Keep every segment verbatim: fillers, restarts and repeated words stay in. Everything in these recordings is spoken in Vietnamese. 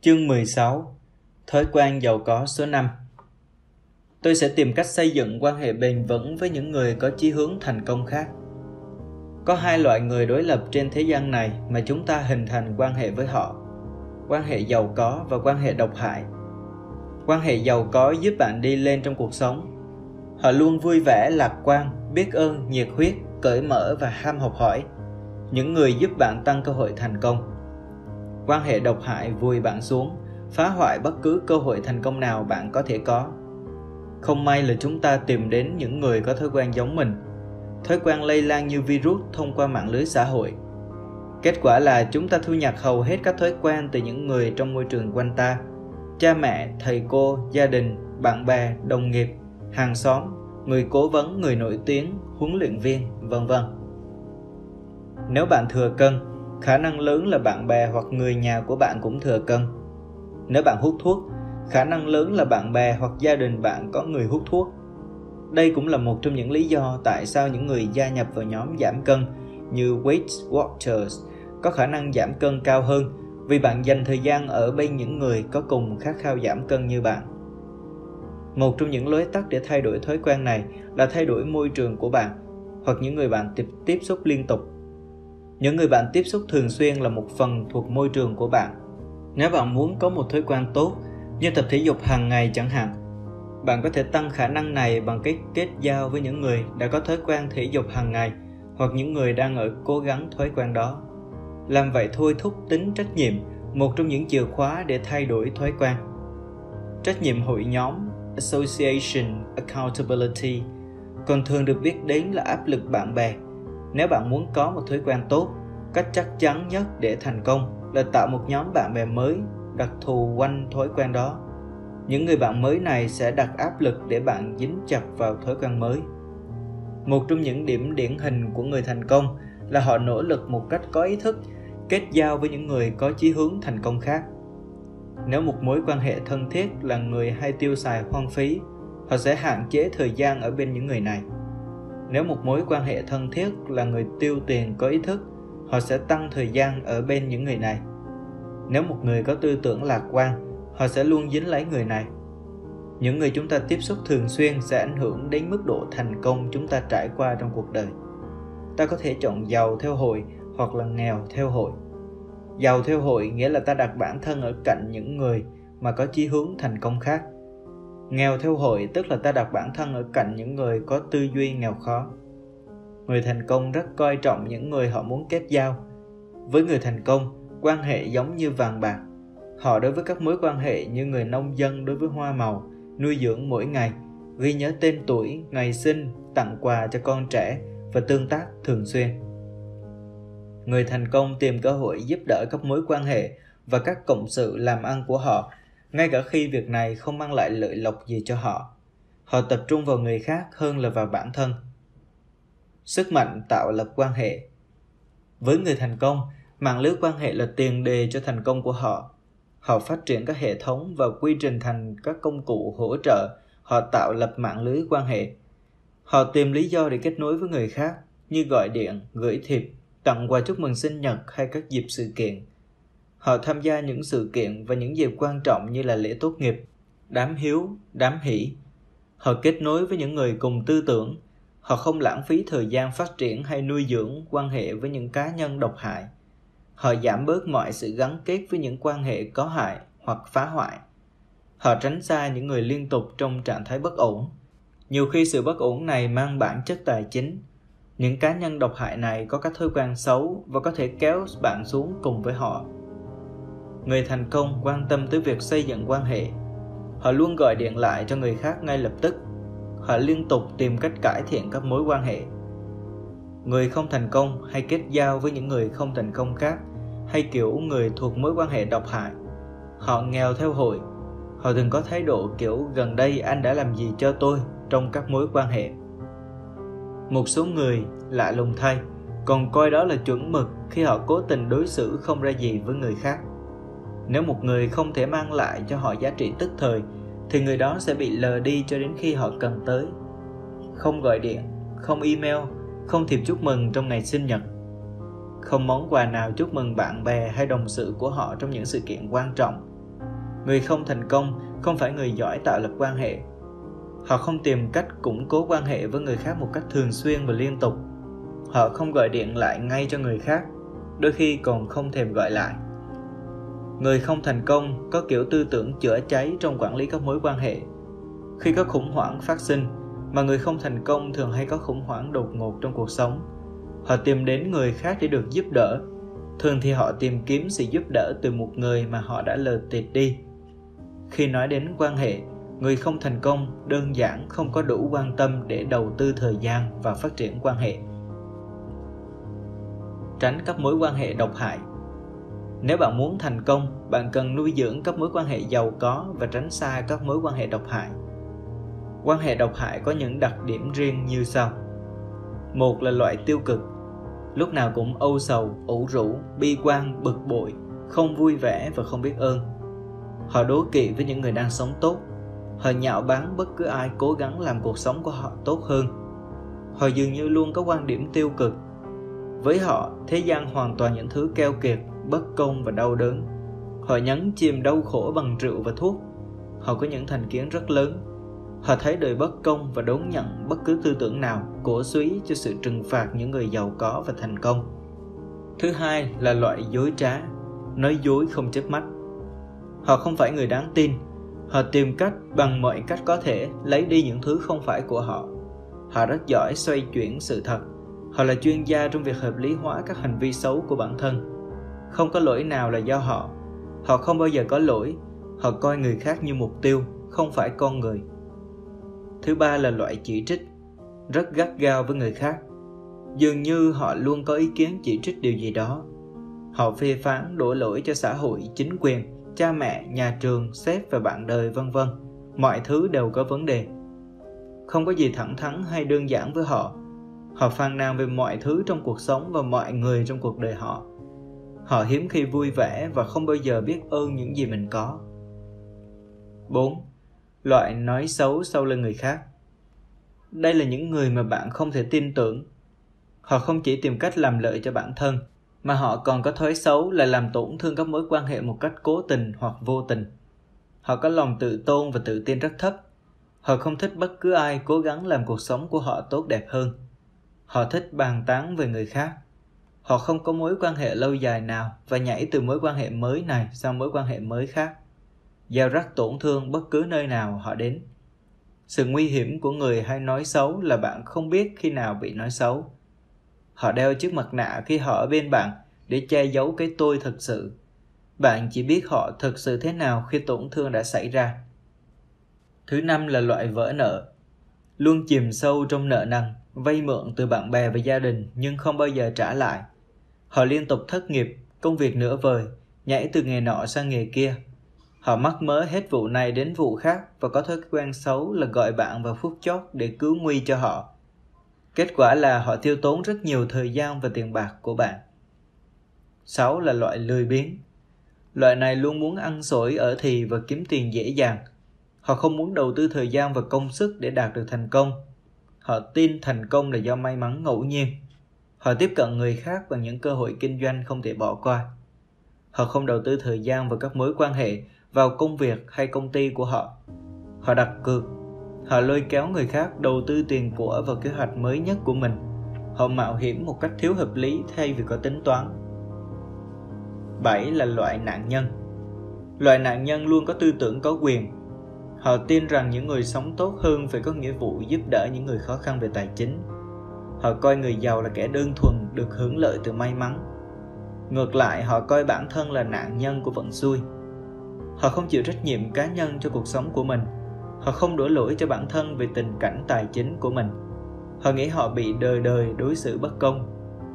Chương mười sáu. Thói quen giàu có số năm. Tôi sẽ tìm cách xây dựng quan hệ bền vững với những người có chí hướng thành công khác. Có hai loại người đối lập trên thế gian này mà chúng ta hình thành quan hệ với họ: quan hệ giàu có và quan hệ độc hại. Quan hệ giàu có giúp bạn đi lên trong cuộc sống. Họ luôn vui vẻ, lạc quan, biết ơn, nhiệt huyết, cởi mở và ham học hỏi. Những người giúp bạn tăng cơ hội thành công. Quan hệ độc hại vùi bạn xuống, phá hoại bất cứ cơ hội thành công nào bạn có thể có. Không may là chúng ta tìm đến những người có thói quen giống mình. Thói quen lây lan như virus thông qua mạng lưới xã hội. Kết quả là chúng ta thu nhặt hầu hết các thói quen từ những người trong môi trường quanh ta: cha mẹ, thầy cô, gia đình, bạn bè, đồng nghiệp, hàng xóm, người cố vấn, người nổi tiếng, huấn luyện viên, vân vân. Nếu bạn thừa cân, khả năng lớn là bạn bè hoặc người nhà của bạn cũng thừa cân. Nếu bạn hút thuốc, khả năng lớn là bạn bè hoặc gia đình bạn có người hút thuốc. Đây cũng là một trong những lý do tại sao những người gia nhập vào nhóm giảm cân như Weight Watchers có khả năng giảm cân cao hơn, vì bạn dành thời gian ở bên những người có cùng khát khao giảm cân như bạn. Một trong những lối tắt để thay đổi thói quen này là thay đổi môi trường của bạn hoặc những người bạn tiếp, tiếp xúc liên tục. Những người bạn tiếp xúc thường xuyên là một phần thuộc môi trường của bạn. Nếu bạn muốn có một thói quen tốt như tập thể dục hàng ngày chẳng hạn, bạn có thể tăng khả năng này bằng cách kết giao với những người đã có thói quen thể dục hàng ngày hoặc những người đang ở cố gắng thói quen đó. Làm vậy thôi thúc tính trách nhiệm, một trong những chìa khóa để thay đổi thói quen. Trách nhiệm hội nhóm, Association Accountability, còn thường được biết đến là áp lực bạn bè. Nếu bạn muốn có một thói quen tốt, cách chắc chắn nhất để thành công là tạo một nhóm bạn bè mới, đặc thù quanh thói quen đó. Những người bạn mới này sẽ đặt áp lực để bạn dính chặt vào thói quen mới. Một trong những điểm điển hình của người thành công là họ nỗ lực một cách có ý thức kết giao với những người có chí hướng thành công khác. Nếu một mối quan hệ thân thiết là người hay tiêu xài hoang phí, họ sẽ hạn chế thời gian ở bên những người này. Nếu một mối quan hệ thân thiết là người tiêu tiền có ý thức, họ sẽ tăng thời gian ở bên những người này. Nếu một người có tư tưởng lạc quan, họ sẽ luôn dính lấy người này. Những người chúng ta tiếp xúc thường xuyên sẽ ảnh hưởng đến mức độ thành công chúng ta trải qua trong cuộc đời. Ta có thể chọn giàu theo hội hoặc là nghèo theo hội. Giàu theo hội nghĩa là ta đặt bản thân ở cạnh những người mà có chí hướng thành công khác. Nghèo theo hội tức là ta đặt bản thân ở cạnh những người có tư duy nghèo khó. Người thành công rất coi trọng những người họ muốn kết giao. Với người thành công, quan hệ giống như vàng bạc. Họ đối với các mối quan hệ như người nông dân đối với hoa màu, nuôi dưỡng mỗi ngày, ghi nhớ tên tuổi, ngày sinh, tặng quà cho con trẻ và tương tác thường xuyên. Người thành công tìm cơ hội giúp đỡ các mối quan hệ và các cộng sự làm ăn của họ, ngay cả khi việc này không mang lại lợi lộc gì cho họ. Họ tập trung vào người khác hơn là vào bản thân. Sức mạnh tạo lập quan hệ. Với người thành công, mạng lưới quan hệ là tiền đề cho thành công của họ. Họ phát triển các hệ thống và quy trình thành các công cụ hỗ trợ. Họ tạo lập mạng lưới quan hệ. Họ tìm lý do để kết nối với người khác, như gọi điện, gửi thiệp, tặng quà chúc mừng sinh nhật hay các dịp sự kiện. Họ tham gia những sự kiện và những dịp quan trọng như là lễ tốt nghiệp, đám hiếu, đám hỷ. Họ kết nối với những người cùng tư tưởng. Họ không lãng phí thời gian phát triển hay nuôi dưỡng quan hệ với những cá nhân độc hại. Họ giảm bớt mọi sự gắn kết với những quan hệ có hại hoặc phá hoại. Họ tránh xa những người liên tục trong trạng thái bất ổn. Nhiều khi sự bất ổn này mang bản chất tài chính. Những cá nhân độc hại này có các thói quen xấu và có thể kéo bạn xuống cùng với họ. Người thành công quan tâm tới việc xây dựng quan hệ. Họ luôn gọi điện lại cho người khác ngay lập tức. Họ liên tục tìm cách cải thiện các mối quan hệ. Người không thành công hay kết giao với những người không thành công khác, hay kiểu người thuộc mối quan hệ độc hại. Họ nghèo theo hội. Họ thường có thái độ kiểu gần đây anh đã làm gì cho tôi trong các mối quan hệ. Một số người, lạ lùng thay, còn coi đó là chuẩn mực khi họ cố tình đối xử không ra gì với người khác. Nếu một người không thể mang lại cho họ giá trị tức thời, thì người đó sẽ bị lờ đi cho đến khi họ cần tới. Không gọi điện, không email, không thiệp chúc mừng trong ngày sinh nhật. Không món quà nào chúc mừng bạn bè hay đồng sự của họ trong những sự kiện quan trọng. Người không thành công không phải người giỏi tạo lập quan hệ. Họ không tìm cách củng cố quan hệ với người khác một cách thường xuyên và liên tục. Họ không gọi điện lại ngay cho người khác, đôi khi còn không thèm gọi lại. Người không thành công có kiểu tư tưởng chữa cháy trong quản lý các mối quan hệ. Khi có khủng hoảng phát sinh, mà người không thành công thường hay có khủng hoảng đột ngột trong cuộc sống, họ tìm đến người khác để được giúp đỡ. Thường thì họ tìm kiếm sự giúp đỡ từ một người mà họ đã lờ tịt đi. Khi nói đến quan hệ, người không thành công đơn giản không có đủ quan tâm để đầu tư thời gian và phát triển quan hệ. Tránh các mối quan hệ độc hại. Nếu bạn muốn thành công, bạn cần nuôi dưỡng các mối quan hệ giàu có và tránh xa các mối quan hệ độc hại. Quan hệ độc hại có những đặc điểm riêng như sau. Một là loại tiêu cực, lúc nào cũng âu sầu, ủ rũ, bi quan, bực bội, không vui vẻ và không biết ơn. Họ đố kỵ với những người đang sống tốt. Họ nhạo báng bất cứ ai cố gắng làm cuộc sống của họ tốt hơn. Họ dường như luôn có quan điểm tiêu cực. Với họ, thế gian hoàn toàn những thứ keo kiệt, bất công và đau đớn. Họ nhấn chìm đau khổ bằng rượu và thuốc. Họ có những thành kiến rất lớn. Họ thấy đời bất công và đón nhận bất cứ tư tưởng nào cổ suý cho sự trừng phạt những người giàu có và thành công. Thứ hai là loại dối trá, nói dối không chớp mắt. Họ không phải người đáng tin. Họ tìm cách bằng mọi cách có thể lấy đi những thứ không phải của họ. Họ rất giỏi xoay chuyển sự thật. Họ là chuyên gia trong việc hợp lý hóa các hành vi xấu của bản thân. Không có lỗi nào là do họ. Họ không bao giờ có lỗi. Họ coi người khác như mục tiêu, không phải con người. Thứ ba là loại chỉ trích, rất gắt gao với người khác. Dường như họ luôn có ý kiến chỉ trích điều gì đó. Họ phê phán đổ lỗi cho xã hội, chính quyền, cha mẹ, nhà trường, sếp và bạn đời vân vân. Mọi thứ đều có vấn đề. Không có gì thẳng thắn hay đơn giản với họ. Họ phàn nàn về mọi thứ trong cuộc sống và mọi người trong cuộc đời họ. Họ hiếm khi vui vẻ và không bao giờ biết ơn những gì mình có. bốn. Loại nói xấu sau lưng người khác. Đây là những người mà bạn không thể tin tưởng. Họ không chỉ tìm cách làm lợi cho bản thân, mà họ còn có thói xấu là làm tổn thương các mối quan hệ một cách cố tình hoặc vô tình. Họ có lòng tự tôn và tự tin rất thấp. Họ không thích bất cứ ai cố gắng làm cuộc sống của họ tốt đẹp hơn. Họ thích bàn tán về người khác. Họ không có mối quan hệ lâu dài nào và nhảy từ mối quan hệ mới này sang mối quan hệ mới khác, gieo rắc tổn thương bất cứ nơi nào họ đến. Sự nguy hiểm của người hay nói xấu là bạn không biết khi nào bị nói xấu. Họ đeo chiếc mặt nạ khi họ ở bên bạn để che giấu cái tôi thật sự. Bạn chỉ biết họ thật sự thế nào khi tổn thương đã xảy ra. Thứ năm là loại vỡ nợ, luôn chìm sâu trong nợ nần, vay mượn từ bạn bè và gia đình nhưng không bao giờ trả lại. Họ liên tục thất nghiệp, công việc nửa vời, nhảy từ nghề nọ sang nghề kia. Họ mắc mớ hết vụ này đến vụ khác và có thói quen xấu là gọi bạn vào phút chót để cứu nguy cho họ. Kết quả là họ tiêu tốn rất nhiều thời gian và tiền bạc của bạn. sáu là loại lười biếng. Loại này luôn muốn ăn xổi ở thì và kiếm tiền dễ dàng. Họ không muốn đầu tư thời gian và công sức để đạt được thành công. Họ tin thành công là do may mắn ngẫu nhiên. Họ tiếp cận người khác bằng những cơ hội kinh doanh không thể bỏ qua. Họ không đầu tư thời gian vào các mối quan hệ, vào công việc hay công ty của họ. Họ đặt cược. Họ lôi kéo người khác đầu tư tiền của vào kế hoạch mới nhất của mình. Họ mạo hiểm một cách thiếu hợp lý thay vì có tính toán. bảy là loại nạn nhân. Loại nạn nhân luôn có tư tưởng có quyền. Họ tin rằng những người sống tốt hơn phải có nghĩa vụ giúp đỡ những người khó khăn về tài chính. Họ coi người giàu là kẻ đơn thuần được hưởng lợi từ may mắn. Ngược lại, họ coi bản thân là nạn nhân của vận xui. Họ không chịu trách nhiệm cá nhân cho cuộc sống của mình. Họ không đổ lỗi cho bản thân về tình cảnh tài chính của mình. Họ nghĩ họ bị đời đời đối xử bất công.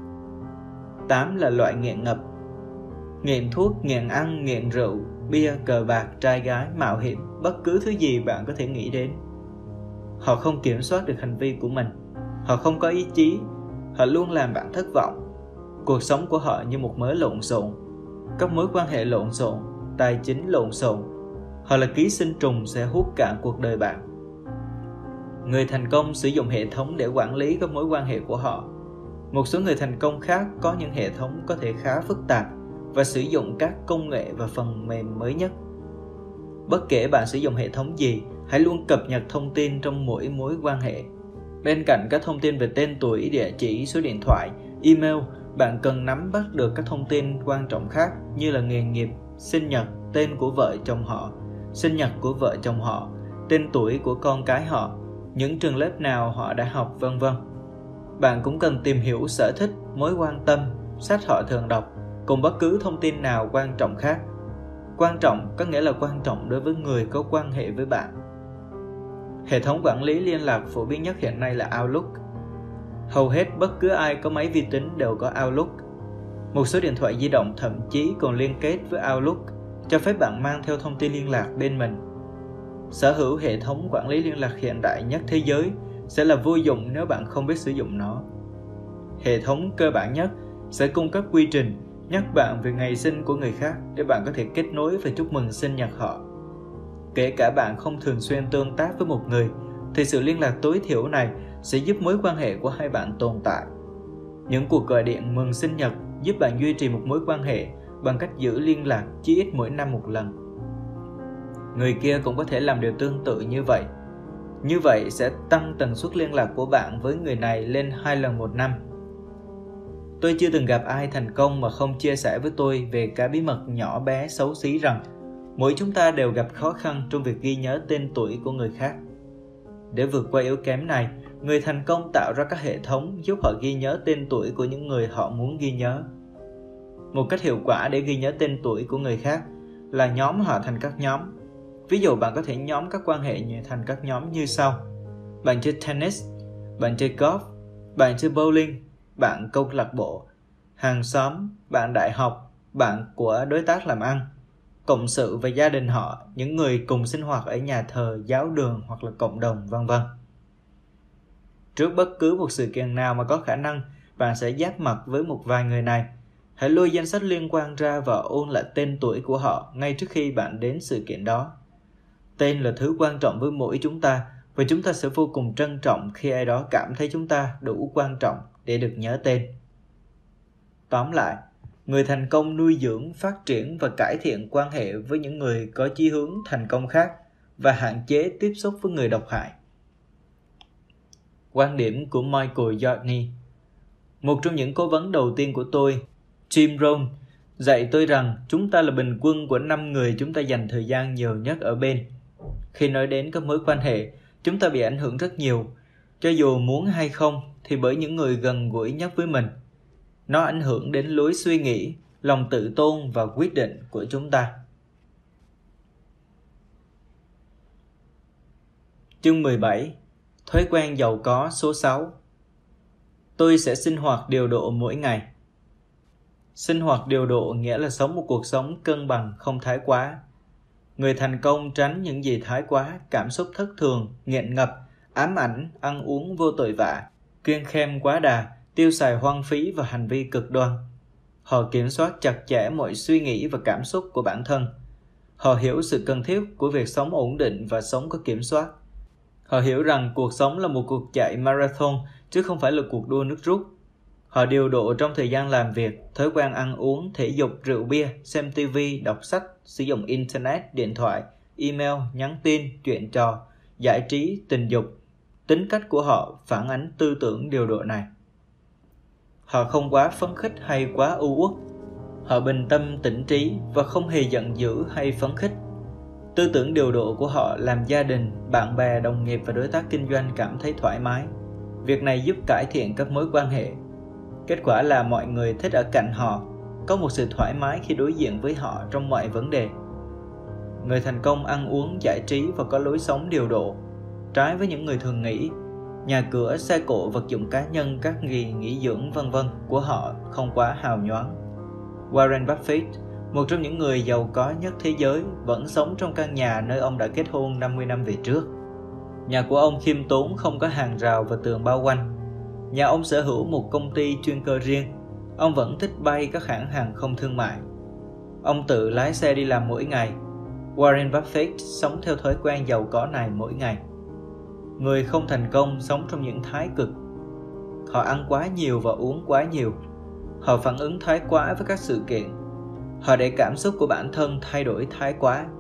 tám là loại nghiện ngập. Nghiện thuốc, nghiện ăn, nghiện rượu, bia, cờ bạc, trai gái, mạo hiểm, bất cứ thứ gì bạn có thể nghĩ đến. Họ không kiểm soát được hành vi của mình. Họ không có ý chí. Họ luôn làm bạn thất vọng. Cuộc sống của họ như một mớ lộn xộn. Các mối quan hệ lộn xộn, tài chính lộn xộn. Họ là ký sinh trùng sẽ hút cạn cuộc đời bạn. Người thành công sử dụng hệ thống để quản lý các mối quan hệ của họ. Một số người thành công khác có những hệ thống có thể khá phức tạp và sử dụng các công nghệ và phần mềm mới nhất. Bất kể bạn sử dụng hệ thống gì, hãy luôn cập nhật thông tin trong mỗi mối quan hệ. Bên cạnh các thông tin về tên tuổi, địa chỉ, số điện thoại, email, bạn cần nắm bắt được các thông tin quan trọng khác như là nghề nghiệp, sinh nhật, tên của vợ chồng họ, sinh nhật của vợ chồng họ, tên tuổi của con cái họ, những trường lớp nào họ đã học, vân vân. Bạn cũng cần tìm hiểu sở thích, mối quan tâm, sách họ thường đọc, cùng bất cứ thông tin nào quan trọng khác. Quan trọng có nghĩa là quan trọng đối với người có quan hệ với bạn. Hệ thống quản lý liên lạc phổ biến nhất hiện nay là Outlook. Hầu hết bất cứ ai có máy vi tính đều có Outlook. Một số điện thoại di động thậm chí còn liên kết với Outlook, cho phép bạn mang theo thông tin liên lạc bên mình. Sở hữu hệ thống quản lý liên lạc hiện đại nhất thế giới sẽ là vô dụng nếu bạn không biết sử dụng nó. Hệ thống cơ bản nhất sẽ cung cấp quy trình nhắc bạn về ngày sinh của người khác để bạn có thể kết nối và chúc mừng sinh nhật họ. Kể cả bạn không thường xuyên tương tác với một người, thì sự liên lạc tối thiểu này sẽ giúp mối quan hệ của hai bạn tồn tại. Những cuộc gọi điện mừng sinh nhật giúp bạn duy trì một mối quan hệ bằng cách giữ liên lạc chí ít mỗi năm một lần. Người kia cũng có thể làm điều tương tự như vậy. Như vậy sẽ tăng tần suất liên lạc của bạn với người này lên hai lần một năm. Tôi chưa từng gặp ai thành công mà không chia sẻ với tôi về cái bí mật nhỏ bé xấu xí rằng mỗi chúng ta đều gặp khó khăn trong việc ghi nhớ tên tuổi của người khác. Để vượt qua yếu kém này, người thành công tạo ra các hệ thống giúp họ ghi nhớ tên tuổi của những người họ muốn ghi nhớ. Một cách hiệu quả để ghi nhớ tên tuổi của người khác là nhóm họ thành các nhóm. Ví dụ bạn có thể nhóm các quan hệ thành các nhóm như sau: bạn chơi tennis, bạn chơi golf, bạn chơi bowling, bạn câu lạc bộ, hàng xóm, bạn đại học, bạn của đối tác làm ăn, cộng sự và gia đình họ, những người cùng sinh hoạt ở nhà thờ, giáo đường hoặc là cộng đồng, vân vân. Trước bất cứ một sự kiện nào mà có khả năng bạn sẽ giáp mặt với một vài người này, hãy lôi danh sách liên quan ra và ôn lại tên tuổi của họ ngay trước khi bạn đến sự kiện đó. Tên là thứ quan trọng với mỗi chúng ta, và chúng ta sẽ vô cùng trân trọng khi ai đó cảm thấy chúng ta đủ quan trọng để được nhớ tên. Tóm lại, người thành công nuôi dưỡng, phát triển và cải thiện quan hệ với những người có chí hướng thành công khác và hạn chế tiếp xúc với người độc hại. Quan điểm của Michael Yardney. Một trong những cố vấn đầu tiên của tôi, Jim Rohn, dạy tôi rằng chúng ta là bình quân của năm người chúng ta dành thời gian nhiều nhất ở bên. Khi nói đến các mối quan hệ, chúng ta bị ảnh hưởng rất nhiều, cho dù muốn hay không thì bởi những người gần gũi nhất với mình. Nó ảnh hưởng đến lối suy nghĩ, lòng tự tôn và quyết định của chúng ta. Chương mười bảy. Thói quen giàu có số sáu. Tôi sẽ sinh hoạt điều độ mỗi ngày. Sinh hoạt điều độ nghĩa là sống một cuộc sống cân bằng, không thái quá. Người thành công tránh những gì thái quá, cảm xúc thất thường, nghiện ngập, ám ảnh, ăn uống vô tội vạ, kiêng khem quá đà, tiêu xài hoang phí và hành vi cực đoan. Họ kiểm soát chặt chẽ mọi suy nghĩ và cảm xúc của bản thân. Họ hiểu sự cần thiết của việc sống ổn định và sống có kiểm soát. Họ hiểu rằng cuộc sống là một cuộc chạy marathon chứ không phải là cuộc đua nước rút. Họ điều độ trong thời gian làm việc, thói quen ăn uống, thể dục, rượu bia, xem ti vi, đọc sách, sử dụng Internet, điện thoại, email, nhắn tin, chuyện trò, giải trí, tình dục. Tính cách của họ phản ánh tư tưởng điều độ này. Họ không quá phấn khích hay quá u uất. Họ bình tâm tĩnh trí và không hề giận dữ hay phấn khích. Tư tưởng điều độ của họ làm gia đình, bạn bè, đồng nghiệp và đối tác kinh doanh cảm thấy thoải mái. Việc này giúp cải thiện các mối quan hệ. Kết quả là mọi người thích ở cạnh họ, có một sự thoải mái khi đối diện với họ trong mọi vấn đề. Người thành công ăn uống, giải trí và có lối sống điều độ. Trái với những người thường nghĩ, nhà cửa, xe cộ, vật dụng cá nhân, các kỳ nghỉ dưỡng vân vân của họ không quá hào nhoáng. Warren Buffett, một trong những người giàu có nhất thế giới, vẫn sống trong căn nhà nơi ông đã kết hôn năm mươi năm về trước. Nhà của ông khiêm tốn, không có hàng rào và tường bao quanh. Nhà ông sở hữu một công ty chuyên cơ riêng. Ông vẫn thích bay các hãng hàng không thương mại. Ông tự lái xe đi làm mỗi ngày. Warren Buffett sống theo thói quen giàu có này mỗi ngày. Người không thành công sống trong những thái cực. Họ ăn quá nhiều và uống quá nhiều. Họ phản ứng thái quá với các sự kiện. Họ để cảm xúc của bản thân thay đổi thái quá.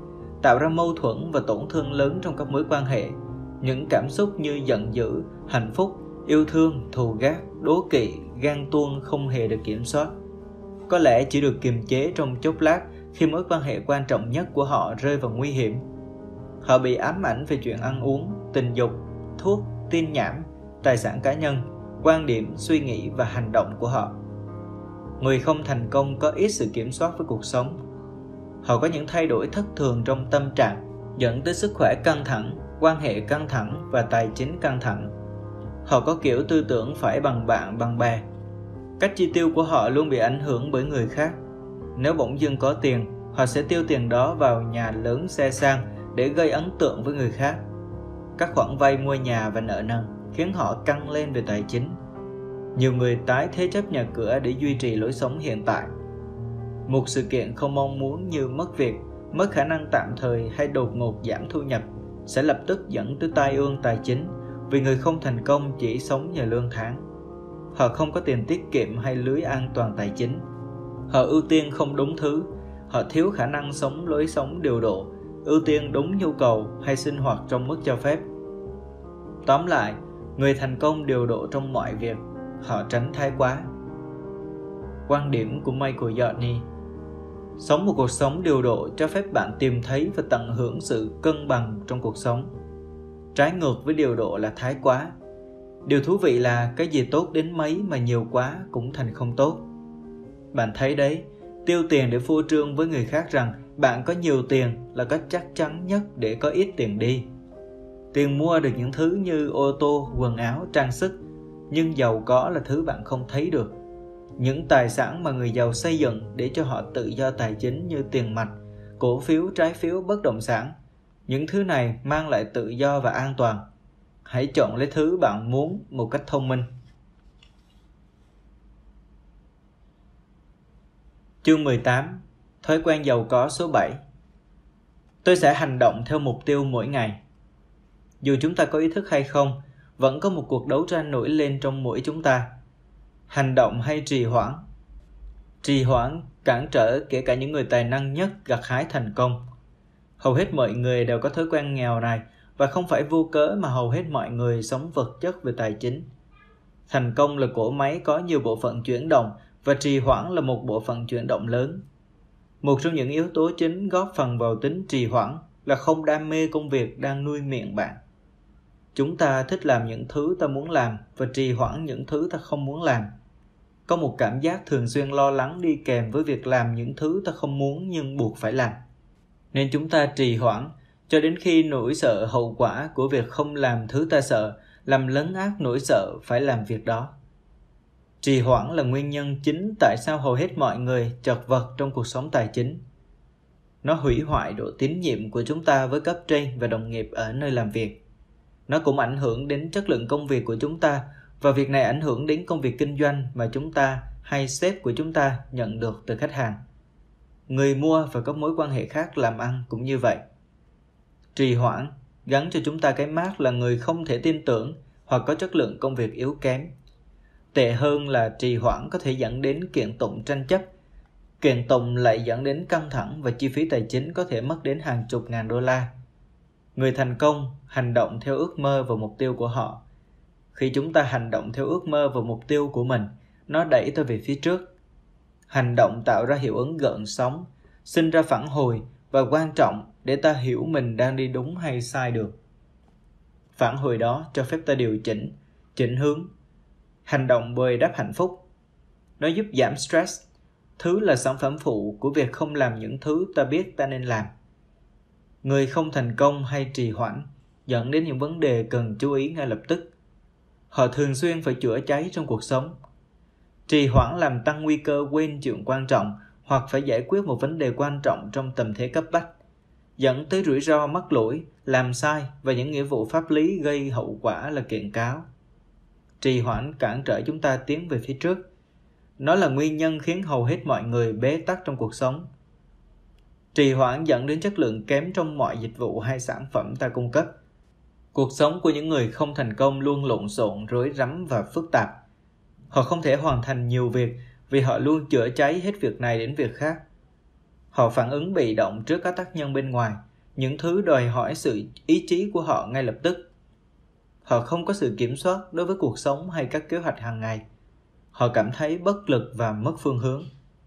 tạo ra mâu thuẫn và tổn thương lớn trong các mối quan hệ. Những cảm xúc như giận dữ, hạnh phúc, yêu thương, thù ghét, đố kỵ, ghen tuông không hề được kiểm soát. Có lẽ chỉ được kiềm chế trong chốc lát khi mối quan hệ quan trọng nhất của họ rơi vào nguy hiểm. Họ bị ám ảnh về chuyện ăn uống, tình dục, thuốc, tin nhảm, tài sản cá nhân, quan điểm, suy nghĩ và hành động của họ. Người không thành công có ít sự kiểm soát với cuộc sống. Họ có những thay đổi thất thường trong tâm trạng, dẫn tới sức khỏe căng thẳng, quan hệ căng thẳng và tài chính căng thẳng. Họ có kiểu tư tưởng phải bằng bạn bằng bè. Cách chi tiêu của họ luôn bị ảnh hưởng bởi người khác. Nếu bỗng dưng có tiền, họ sẽ tiêu tiền đó vào nhà lớn xe sang để gây ấn tượng với người khác. Các khoản vay mua nhà và nợ nần khiến họ căng lên về tài chính. Nhiều người tái thế chấp nhà cửa để duy trì lối sống hiện tại. Một sự kiện không mong muốn như mất việc, mất khả năng tạm thời hay đột ngột giảm thu nhập sẽ lập tức dẫn tới tai ương tài chính, vì người không thành công chỉ sống nhờ lương tháng. Họ không có tiền tiết kiệm hay lưới an toàn tài chính. Họ ưu tiên không đúng thứ. Họ thiếu khả năng sống lối sống điều độ, ưu tiên đúng nhu cầu hay sinh hoạt trong mức cho phép. Tóm lại, người thành công điều độ trong mọi việc. Họ tránh thái quá. Quan điểm của Michael Yorney: sống một cuộc sống điều độ cho phép bạn tìm thấy và tận hưởng sự cân bằng trong cuộc sống. Trái ngược với điều độ là thái quá. Điều thú vị là cái gì tốt đến mấy mà nhiều quá cũng thành không tốt. Bạn thấy đấy, tiêu tiền để phô trương với người khác rằng bạn có nhiều tiền là có chắc chắn nhất để có ít tiền đi. Tiền mua được những thứ như ô tô, quần áo, trang sức, nhưng giàu có là thứ bạn không thấy được. Những tài sản mà người giàu xây dựng để cho họ tự do tài chính như tiền mặt, cổ phiếu, trái phiếu, bất động sản, những thứ này mang lại tự do và an toàn. Hãy chọn lấy thứ bạn muốn một cách thông minh. Chương mười tám. Thói quen giàu có số bảy. Tôi sẽ hành động theo mục tiêu mỗi ngày. Dù chúng ta có ý thức hay không, vẫn có một cuộc đấu tranh nổi lên trong mỗi chúng ta. Hành động hay trì hoãn? Trì hoãn cản trở kể cả những người tài năng nhất gặt hái thành công. Hầu hết mọi người đều có thói quen nghèo này, và không phải vô cớ mà hầu hết mọi người sống vật chất về tài chính. Thành công là cỗ máy có nhiều bộ phận chuyển động, và trì hoãn là một bộ phận chuyển động lớn. Một trong những yếu tố chính góp phần vào tính trì hoãn là không đam mê công việc đang nuôi miệng bạn. Chúng ta thích làm những thứ ta muốn làm và trì hoãn những thứ ta không muốn làm. Có một cảm giác thường xuyên lo lắng đi kèm với việc làm những thứ ta không muốn nhưng buộc phải làm. Nên chúng ta trì hoãn cho đến khi nỗi sợ hậu quả của việc không làm thứ ta sợ làm lấn át nỗi sợ phải làm việc đó. Trì hoãn là nguyên nhân chính tại sao hầu hết mọi người chật vật trong cuộc sống tài chính. Nó hủy hoại độ tín nhiệm của chúng ta với cấp trên và đồng nghiệp ở nơi làm việc. Nó cũng ảnh hưởng đến chất lượng công việc của chúng ta, và việc này ảnh hưởng đến công việc kinh doanh mà chúng ta hay sếp của chúng ta nhận được từ khách hàng. Người mua và các mối quan hệ khác làm ăn cũng như vậy. Trì hoãn gắn cho chúng ta cái mác là người không thể tin tưởng hoặc có chất lượng công việc yếu kém. Tệ hơn là trì hoãn có thể dẫn đến kiện tụng tranh chấp. Kiện tụng lại dẫn đến căng thẳng và chi phí tài chính có thể mất đến hàng chục ngàn đô la. Người thành công hành động theo ước mơ và mục tiêu của họ. Khi chúng ta hành động theo ước mơ và mục tiêu của mình, nó đẩy ta về phía trước. Hành động tạo ra hiệu ứng gợn sóng, sinh ra phản hồi và quan trọng để ta hiểu mình đang đi đúng hay sai được. Phản hồi đó cho phép ta điều chỉnh, chỉnh hướng. Hành động bồi đắp hạnh phúc. Nó giúp giảm stress, thứ là sản phẩm phụ của việc không làm những thứ ta biết ta nên làm. Người không thành công hay trì hoãn dẫn đến những vấn đề cần chú ý ngay lập tức. Họ thường xuyên phải chữa cháy trong cuộc sống. Trì hoãn làm tăng nguy cơ quên chuyện quan trọng hoặc phải giải quyết một vấn đề quan trọng trong tình thế cấp bách, dẫn tới rủi ro mắc lỗi, làm sai và những nghĩa vụ pháp lý gây hậu quả là kiện cáo. Trì hoãn cản trở chúng ta tiến về phía trước. Nó là nguyên nhân khiến hầu hết mọi người bế tắc trong cuộc sống. Trì hoãn dẫn đến chất lượng kém trong mọi dịch vụ hay sản phẩm ta cung cấp. Cuộc sống của những người không thành công luôn lộn xộn, rối rắm và phức tạp. Họ không thể hoàn thành nhiều việc vì họ luôn chữa cháy hết việc này đến việc khác. Họ phản ứng bị động trước các tác nhân bên ngoài, những thứ đòi hỏi sự ý chí của họ ngay lập tức. Họ không có sự kiểm soát đối với cuộc sống hay các kế hoạch hàng ngày. Họ cảm thấy bất lực và mất phương hướng.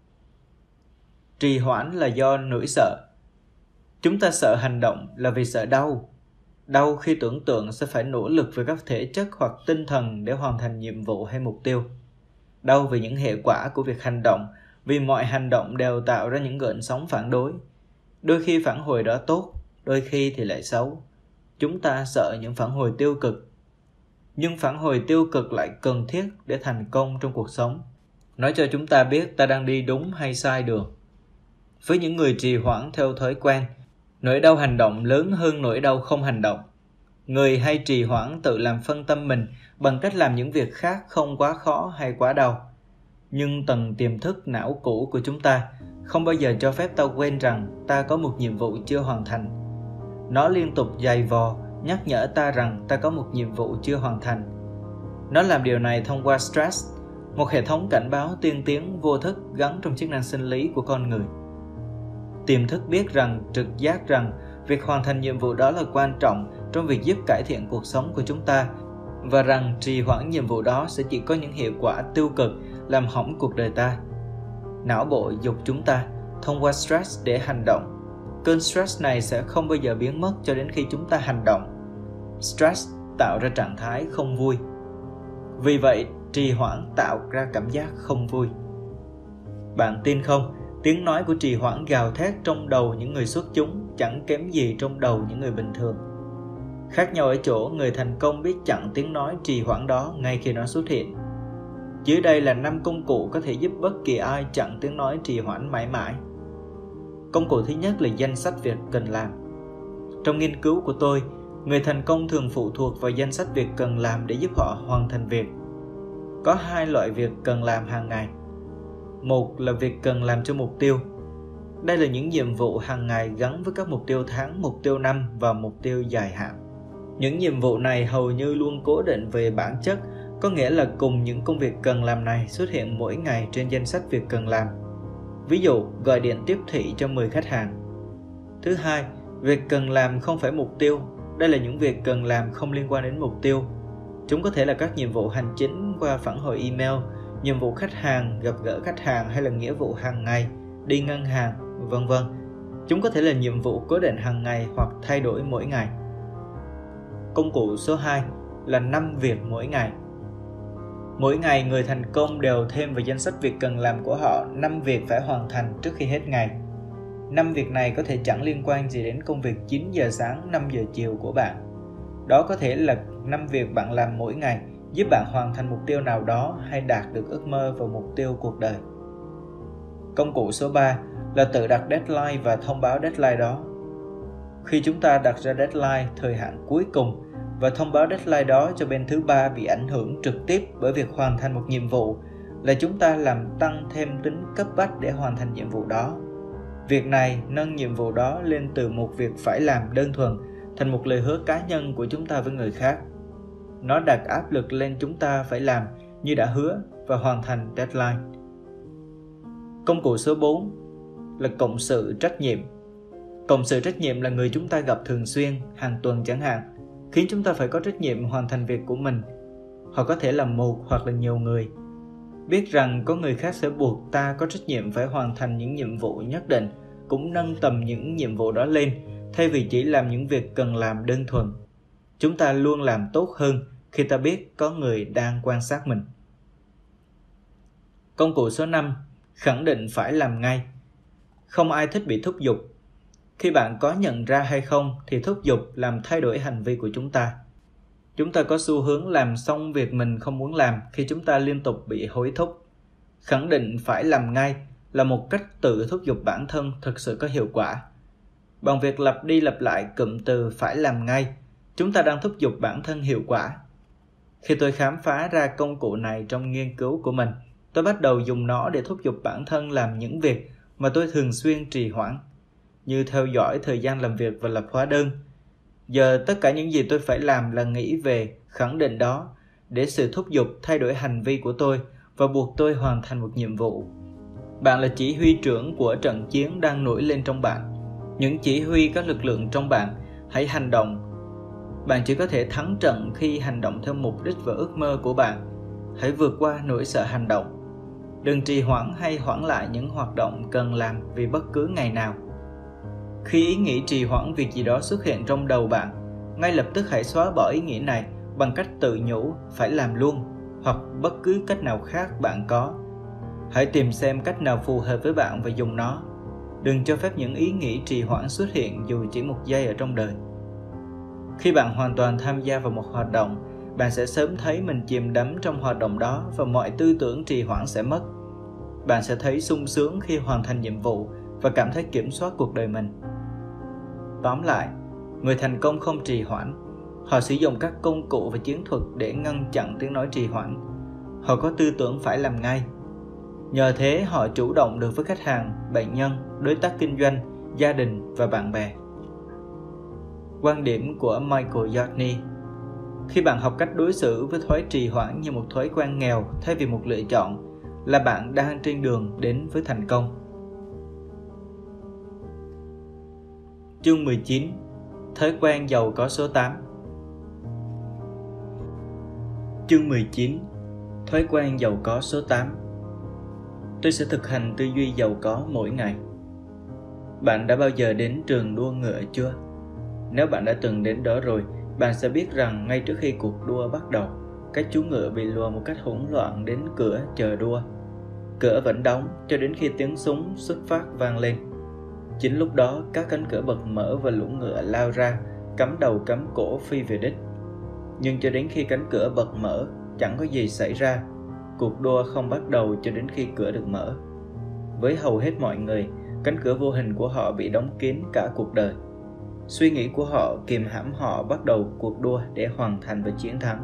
Trì hoãn là do nỗi sợ. Chúng ta sợ hành động là vì sợ đau. Đau khi tưởng tượng sẽ phải nỗ lực về các thể chất hoặc tinh thần để hoàn thành nhiệm vụ hay mục tiêu. Đau vì những hệ quả của việc hành động, vì mọi hành động đều tạo ra những gợn sóng phản đối. Đôi khi phản hồi đó tốt, đôi khi thì lại xấu. Chúng ta sợ những phản hồi tiêu cực. Nhưng phản hồi tiêu cực lại cần thiết để thành công trong cuộc sống. Nói cho chúng ta biết ta đang đi đúng hay sai đường. Với những người trì hoãn theo thói quen, nỗi đau hành động lớn hơn nỗi đau không hành động. Người hay trì hoãn tự làm phân tâm mình bằng cách làm những việc khác không quá khó hay quá đau. Nhưng tầng tiềm thức não cũ của chúng ta không bao giờ cho phép ta quên rằng ta có một nhiệm vụ chưa hoàn thành. Nó liên tục giày vò, nhắc nhở ta rằng ta có một nhiệm vụ chưa hoàn thành. Nó làm điều này thông qua stress, một hệ thống cảnh báo tiên tiến vô thức gắn trong chức năng sinh lý của con người. Tiềm thức biết rằng, trực giác rằng việc hoàn thành nhiệm vụ đó là quan trọng trong việc giúp cải thiện cuộc sống của chúng ta, và rằng trì hoãn nhiệm vụ đó sẽ chỉ có những hiệu quả tiêu cực làm hỏng cuộc đời ta. Não bộ giục chúng ta thông qua stress để hành động. Cơn stress này sẽ không bao giờ biến mất cho đến khi chúng ta hành động. Stress tạo ra trạng thái không vui. Vì vậy, trì hoãn tạo ra cảm giác không vui. Bạn tin không? Tiếng nói của trì hoãn gào thét trong đầu những người xuất chúng chẳng kém gì trong đầu những người bình thường. Khác nhau ở chỗ người thành công biết chặn tiếng nói trì hoãn đó ngay khi nó xuất hiện. Dưới đây là năm công cụ có thể giúp bất kỳ ai chặn tiếng nói trì hoãn mãi mãi. Công cụ thứ nhất là danh sách việc cần làm. Trong nghiên cứu của tôi, người thành công thường phụ thuộc vào danh sách việc cần làm để giúp họ hoàn thành việc. Có hai loại việc cần làm hàng ngày. Một là việc cần làm cho mục tiêu. Đây là những nhiệm vụ hàng ngày gắn với các mục tiêu tháng, mục tiêu năm và mục tiêu dài hạn. Những nhiệm vụ này hầu như luôn cố định về bản chất, có nghĩa là cùng những công việc cần làm này xuất hiện mỗi ngày trên danh sách việc cần làm. Ví dụ, gọi điện tiếp thị cho mười khách hàng. Thứ hai, việc cần làm không phải mục tiêu. Đây là những việc cần làm không liên quan đến mục tiêu. Chúng có thể là các nhiệm vụ hành chính qua phản hồi email, nhiệm vụ khách hàng, gặp gỡ khách hàng hay là nghĩa vụ hàng ngày, đi ngân hàng, vân vân. Chúng có thể là nhiệm vụ cố định hàng ngày hoặc thay đổi mỗi ngày. Công cụ số hai là năm việc mỗi ngày. Mỗi ngày người thành công đều thêm vào danh sách việc cần làm của họ năm việc phải hoàn thành trước khi hết ngày. năm việc này có thể chẳng liên quan gì đến công việc chín giờ sáng, năm giờ chiều của bạn. Đó có thể là năm việc bạn làm mỗi ngày giúp bạn hoàn thành mục tiêu nào đó hay đạt được ước mơ và mục tiêu cuộc đời. Công cụ số ba là tự đặt deadline và thông báo deadline đó. Khi chúng ta đặt ra deadline thời hạn cuối cùng và thông báo deadline đó cho bên thứ ba bị ảnh hưởng trực tiếp bởi việc hoàn thành một nhiệm vụ, là chúng ta làm tăng thêm tính cấp bách để hoàn thành nhiệm vụ đó. Việc này nâng nhiệm vụ đó lên từ một việc phải làm đơn thuần thành một lời hứa cá nhân của chúng ta với người khác. Nó đặt áp lực lên chúng ta phải làm như đã hứa và hoàn thành deadline. Công cụ số bốn là cộng sự trách nhiệm. Cộng sự trách nhiệm là người chúng ta gặp thường xuyên, hàng tuần chẳng hạn, khiến chúng ta phải có trách nhiệm hoàn thành việc của mình. Họ có thể là một hoặc là nhiều người. Biết rằng có người khác sẽ buộc ta có trách nhiệm phải hoàn thành những nhiệm vụ nhất định cũng nâng tầm những nhiệm vụ đó lên, thay vì chỉ làm những việc cần làm đơn thuần. Chúng ta luôn làm tốt hơn khi ta biết có người đang quan sát mình. Công cụ số năm, khẳng định phải làm ngay. Không ai thích bị thúc giục. Khi bạn có nhận ra hay không thì thúc giục làm thay đổi hành vi của chúng ta. Chúng ta có xu hướng làm xong việc mình không muốn làm khi chúng ta liên tục bị hối thúc. Khẳng định phải làm ngay là một cách tự thúc giục bản thân thực sự có hiệu quả. Bằng việc lặp đi lặp lại cụm từ phải làm ngay, chúng ta đang thúc giục bản thân hiệu quả. Khi tôi khám phá ra công cụ này trong nghiên cứu của mình, tôi bắt đầu dùng nó để thúc giục bản thân làm những việc mà tôi thường xuyên trì hoãn, như theo dõi thời gian làm việc và lập hóa đơn. Giờ tất cả những gì tôi phải làm là nghĩ về khẳng định đó để sự thúc giục thay đổi hành vi của tôi và buộc tôi hoàn thành một nhiệm vụ. Bạn là chỉ huy trưởng của trận chiến đang nổi lên trong bạn. Những chỉ huy các lực lượng trong bạn, hãy hành động. Bạn chỉ có thể thắng trận khi hành động theo mục đích và ước mơ của bạn. Hãy vượt qua nỗi sợ hành động. Đừng trì hoãn hay hoãn lại những hoạt động cần làm vì bất cứ ngày nào. Khi ý nghĩ trì hoãn việc gì đó xuất hiện trong đầu bạn, ngay lập tức hãy xóa bỏ ý nghĩ này bằng cách tự nhủ phải làm luôn, hoặc bất cứ cách nào khác bạn có. Hãy tìm xem cách nào phù hợp với bạn và dùng nó. Đừng cho phép những ý nghĩ trì hoãn xuất hiện dù chỉ một giây ở trong đời. Khi bạn hoàn toàn tham gia vào một hoạt động, bạn sẽ sớm thấy mình chìm đắm trong hoạt động đó và mọi tư tưởng trì hoãn sẽ mất. Bạn sẽ thấy sung sướng khi hoàn thành nhiệm vụ và cảm thấy kiểm soát cuộc đời mình. Tóm lại, người thành công không trì hoãn. Họ sử dụng các công cụ và chiến thuật để ngăn chặn tiếng nói trì hoãn. Họ có tư tưởng phải làm ngay. Nhờ thế họ chủ động được với khách hàng, bệnh nhân, đối tác kinh doanh, gia đình và bạn bè. Quan điểm của Michael Yardney: khi bạn học cách đối xử với thói trì hoãn như một thói quen nghèo thay vì một lựa chọn, là bạn đang trên đường đến với thành công. Chương mười chín. Thói quen giàu có số tám. Chương mười chín. Thói quen giàu có số tám. Tôi sẽ thực hành tư duy giàu có mỗi ngày. Bạn đã bao giờ đến trường đua ngựa chưa? Nếu bạn đã từng đến đó rồi, bạn sẽ biết rằng ngay trước khi cuộc đua bắt đầu, các chú ngựa bị lùa một cách hỗn loạn đến cửa chờ đua. Cửa vẫn đóng cho đến khi tiếng súng xuất phát vang lên. Chính lúc đó, các cánh cửa bật mở và lũ ngựa lao ra, cắm đầu cắm cổ phi về đích. Nhưng cho đến khi cánh cửa bật mở, chẳng có gì xảy ra. Cuộc đua không bắt đầu cho đến khi cửa được mở. Với hầu hết mọi người, cánh cửa vô hình của họ bị đóng kín cả cuộc đời. Suy nghĩ của họ kìm hãm họ bắt đầu cuộc đua để hoàn thành và chiến thắng.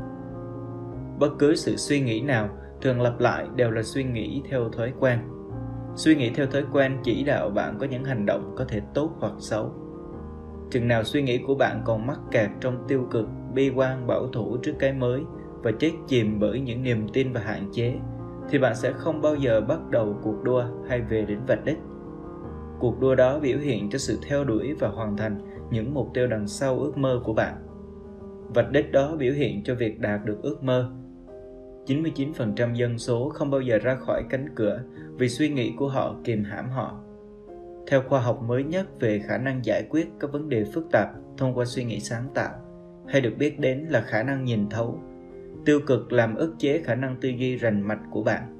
Bất cứ sự suy nghĩ nào thường lặp lại đều là suy nghĩ theo thói quen. Suy nghĩ theo thói quen chỉ đạo bạn có những hành động có thể tốt hoặc xấu. Chừng nào suy nghĩ của bạn còn mắc kẹt trong tiêu cực, bi quan, bảo thủ trước cái mới và chết chìm bởi những niềm tin và hạn chế, thì bạn sẽ không bao giờ bắt đầu cuộc đua hay về đến vạch đích. Cuộc đua đó biểu hiện cho sự theo đuổi và hoàn thành những mục tiêu đằng sau ước mơ của bạn. Vạch đích đó biểu hiện cho việc đạt được ước mơ. chín mươi chín phần trăm dân số không bao giờ ra khỏi cánh cửa vì suy nghĩ của họ kìm hãm họ. Theo khoa học mới nhất về khả năng giải quyết các vấn đề phức tạp thông qua suy nghĩ sáng tạo, hay được biết đến là khả năng nhìn thấu, tiêu cực làm ức chế khả năng tư duy rành mạch của bạn.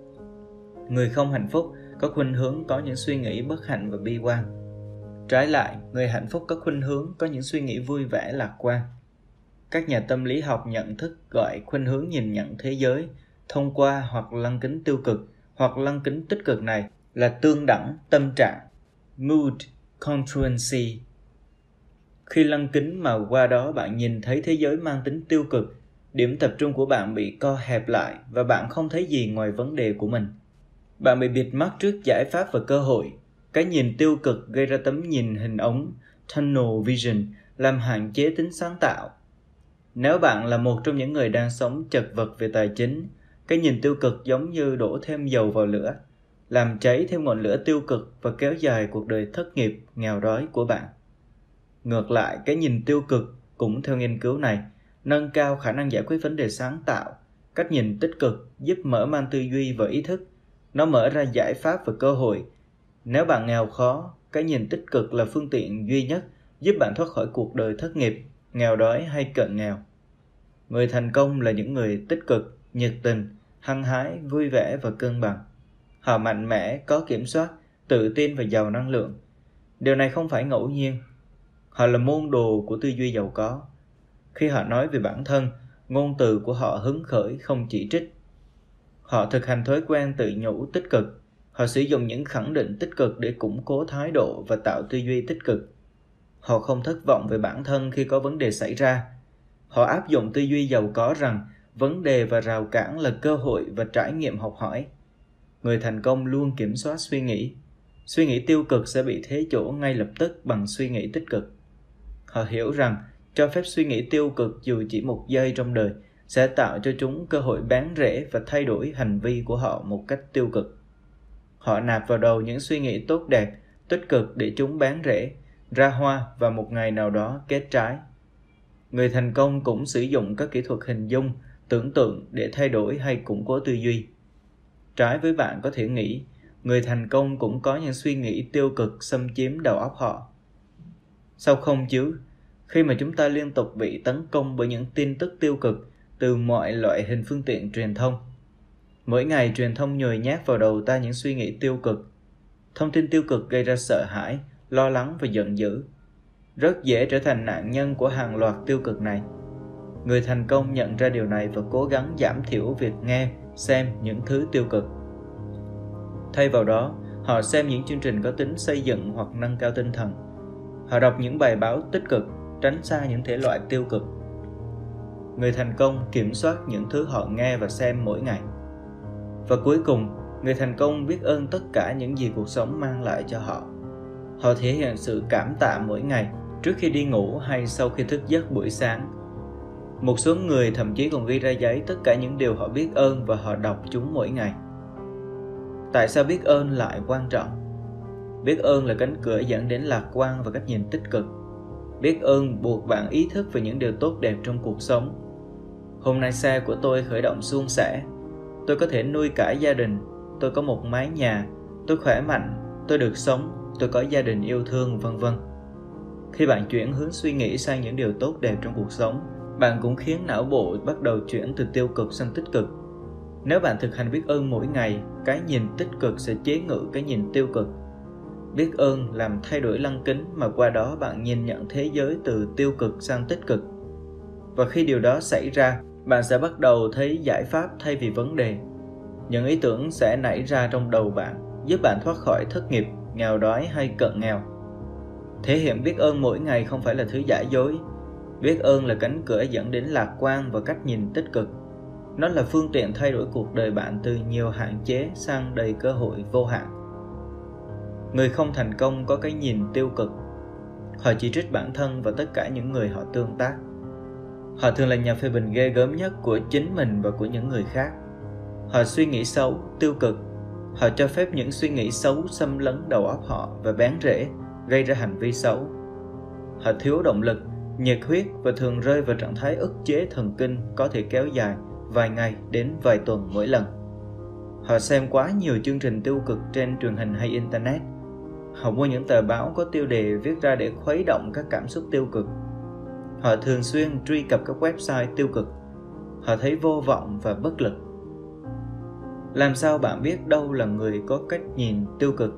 Người không hạnh phúc có khuynh hướng có những suy nghĩ bất hạnh và bi quan. Trái lại, người hạnh phúc có khuynh hướng có những suy nghĩ vui vẻ lạc quan. Các nhà tâm lý học nhận thức gọi khuynh hướng nhìn nhận thế giới thông qua hoặc lăng kính tiêu cực hoặc lăng kính tích cực này là tương đẳng tâm trạng, mood congruency. Khi lăng kính mà qua đó bạn nhìn thấy thế giới mang tính tiêu cực, điểm tập trung của bạn bị co hẹp lại và bạn không thấy gì ngoài vấn đề của mình. Bạn bị bịt mắt trước giải pháp và cơ hội. Cái nhìn tiêu cực gây ra tấm nhìn hình ống, tunnel vision, làm hạn chế tính sáng tạo. Nếu bạn là một trong những người đang sống chật vật về tài chính, cái nhìn tiêu cực giống như đổ thêm dầu vào lửa, làm cháy thêm ngọn lửa tiêu cực và kéo dài cuộc đời thất nghiệp, nghèo đói của bạn. Ngược lại, cái nhìn tiêu cực cũng theo nghiên cứu này, nâng cao khả năng giải quyết vấn đề sáng tạo. Cách nhìn tích cực giúp mở mang tư duy và ý thức. Nó mở ra giải pháp và cơ hội. Nếu bạn nghèo khó, cái nhìn tích cực là phương tiện duy nhất giúp bạn thoát khỏi cuộc đời thất nghiệp, nghèo đói hay cận nghèo. Người thành công là những người tích cực, nhiệt tình, hăng hái, vui vẻ và cân bằng. Họ mạnh mẽ, có kiểm soát, tự tin và giàu năng lượng. Điều này không phải ngẫu nhiên. Họ là môn đồ của tư duy giàu có. Khi họ nói về bản thân, ngôn từ của họ hứng khởi không chỉ trích. Họ thực hành thói quen tự nhủ tích cực. Họ sử dụng những khẳng định tích cực để củng cố thái độ và tạo tư duy tích cực. Họ không thất vọng về bản thân khi có vấn đề xảy ra. Họ áp dụng tư duy giàu có rằng vấn đề và rào cản là cơ hội và trải nghiệm học hỏi. Người thành công luôn kiểm soát suy nghĩ. Suy nghĩ tiêu cực sẽ bị thế chỗ ngay lập tức bằng suy nghĩ tích cực. Họ hiểu rằng cho phép suy nghĩ tiêu cực dù chỉ một giây trong đời sẽ tạo cho chúng cơ hội bén rễ và thay đổi hành vi của họ một cách tiêu cực. Họ nạp vào đầu những suy nghĩ tốt đẹp, tích cực để chúng bám rễ, ra hoa và một ngày nào đó kết trái. Người thành công cũng sử dụng các kỹ thuật hình dung, tưởng tượng để thay đổi hay củng cố tư duy. Trái với bạn có thể nghĩ, người thành công cũng có những suy nghĩ tiêu cực xâm chiếm đầu óc họ. Sao không chứ? Khi mà chúng ta liên tục bị tấn công bởi những tin tức tiêu cực từ mọi loại hình phương tiện truyền thông. Mỗi ngày truyền thông nhồi nhét vào đầu ta những suy nghĩ tiêu cực. Thông tin tiêu cực gây ra sợ hãi, lo lắng và giận dữ. Rất dễ trở thành nạn nhân của hàng loạt tiêu cực này. Người thành công nhận ra điều này và cố gắng giảm thiểu việc nghe, xem những thứ tiêu cực. Thay vào đó, họ xem những chương trình có tính xây dựng hoặc nâng cao tinh thần. Họ đọc những bài báo tích cực, tránh xa những thể loại tiêu cực. Người thành công kiểm soát những thứ họ nghe và xem mỗi ngày. Và cuối cùng, người thành công biết ơn tất cả những gì cuộc sống mang lại cho họ. Họ thể hiện sự cảm tạ mỗi ngày, trước khi đi ngủ hay sau khi thức giấc buổi sáng. Một số người thậm chí còn ghi ra giấy tất cả những điều họ biết ơn và họ đọc chúng mỗi ngày. Tại sao biết ơn lại quan trọng? Biết ơn là cánh cửa dẫn đến lạc quan và cách nhìn tích cực. Biết ơn buộc bạn ý thức về những điều tốt đẹp trong cuộc sống. Hôm nay xe của tôi khởi động suôn sẻ. Tôi có thể nuôi cả gia đình. Tôi có một mái nhà. Tôi khỏe mạnh. Tôi được sống. Tôi có gia đình yêu thương, vân vân. Khi bạn chuyển hướng suy nghĩ sang những điều tốt đẹp trong cuộc sống, bạn cũng khiến não bộ bắt đầu chuyển từ tiêu cực sang tích cực. Nếu bạn thực hành biết ơn mỗi ngày, cái nhìn tích cực sẽ chế ngự cái nhìn tiêu cực. Biết ơn làm thay đổi lăng kính mà qua đó bạn nhìn nhận thế giới từ tiêu cực sang tích cực. Và khi điều đó xảy ra, bạn sẽ bắt đầu thấy giải pháp thay vì vấn đề. Những ý tưởng sẽ nảy ra trong đầu bạn, giúp bạn thoát khỏi thất nghiệp, nghèo đói hay cận nghèo. Thể hiện biết ơn mỗi ngày không phải là thứ giả dối. Biết ơn là cánh cửa dẫn đến lạc quan và cách nhìn tích cực. Nó là phương tiện thay đổi cuộc đời bạn từ nhiều hạn chế sang đầy cơ hội vô hạn. Người không thành công có cái nhìn tiêu cực. Họ chỉ trích bản thân và tất cả những người họ tương tác. Họ thường là nhà phê bình ghê gớm nhất của chính mình và của những người khác. Họ suy nghĩ xấu, tiêu cực. Họ cho phép những suy nghĩ xấu xâm lấn đầu óc họ và bén rễ, gây ra hành vi xấu. Họ thiếu động lực, nhiệt huyết và thường rơi vào trạng thái ức chế thần kinh có thể kéo dài vài ngày đến vài tuần mỗi lần. Họ xem quá nhiều chương trình tiêu cực trên truyền hình hay Internet. Họ mua những tờ báo có tiêu đề viết ra để khuấy động các cảm xúc tiêu cực. Họ thường xuyên truy cập các website tiêu cực. Họ thấy vô vọng và bất lực. Làm sao bạn biết đâu là người có cách nhìn tiêu cực?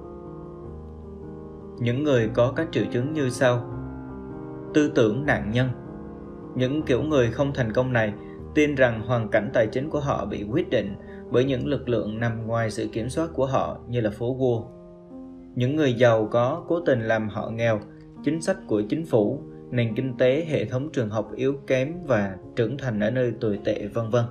Những người có các triệu chứng như sau. Tư tưởng nạn nhân. Những kiểu người không thành công này tin rằng hoàn cảnh tài chính của họ bị quyết định bởi những lực lượng nằm ngoài sự kiểm soát của họ như là phố Wall. Những người giàu có cố tình làm họ nghèo, chính sách của chính phủ, nền kinh tế, hệ thống trường học yếu kém và trưởng thành ở nơi tồi tệ, vân vân.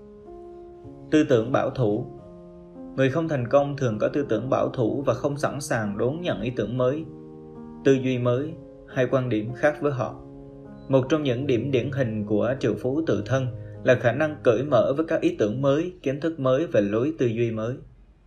Tư tưởng bảo thủ. Người không thành công thường có tư tưởng bảo thủ và không sẵn sàng đón nhận ý tưởng mới, tư duy mới hay quan điểm khác với họ. Một trong những điểm điển hình của triệu phú tự thân là khả năng cởi mở với các ý tưởng mới, kiến thức mới và lối tư duy mới.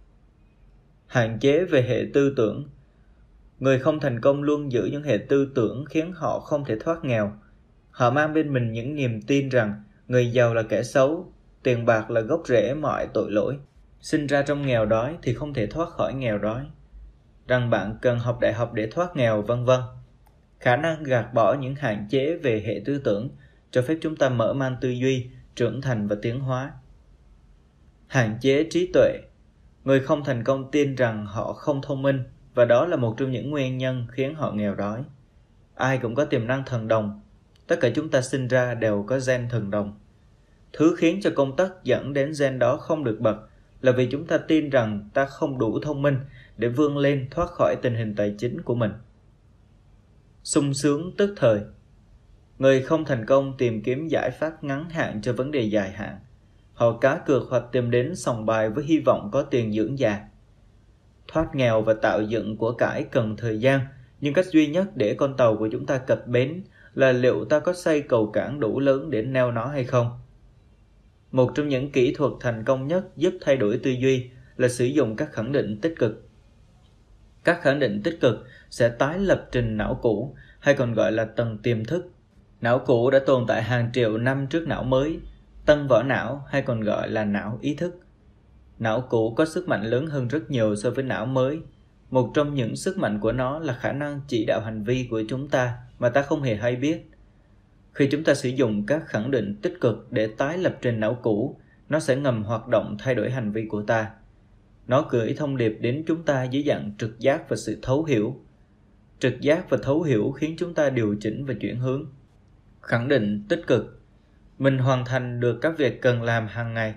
Hạn chế về hệ tư tưởng. Người không thành công luôn giữ những hệ tư tưởng khiến họ không thể thoát nghèo. Họ mang bên mình những niềm tin rằng người giàu là kẻ xấu, tiền bạc là gốc rễ mọi tội lỗi, sinh ra trong nghèo đói thì không thể thoát khỏi nghèo đói, rằng bạn cần học đại học để thoát nghèo, vân vân. Khả năng gạt bỏ những hạn chế về hệ tư tưởng cho phép chúng ta mở mang tư duy, trưởng thành và tiến hóa. Hạn chế trí tuệ. Người không thành công tin rằng họ không thông minh và đó là một trong những nguyên nhân khiến họ nghèo đói. Ai cũng có tiềm năng thần đồng. Tất cả chúng ta sinh ra đều có gen thần đồng. Thứ khiến cho công tắc dẫn đến gen đó không được bật là vì chúng ta tin rằng ta không đủ thông minh để vươn lên thoát khỏi tình hình tài chính của mình. Sung sướng tức thời. Người không thành công tìm kiếm giải pháp ngắn hạn cho vấn đề dài hạn. Họ cá cược hoặc tìm đến sòng bài với hy vọng có tiền dưỡng già. Thoát nghèo và tạo dựng của cải cần thời gian, nhưng cách duy nhất để con tàu của chúng ta cập bến là liệu ta có xây cầu cảng đủ lớn để neo nó hay không. Một trong những kỹ thuật thành công nhất giúp thay đổi tư duy là sử dụng các khẳng định tích cực. Các khẳng định tích cực sẽ tái lập trình não cũ, hay còn gọi là tầng tiềm thức. Não cũ đã tồn tại hàng triệu năm trước não mới, tân vỏ não hay còn gọi là não ý thức. Não cũ có sức mạnh lớn hơn rất nhiều so với não mới. Một trong những sức mạnh của nó là khả năng chỉ đạo hành vi của chúng ta mà ta không hề hay biết. Khi chúng ta sử dụng các khẳng định tích cực để tái lập trình não cũ, nó sẽ ngầm hoạt động thay đổi hành vi của ta. Nó gửi thông điệp đến chúng ta dưới dạng trực giác và sự thấu hiểu. Trực giác và thấu hiểu khiến chúng ta điều chỉnh và chuyển hướng. Khẳng định tích cực: mình hoàn thành được các việc cần làm hàng ngày.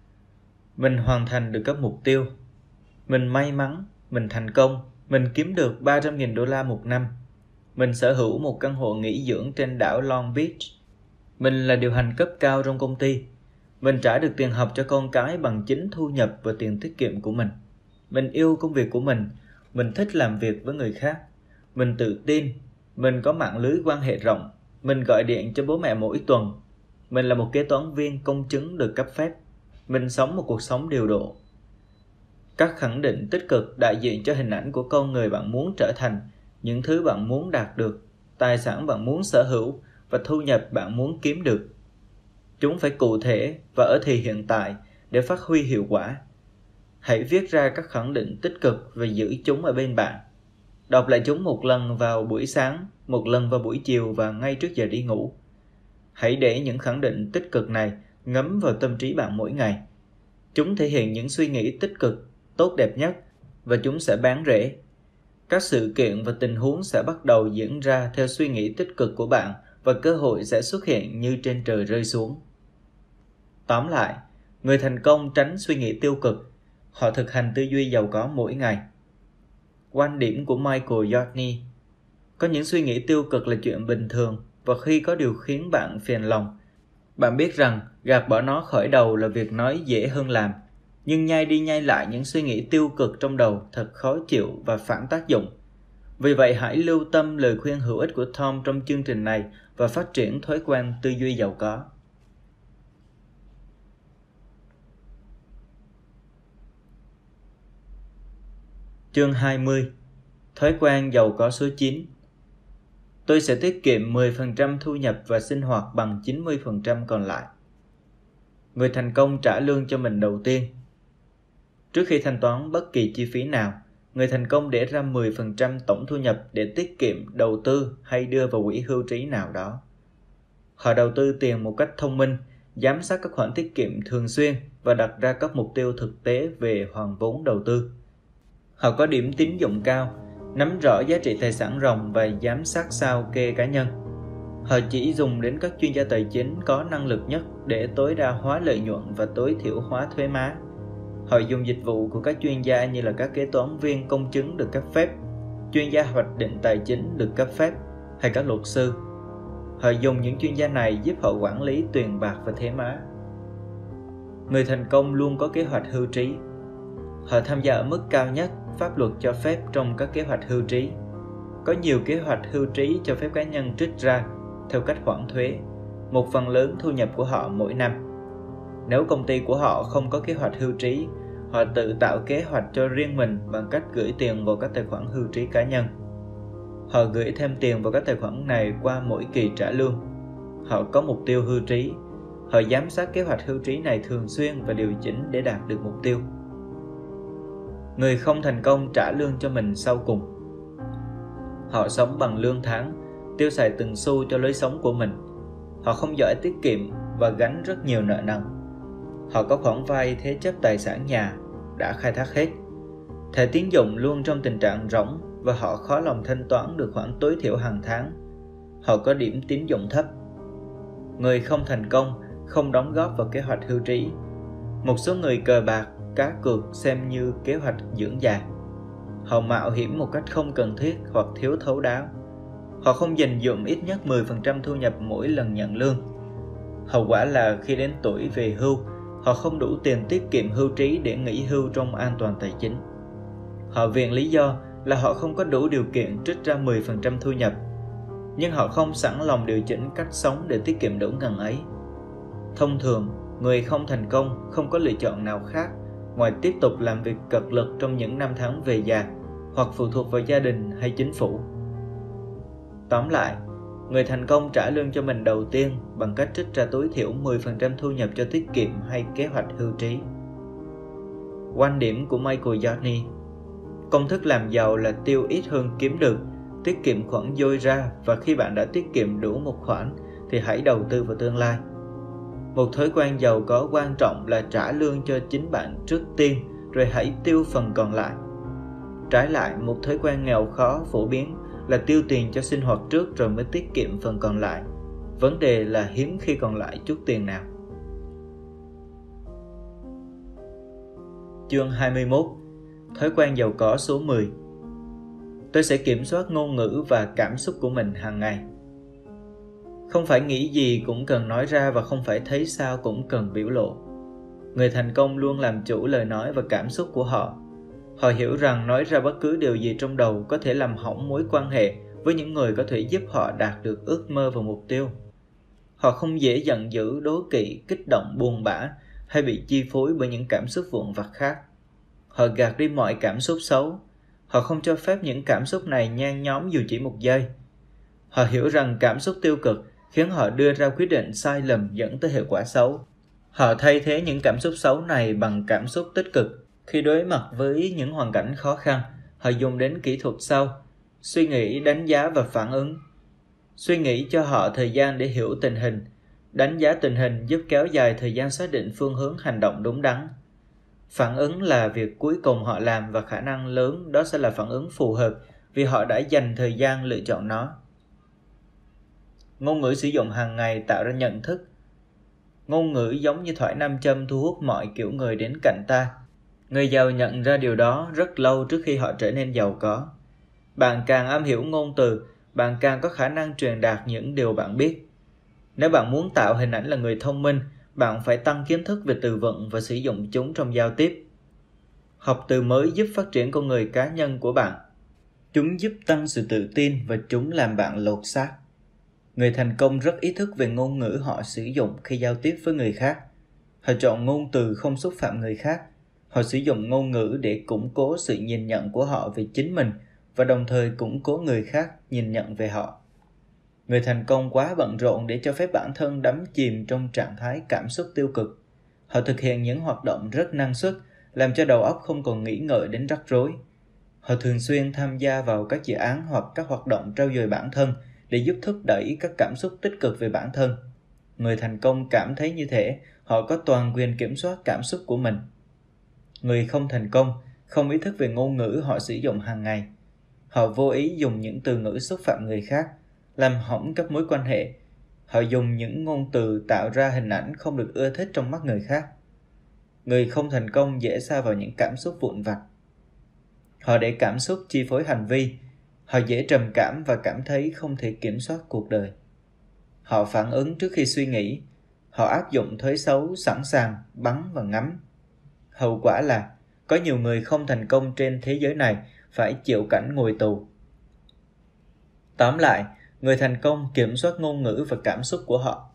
Mình hoàn thành được các mục tiêu. Mình may mắn, mình thành công, mình kiếm được ba trăm nghìn đô la một năm. Mình sở hữu một căn hộ nghỉ dưỡng trên đảo Long Beach. Mình là điều hành cấp cao trong công ty. Mình trả được tiền học cho con cái bằng chính thu nhập và tiền tiết kiệm của mình. Mình yêu công việc của mình. Mình thích làm việc với người khác. Mình tự tin. Mình có mạng lưới quan hệ rộng. Mình gọi điện cho bố mẹ mỗi tuần. Mình là một kế toán viên công chứng được cấp phép. Mình sống một cuộc sống điều độ. Các khẳng định tích cực đại diện cho hình ảnh của con người bạn muốn trở thành, những thứ bạn muốn đạt được, tài sản bạn muốn sở hữu và thu nhập bạn muốn kiếm được. Chúng phải cụ thể và ở thì hiện tại để phát huy hiệu quả. Hãy viết ra các khẳng định tích cực và giữ chúng ở bên bạn. Đọc lại chúng một lần vào buổi sáng, một lần vào buổi chiều và ngay trước giờ đi ngủ. Hãy để những khẳng định tích cực này ngấm vào tâm trí bạn mỗi ngày. Chúng thể hiện những suy nghĩ tích cực, tốt đẹp nhất và chúng sẽ bám rễ. Các sự kiện và tình huống sẽ bắt đầu diễn ra theo suy nghĩ tích cực của bạn và cơ hội sẽ xuất hiện như trên trời rơi xuống. Tóm lại, người thành công tránh suy nghĩ tiêu cực. Họ thực hành tư duy giàu có mỗi ngày. Quan điểm của Michael Yortney: có những suy nghĩ tiêu cực là chuyện bình thường, và khi có điều khiến bạn phiền lòng, bạn biết rằng gạt bỏ nó khỏi đầu là việc nói dễ hơn làm. Nhưng nhai đi nhai lại những suy nghĩ tiêu cực trong đầu thật khó chịu và phản tác dụng. Vì vậy hãy lưu tâm lời khuyên hữu ích của Tom trong chương trình này và phát triển thói quen tư duy giàu có. Chương hai mươi. Thói quen giàu có số chín. Tôi sẽ tiết kiệm mười phần trăm thu nhập và sinh hoạt bằng chín mươi phần trăm còn lại. Người thành công trả lương cho mình đầu tiên. Trước khi thanh toán bất kỳ chi phí nào, người thành công để ra mười phần trăm tổng thu nhập để tiết kiệm, đầu tư hay đưa vào quỹ hưu trí nào đó. Họ đầu tư tiền một cách thông minh, giám sát các khoản tiết kiệm thường xuyên và đặt ra các mục tiêu thực tế về hoàn vốn đầu tư. Họ có điểm tín dụng cao, nắm rõ giá trị tài sản ròng và giám sát sao kê cá nhân. Họ chỉ dùng đến các chuyên gia tài chính có năng lực nhất để tối đa hóa lợi nhuận và tối thiểu hóa thuế má. Họ dùng dịch vụ của các chuyên gia như là các kế toán viên công chứng được cấp phép, chuyên gia hoạch định tài chính được cấp phép hay các luật sư. Họ dùng những chuyên gia này giúp họ quản lý tiền bạc và thuế má. Người thành công luôn có kế hoạch hưu trí. Họ tham gia ở mức cao nhất pháp luật cho phép trong các kế hoạch hưu trí. Có nhiều kế hoạch hưu trí cho phép cá nhân trích ra theo cách khoản thuế một phần lớn thu nhập của họ mỗi năm. Nếu công ty của họ không có kế hoạch hưu trí, họ tự tạo kế hoạch cho riêng mình bằng cách gửi tiền vào các tài khoản hưu trí cá nhân. Họ gửi thêm tiền vào các tài khoản này qua mỗi kỳ trả lương. Họ có mục tiêu hưu trí. Họ giám sát kế hoạch hưu trí này thường xuyên và điều chỉnh để đạt được mục tiêu. Người không thành công trả lương cho mình sau cùng. Họ sống bằng lương tháng, tiêu xài từng xu cho lối sống của mình. Họ không giỏi tiết kiệm và gánh rất nhiều nợ nần. Họ có khoản vay thế chấp tài sản nhà đã khai thác hết. Thẻ tín dụng luôn trong tình trạng rỗng và họ khó lòng thanh toán được khoản tối thiểu hàng tháng. Họ có điểm tín dụng thấp. Người không thành công không đóng góp vào kế hoạch hưu trí. Một số người cờ bạc, cá cược xem như kế hoạch dưỡng già. Họ mạo hiểm một cách không cần thiết hoặc thiếu thấu đáo. Họ không dành dụm ít nhất mười phần trăm thu nhập mỗi lần nhận lương. Hậu quả là khi đến tuổi về hưu, họ không đủ tiền tiết kiệm hưu trí để nghỉ hưu trong an toàn tài chính. Họ viện lý do là họ không có đủ điều kiện trích ra mười phần trăm thu nhập, nhưng họ không sẵn lòng điều chỉnh cách sống để tiết kiệm đủ ngần ấy. Thông thường, người không thành công không có lựa chọn nào khác ngoài tiếp tục làm việc cật lực trong những năm tháng về già, hoặc phụ thuộc vào gia đình hay chính phủ. Tóm lại, người thành công trả lương cho mình đầu tiên bằng cách trích ra tối thiểu mười phần trăm thu nhập cho tiết kiệm hay kế hoạch hưu trí. Quan điểm của Michael Yorney: công thức làm giàu là tiêu ít hơn kiếm được, tiết kiệm khoản dôi ra, và khi bạn đã tiết kiệm đủ một khoản thì hãy đầu tư vào tương lai. Một thói quen giàu có quan trọng là trả lương cho chính bạn trước tiên, rồi hãy tiêu phần còn lại. Trái lại, một thói quen nghèo khó phổ biến là tiêu tiền cho sinh hoạt trước rồi mới tiết kiệm phần còn lại. Vấn đề là hiếm khi còn lại chút tiền nào. Chương hai mươi mốt. Thói quen giàu có số mười. Tôi sẽ kiểm soát ngôn ngữ và cảm xúc của mình hàng ngày. Không phải nghĩ gì cũng cần nói ra, và không phải thấy sao cũng cần biểu lộ. Người thành công luôn làm chủ lời nói và cảm xúc của họ. Họ hiểu rằng nói ra bất cứ điều gì trong đầu có thể làm hỏng mối quan hệ với những người có thể giúp họ đạt được ước mơ và mục tiêu. Họ không dễ giận dữ, đố kỵ, kích động, buồn bã hay bị chi phối bởi những cảm xúc vụn vặt khác. Họ gạt đi mọi cảm xúc xấu. Họ không cho phép những cảm xúc này nhen nhóm dù chỉ một giây. Họ hiểu rằng cảm xúc tiêu cực khiến họ đưa ra quyết định sai lầm dẫn tới hệ quả xấu. Họ thay thế những cảm xúc xấu này bằng cảm xúc tích cực. Khi đối mặt với những hoàn cảnh khó khăn, họ dùng đến kỹ thuật sau: suy nghĩ, đánh giá và phản ứng. Suy nghĩ cho họ thời gian để hiểu tình hình. Đánh giá tình hình giúp kéo dài thời gian xác định phương hướng hành động đúng đắn. Phản ứng là việc cuối cùng họ làm, và khả năng lớn đó sẽ là phản ứng phù hợp vì họ đã dành thời gian lựa chọn nó. Ngôn ngữ sử dụng hàng ngày tạo ra nhận thức. Ngôn ngữ giống như thoại nam châm thu hút mọi kiểu người đến cạnh ta. Người giàu nhận ra điều đó rất lâu trước khi họ trở nên giàu có. Bạn càng am hiểu ngôn từ, bạn càng có khả năng truyền đạt những điều bạn biết. Nếu bạn muốn tạo hình ảnh là người thông minh, bạn phải tăng kiến thức về từ vựng và sử dụng chúng trong giao tiếp. Học từ mới giúp phát triển con người cá nhân của bạn. Chúng giúp tăng sự tự tin và chúng làm bạn lột xác. Người thành công rất ý thức về ngôn ngữ họ sử dụng khi giao tiếp với người khác. Họ chọn ngôn từ không xúc phạm người khác. Họ sử dụng ngôn ngữ để củng cố sự nhìn nhận của họ về chính mình và đồng thời củng cố người khác nhìn nhận về họ. Người thành công quá bận rộn để cho phép bản thân đắm chìm trong trạng thái cảm xúc tiêu cực. Họ thực hiện những hoạt động rất năng suất, làm cho đầu óc không còn nghĩ ngợi đến rắc rối. Họ thường xuyên tham gia vào các dự án hoặc các hoạt động trau dồi bản thân để giúp thúc đẩy các cảm xúc tích cực về bản thân. Người thành công cảm thấy như thế, họ có toàn quyền kiểm soát cảm xúc của mình. Người không thành công không ý thức về ngôn ngữ họ sử dụng hàng ngày. Họ vô ý dùng những từ ngữ xúc phạm người khác, làm hỏng các mối quan hệ. Họ dùng những ngôn từ tạo ra hình ảnh không được ưa thích trong mắt người khác. Người không thành công dễ sa vào những cảm xúc vụn vặt. Họ để cảm xúc chi phối hành vi. Họ dễ trầm cảm và cảm thấy không thể kiểm soát cuộc đời. Họ phản ứng trước khi suy nghĩ. Họ áp dụng thói xấu sẵn sàng bắn và ngắm. Hậu quả là có nhiều người không thành công trên thế giới này phải chịu cảnh ngồi tù. Tóm lại, người thành công kiểm soát ngôn ngữ và cảm xúc của họ.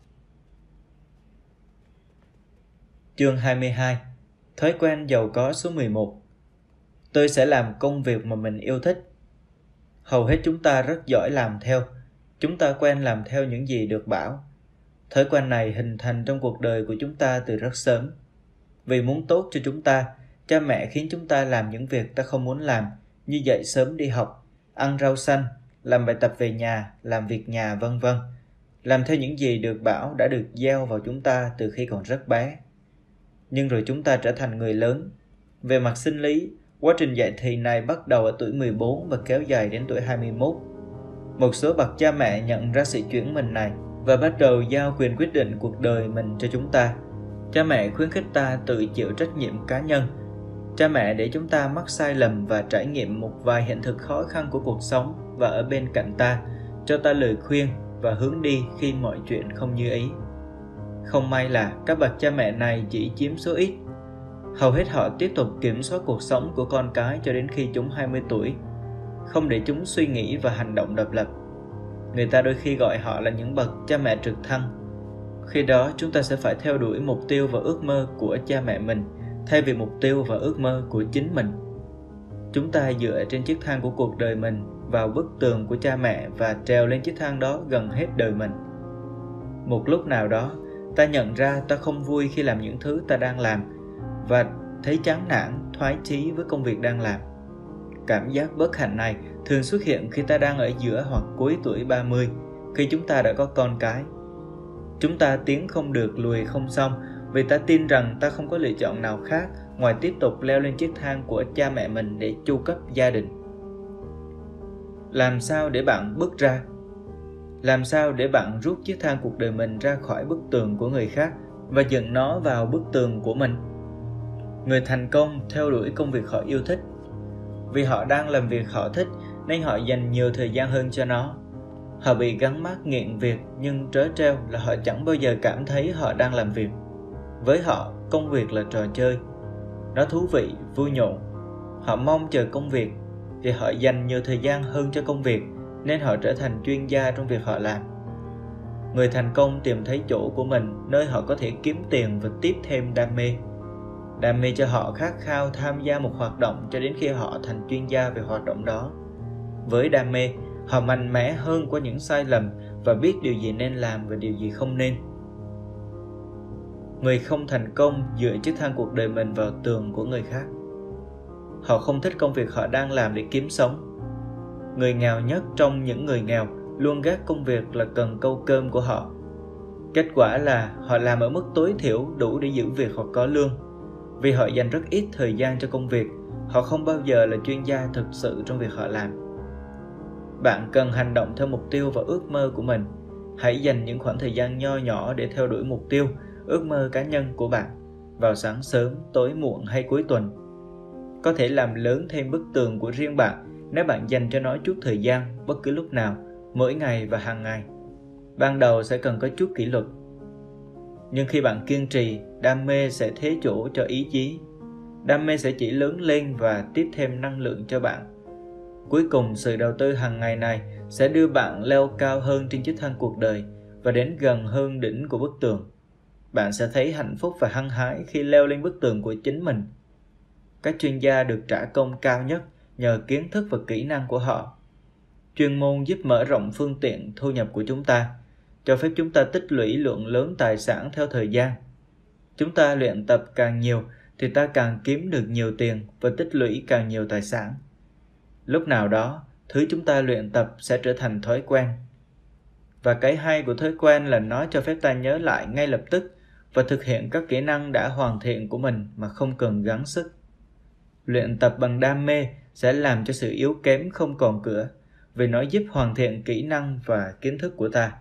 Chương hai mươi hai. Thói quen giàu có số mười một. Tôi sẽ làm công việc mà mình yêu thích. Hầu hết chúng ta rất giỏi làm theo. Chúng ta quen làm theo những gì được bảo. Thói quen này hình thành trong cuộc đời của chúng ta từ rất sớm. Vì muốn tốt cho chúng ta, cha mẹ khiến chúng ta làm những việc ta không muốn làm, như dậy sớm đi học, ăn rau xanh, làm bài tập về nhà, làm việc nhà vân vân. Làm theo những gì được bảo đã được gieo vào chúng ta từ khi còn rất bé. Nhưng rồi chúng ta trở thành người lớn. Về mặt sinh lý, quá trình dậy thì này bắt đầu ở tuổi mười bốn và kéo dài đến tuổi hai mươi mốt. Một số bậc cha mẹ nhận ra sự chuyển mình này và bắt đầu giao quyền quyết định cuộc đời mình cho chúng ta. Cha mẹ khuyến khích ta tự chịu trách nhiệm cá nhân. Cha mẹ để chúng ta mắc sai lầm và trải nghiệm một vài hiện thực khó khăn của cuộc sống và ở bên cạnh ta, cho ta lời khuyên và hướng đi khi mọi chuyện không như ý. Không may là các bậc cha mẹ này chỉ chiếm số ít. Hầu hết họ tiếp tục kiểm soát cuộc sống của con cái cho đến khi chúng hai mươi tuổi, không để chúng suy nghĩ và hành động độc lập. Người ta đôi khi gọi họ là những bậc cha mẹ trực thăng. Khi đó chúng ta sẽ phải theo đuổi mục tiêu và ước mơ của cha mẹ mình thay vì mục tiêu và ước mơ của chính mình. Chúng ta dựa trên chiếc thang của cuộc đời mình vào bức tường của cha mẹ và trèo lên chiếc thang đó gần hết đời mình. Một lúc nào đó, ta nhận ra ta không vui khi làm những thứ ta đang làm và thấy chán nản, thoái chí với công việc đang làm. Cảm giác bất hạnh này thường xuất hiện khi ta đang ở giữa hoặc cuối tuổi ba mươi, khi chúng ta đã có con cái. Chúng ta tiến không được, lùi không xong vì ta tin rằng ta không có lựa chọn nào khác ngoài tiếp tục leo lên chiếc thang của cha mẹ mình để chu cấp gia đình. Làm sao để bạn bước ra? Làm sao để bạn rút chiếc thang cuộc đời mình ra khỏi bức tường của người khác và dựng nó vào bức tường của mình? Người thành công theo đuổi công việc họ yêu thích. Vì họ đang làm việc họ thích nên họ dành nhiều thời gian hơn cho nó. Họ bị gắn mác nghiện việc, nhưng trớ trêu là họ chẳng bao giờ cảm thấy họ đang làm việc. Với họ, công việc là trò chơi. Nó thú vị, vui nhộn. Họ mong chờ công việc vì họ dành nhiều thời gian hơn cho công việc nên họ trở thành chuyên gia trong việc họ làm. Người thành công tìm thấy chỗ của mình nơi họ có thể kiếm tiền và tiếp thêm đam mê. Đam mê cho họ khát khao tham gia một hoạt động cho đến khi họ thành chuyên gia về hoạt động đó. Với đam mê, họ mạnh mẽ hơn qua những sai lầm và biết điều gì nên làm và điều gì không nên. Người không thành công dựa chiếc thang cuộc đời mình vào tường của người khác. Họ không thích công việc họ đang làm để kiếm sống. Người nghèo nhất trong những người nghèo luôn gác công việc là cần câu cơm của họ. Kết quả là họ làm ở mức tối thiểu đủ để giữ việc hoặc có lương. Vì họ dành rất ít thời gian cho công việc, họ không bao giờ là chuyên gia thực sự trong việc họ làm. Bạn cần hành động theo mục tiêu và ước mơ của mình. Hãy dành những khoảng thời gian nho nhỏ để theo đuổi mục tiêu, ước mơ cá nhân của bạn vào sáng sớm, tối muộn hay cuối tuần. Có thể làm lớn thêm bức tường của riêng bạn nếu bạn dành cho nó chút thời gian bất cứ lúc nào, mỗi ngày và hàng ngày. Ban đầu sẽ cần có chút kỷ luật. Nhưng khi bạn kiên trì, đam mê sẽ thế chỗ cho ý chí. Đam mê sẽ chỉ lớn lên và tiếp thêm năng lượng cho bạn. Cuối cùng, sự đầu tư hàng ngày này sẽ đưa bạn leo cao hơn trên chiếc thang cuộc đời và đến gần hơn đỉnh của bức tường. Bạn sẽ thấy hạnh phúc và hăng hái khi leo lên bức tường của chính mình. Các chuyên gia được trả công cao nhất nhờ kiến thức và kỹ năng của họ. Chuyên môn giúp mở rộng phương tiện thu nhập của chúng ta, cho phép chúng ta tích lũy lượng lớn tài sản theo thời gian. Chúng ta luyện tập càng nhiều thì ta càng kiếm được nhiều tiền và tích lũy càng nhiều tài sản. Lúc nào đó, thứ chúng ta luyện tập sẽ trở thành thói quen. Và cái hay của thói quen là nó cho phép ta nhớ lại ngay lập tức và thực hiện các kỹ năng đã hoàn thiện của mình mà không cần gắng sức. Luyện tập bằng đam mê sẽ làm cho sự yếu kém không còn cửa, vì nó giúp hoàn thiện kỹ năng và kiến thức của ta.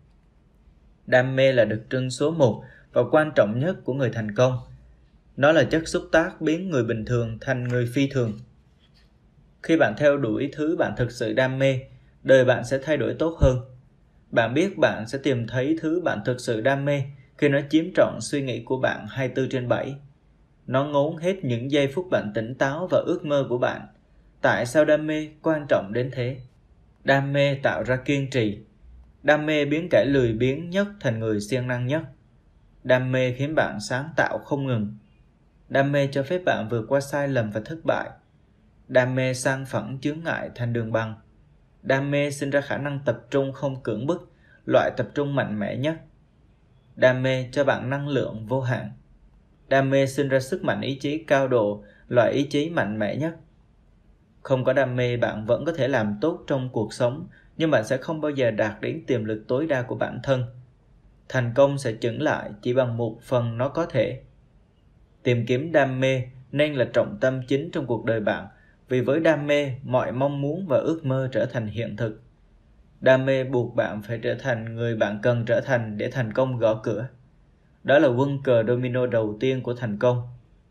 Đam mê là đặc trưng số một và quan trọng nhất của người thành công. Nó là chất xúc tác biến người bình thường thành người phi thường. Khi bạn theo đuổi thứ bạn thực sự đam mê, đời bạn sẽ thay đổi tốt hơn. Bạn biết bạn sẽ tìm thấy thứ bạn thực sự đam mê khi nó chiếm trọn suy nghĩ của bạn hai mươi bốn trên bảy. Nó ngốn hết những giây phút bạn tỉnh táo và ước mơ của bạn. Tại sao đam mê quan trọng đến thế? Đam mê tạo ra kiên trì. Đam mê biến kẻ lười biếng nhất thành người siêng năng nhất. Đam mê khiến bạn sáng tạo không ngừng. Đam mê cho phép bạn vượt qua sai lầm và thất bại. Đam mê san phẳng chướng ngại thành đường băng. Đam mê sinh ra khả năng tập trung không cưỡng bức, loại tập trung mạnh mẽ nhất. Đam mê cho bạn năng lượng vô hạn. Đam mê sinh ra sức mạnh ý chí cao độ, loại ý chí mạnh mẽ nhất. Không có đam mê, bạn vẫn có thể làm tốt trong cuộc sống, nhưng bạn sẽ không bao giờ đạt đến tiềm lực tối đa của bản thân. Thành công sẽ chững lại chỉ bằng một phần nó có thể. Tìm kiếm đam mê nên là trọng tâm chính trong cuộc đời bạn, vì với đam mê, mọi mong muốn và ước mơ trở thành hiện thực. Đam mê buộc bạn phải trở thành người bạn cần trở thành để thành công gõ cửa. Đó là quân cờ domino đầu tiên của thành công.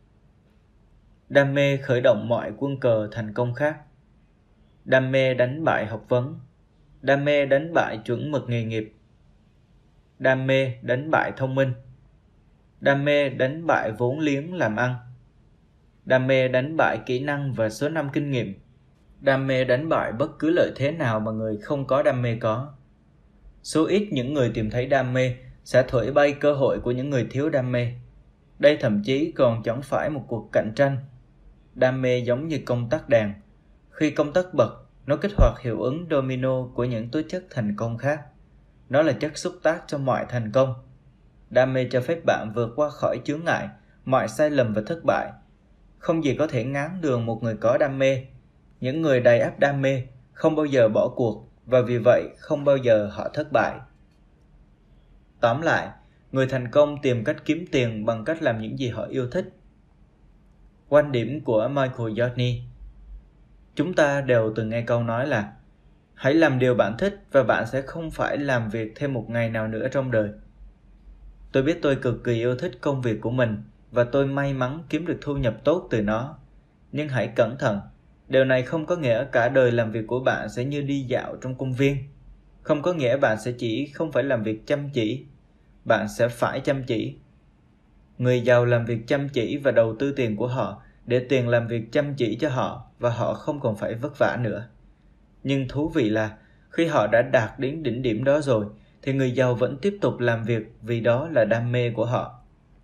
Đam mê khởi động mọi quân cờ thành công khác. Đam mê đánh bại học vấn. Đam mê đánh bại chuẩn mực nghề nghiệp. Đam mê đánh bại thông minh. Đam mê đánh bại vốn liếng làm ăn. Đam mê đánh bại kỹ năng và số năm kinh nghiệm. Đam mê đánh bại bất cứ lợi thế nào mà người không có đam mê có. Số ít những người tìm thấy đam mê sẽ thổi bay cơ hội của những người thiếu đam mê. Đây thậm chí còn chẳng phải một cuộc cạnh tranh. Đam mê giống như công tắc đèn. Khi công tắc bật, nó kích hoạt hiệu ứng domino của những tố chất thành công khác. Nó là chất xúc tác cho mọi thành công. Đam mê cho phép bạn vượt qua khỏi chướng ngại, mọi sai lầm và thất bại. Không gì có thể ngáng đường một người có đam mê. Những người đầy ắp đam mê không bao giờ bỏ cuộc, và vì vậy không bao giờ họ thất bại. Tóm lại, người thành công tìm cách kiếm tiền bằng cách làm những gì họ yêu thích. Quan điểm của Michael Jordan. Chúng ta đều từng nghe câu nói là hãy làm điều bạn thích và bạn sẽ không phải làm việc thêm một ngày nào nữa trong đời. Tôi biết tôi cực kỳ yêu thích công việc của mình và tôi may mắn kiếm được thu nhập tốt từ nó. Nhưng hãy cẩn thận, điều này không có nghĩa cả đời làm việc của bạn sẽ như đi dạo trong công viên. Không có nghĩa bạn sẽ chỉ không phải làm việc chăm chỉ. Bạn sẽ phải chăm chỉ. Người giàu làm việc chăm chỉ và đầu tư tiền của họ để tiền làm việc chăm chỉ cho họ và họ không còn phải vất vả nữa. Nhưng thú vị là khi họ đã đạt đến đỉnh điểm đó rồi thì người giàu vẫn tiếp tục làm việc vì đó là đam mê của họ.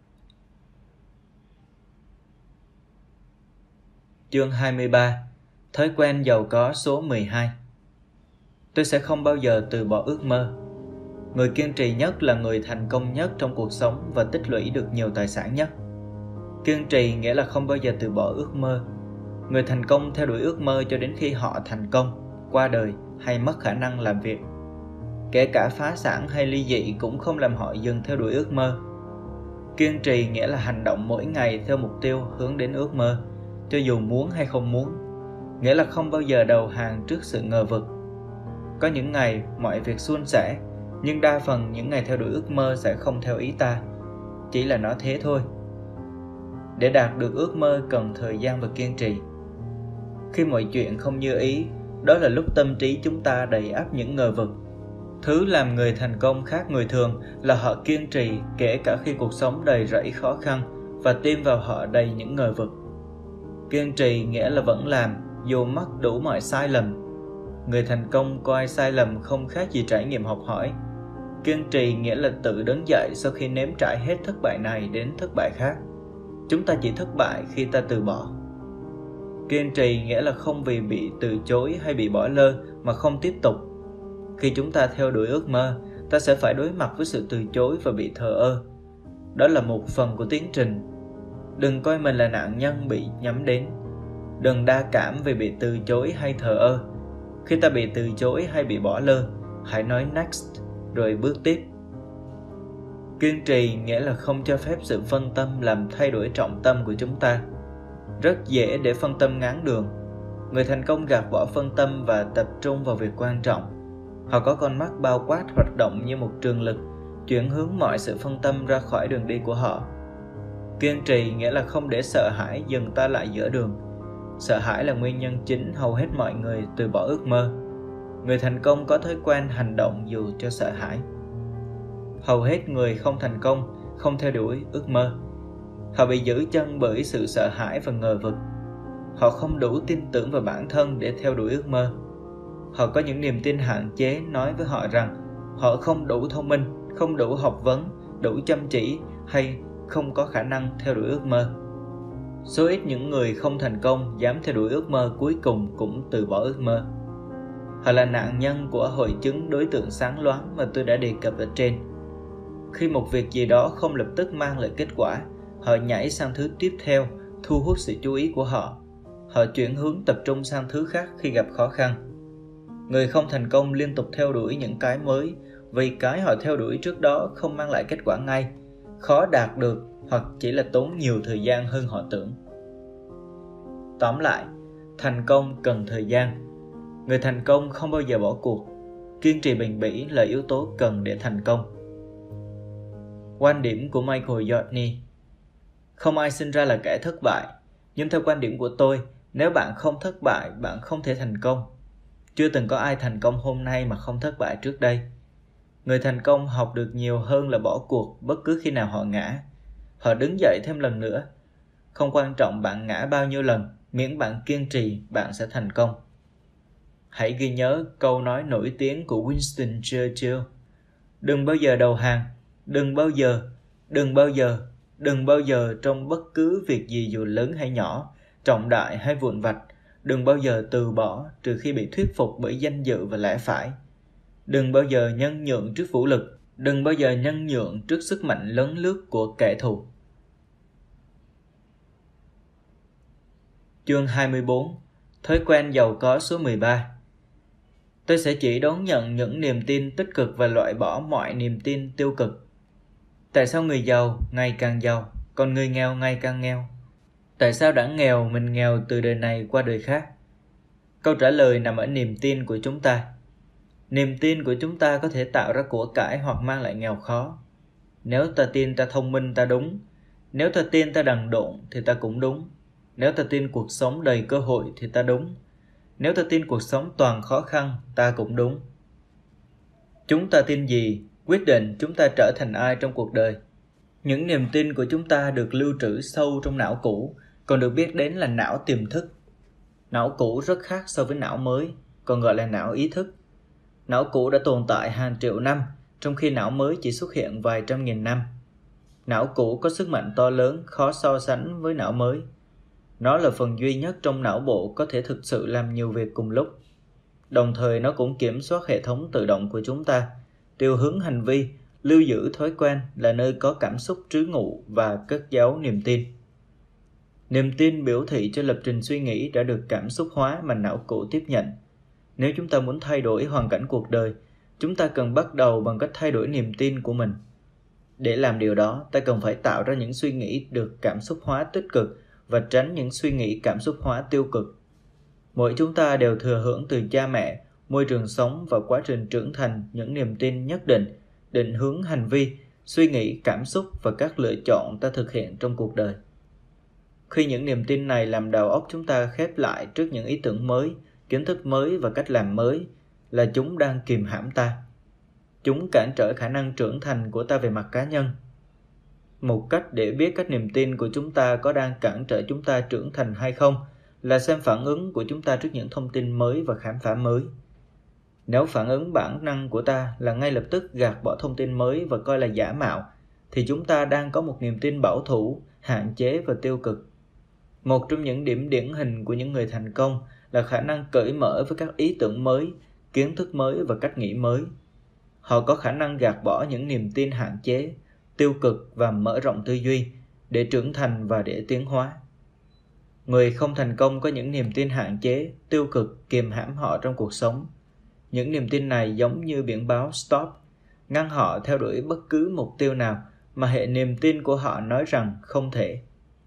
Chương hai mươi ba. Thói quen giàu có số mười hai. Tôi sẽ không bao giờ từ bỏ ước mơ. Người kiên trì nhất là người thành công nhất trong cuộc sống và tích lũy được nhiều tài sản nhất. Kiên trì nghĩa là không bao giờ từ bỏ ước mơ. Người thành công theo đuổi ước mơ cho đến khi họ thành công, qua đời hay mất khả năng làm việc. Kể cả phá sản hay ly dị cũng không làm họ dừng theo đuổi ước mơ. Kiên trì nghĩa là hành động mỗi ngày theo mục tiêu hướng đến ước mơ, cho dù muốn hay không muốn. Nghĩa là không bao giờ đầu hàng trước sự ngờ vực. Có những ngày mọi việc suôn sẻ, nhưng đa phần những ngày theo đuổi ước mơ sẽ không theo ý ta. Chỉ là nó thế thôi. Để đạt được ước mơ cần thời gian và kiên trì. Khi mọi chuyện không như ý, đó là lúc tâm trí chúng ta đầy ắp những ngờ vực. Thứ làm người thành công khác người thường là họ kiên trì kể cả khi cuộc sống đầy rẫy khó khăn và tim vào họ đầy những ngờ vực. Kiên trì nghĩa là vẫn làm dù mắc đủ mọi sai lầm. Người thành công coi sai lầm không khác gì trải nghiệm học hỏi. Kiên trì nghĩa là tự đứng dậy sau khi nếm trải hết thất bại này đến thất bại khác. Chúng ta chỉ thất bại khi ta từ bỏ. Kiên trì nghĩa là không vì bị từ chối hay bị bỏ lơ mà không tiếp tục. Khi chúng ta theo đuổi ước mơ, ta sẽ phải đối mặt với sự từ chối và bị thờ ơ. Đó là một phần của tiến trình. Đừng coi mình là nạn nhân bị nhắm đến. Đừng đa cảm vì bị từ chối hay thờ ơ. Khi ta bị từ chối hay bị bỏ lơ, hãy nói next rồi bước tiếp. Kiên trì nghĩa là không cho phép sự phân tâm làm thay đổi trọng tâm của chúng ta. Rất dễ để phân tâm ngáng đường. Người thành công gạt bỏ phân tâm và tập trung vào việc quan trọng. Họ có con mắt bao quát hoạt động như một trường lực, chuyển hướng mọi sự phân tâm ra khỏi đường đi của họ. Kiên trì nghĩa là không để sợ hãi dừng ta lại giữa đường. Sợ hãi là nguyên nhân chính hầu hết mọi người từ bỏ ước mơ. Người thành công có thói quen hành động dù cho sợ hãi. Hầu hết người không thành công không theo đuổi ước mơ. Họ bị giữ chân bởi sự sợ hãi và ngờ vực. Họ không đủ tin tưởng vào bản thân để theo đuổi ước mơ. Họ có những niềm tin hạn chế nói với họ rằng họ không đủ thông minh, không đủ học vấn, đủ chăm chỉ hay không có khả năng theo đuổi ước mơ. Số ít những người không thành công dám theo đuổi ước mơ cuối cùng cũng từ bỏ ước mơ. Họ là nạn nhân của hội chứng đối tượng sáng loáng mà tôi đã đề cập ở trên. Khi một việc gì đó không lập tức mang lại kết quả, họ nhảy sang thứ tiếp theo, thu hút sự chú ý của họ. Họ chuyển hướng tập trung sang thứ khác khi gặp khó khăn. Người không thành công liên tục theo đuổi những cái mới vì cái họ theo đuổi trước đó không mang lại kết quả ngay, khó đạt được hoặc chỉ là tốn nhiều thời gian hơn họ tưởng. Tóm lại, thành công cần thời gian. Người thành công không bao giờ bỏ cuộc. Kiên trì bền bỉ là yếu tố cần để thành công. Quan điểm của Michael Jordan. Không ai sinh ra là kẻ thất bại, nhưng theo quan điểm của tôi, nếu bạn không thất bại, bạn không thể thành công. Chưa từng có ai thành công hôm nay mà không thất bại trước đây. Người thành công học được nhiều hơn là bỏ cuộc bất cứ khi nào họ ngã. Họ đứng dậy thêm lần nữa. Không quan trọng bạn ngã bao nhiêu lần, miễn bạn kiên trì, bạn sẽ thành công. Hãy ghi nhớ câu nói nổi tiếng của Winston Churchill. Đừng bao giờ đầu hàng, đừng bao giờ, đừng bao giờ, đừng bao giờ trong bất cứ việc gì dù lớn hay nhỏ, trọng đại hay vụn vặt, đừng bao giờ từ bỏ trừ khi bị thuyết phục bởi danh dự và lẽ phải. Đừng bao giờ nhân nhượng trước vũ lực, đừng bao giờ nhân nhượng trước sức mạnh lấn lướt của kẻ thù. Chương hai mươi bốn. Thói quen giàu có số mười ba. Tôi sẽ chỉ đón nhận những niềm tin tích cực và loại bỏ mọi niềm tin tiêu cực. Tại sao người giàu ngày càng giàu, còn người nghèo ngày càng nghèo? Tại sao đã nghèo mình nghèo từ đời này qua đời khác? Câu trả lời nằm ở niềm tin của chúng ta. Niềm tin của chúng ta có thể tạo ra của cải hoặc mang lại nghèo khó. Nếu ta tin ta thông minh ta đúng, nếu ta tin ta đần độn thì ta cũng đúng. Nếu ta tin cuộc sống đầy cơ hội thì ta đúng. Nếu ta tin cuộc sống toàn khó khăn, ta cũng đúng. Chúng ta tin gì quyết định chúng ta trở thành ai trong cuộc đời. Những niềm tin của chúng ta được lưu trữ sâu trong não cũ, còn được biết đến là não tiềm thức. Não cũ rất khác so với não mới, còn gọi là não ý thức. Não cũ đã tồn tại hàng triệu năm, trong khi não mới chỉ xuất hiện vài trăm nghìn năm. Não cũ có sức mạnh to lớn, khó so sánh với não mới. Nó là phần duy nhất trong não bộ có thể thực sự làm nhiều việc cùng lúc. Đồng thời nó cũng kiểm soát hệ thống tự động của chúng ta, điều hướng hành vi, lưu giữ thói quen, là nơi có cảm xúc trú ngụ và cất giấu niềm tin. Niềm tin biểu thị cho lập trình suy nghĩ đã được cảm xúc hóa mà não cũ tiếp nhận. Nếu chúng ta muốn thay đổi hoàn cảnh cuộc đời, chúng ta cần bắt đầu bằng cách thay đổi niềm tin của mình. Để làm điều đó, ta cần phải tạo ra những suy nghĩ được cảm xúc hóa tích cực và tránh những suy nghĩ cảm xúc hóa tiêu cực. Mỗi chúng ta đều thừa hưởng từ cha mẹ, môi trường sống và quá trình trưởng thành những niềm tin nhất định, định hướng hành vi, suy nghĩ, cảm xúc và các lựa chọn ta thực hiện trong cuộc đời. Khi những niềm tin này làm đầu óc chúng ta khép lại trước những ý tưởng mới, kiến thức mới và cách làm mới, là chúng đang kìm hãm ta. Chúng cản trở khả năng trưởng thành của ta về mặt cá nhân. Một cách để biết các niềm tin của chúng ta có đang cản trở chúng ta trưởng thành hay không là xem phản ứng của chúng ta trước những thông tin mới và khám phá mới. Nếu phản ứng bản năng của ta là ngay lập tức gạt bỏ thông tin mới và coi là giả mạo, thì chúng ta đang có một niềm tin bảo thủ, hạn chế và tiêu cực. Một trong những điểm điển hình của những người thành công là khả năng cởi mở với các ý tưởng mới, kiến thức mới và cách nghĩ mới. Họ có khả năng gạt bỏ những niềm tin hạn chế, tiêu cực và mở rộng tư duy để trưởng thành và để tiến hóa. Người không thành công có những niềm tin hạn chế, tiêu cực kiềm hãm họ trong cuộc sống. Những niềm tin này giống như biển báo stop, ngăn họ theo đuổi bất cứ mục tiêu nào mà hệ niềm tin của họ nói rằng không thể.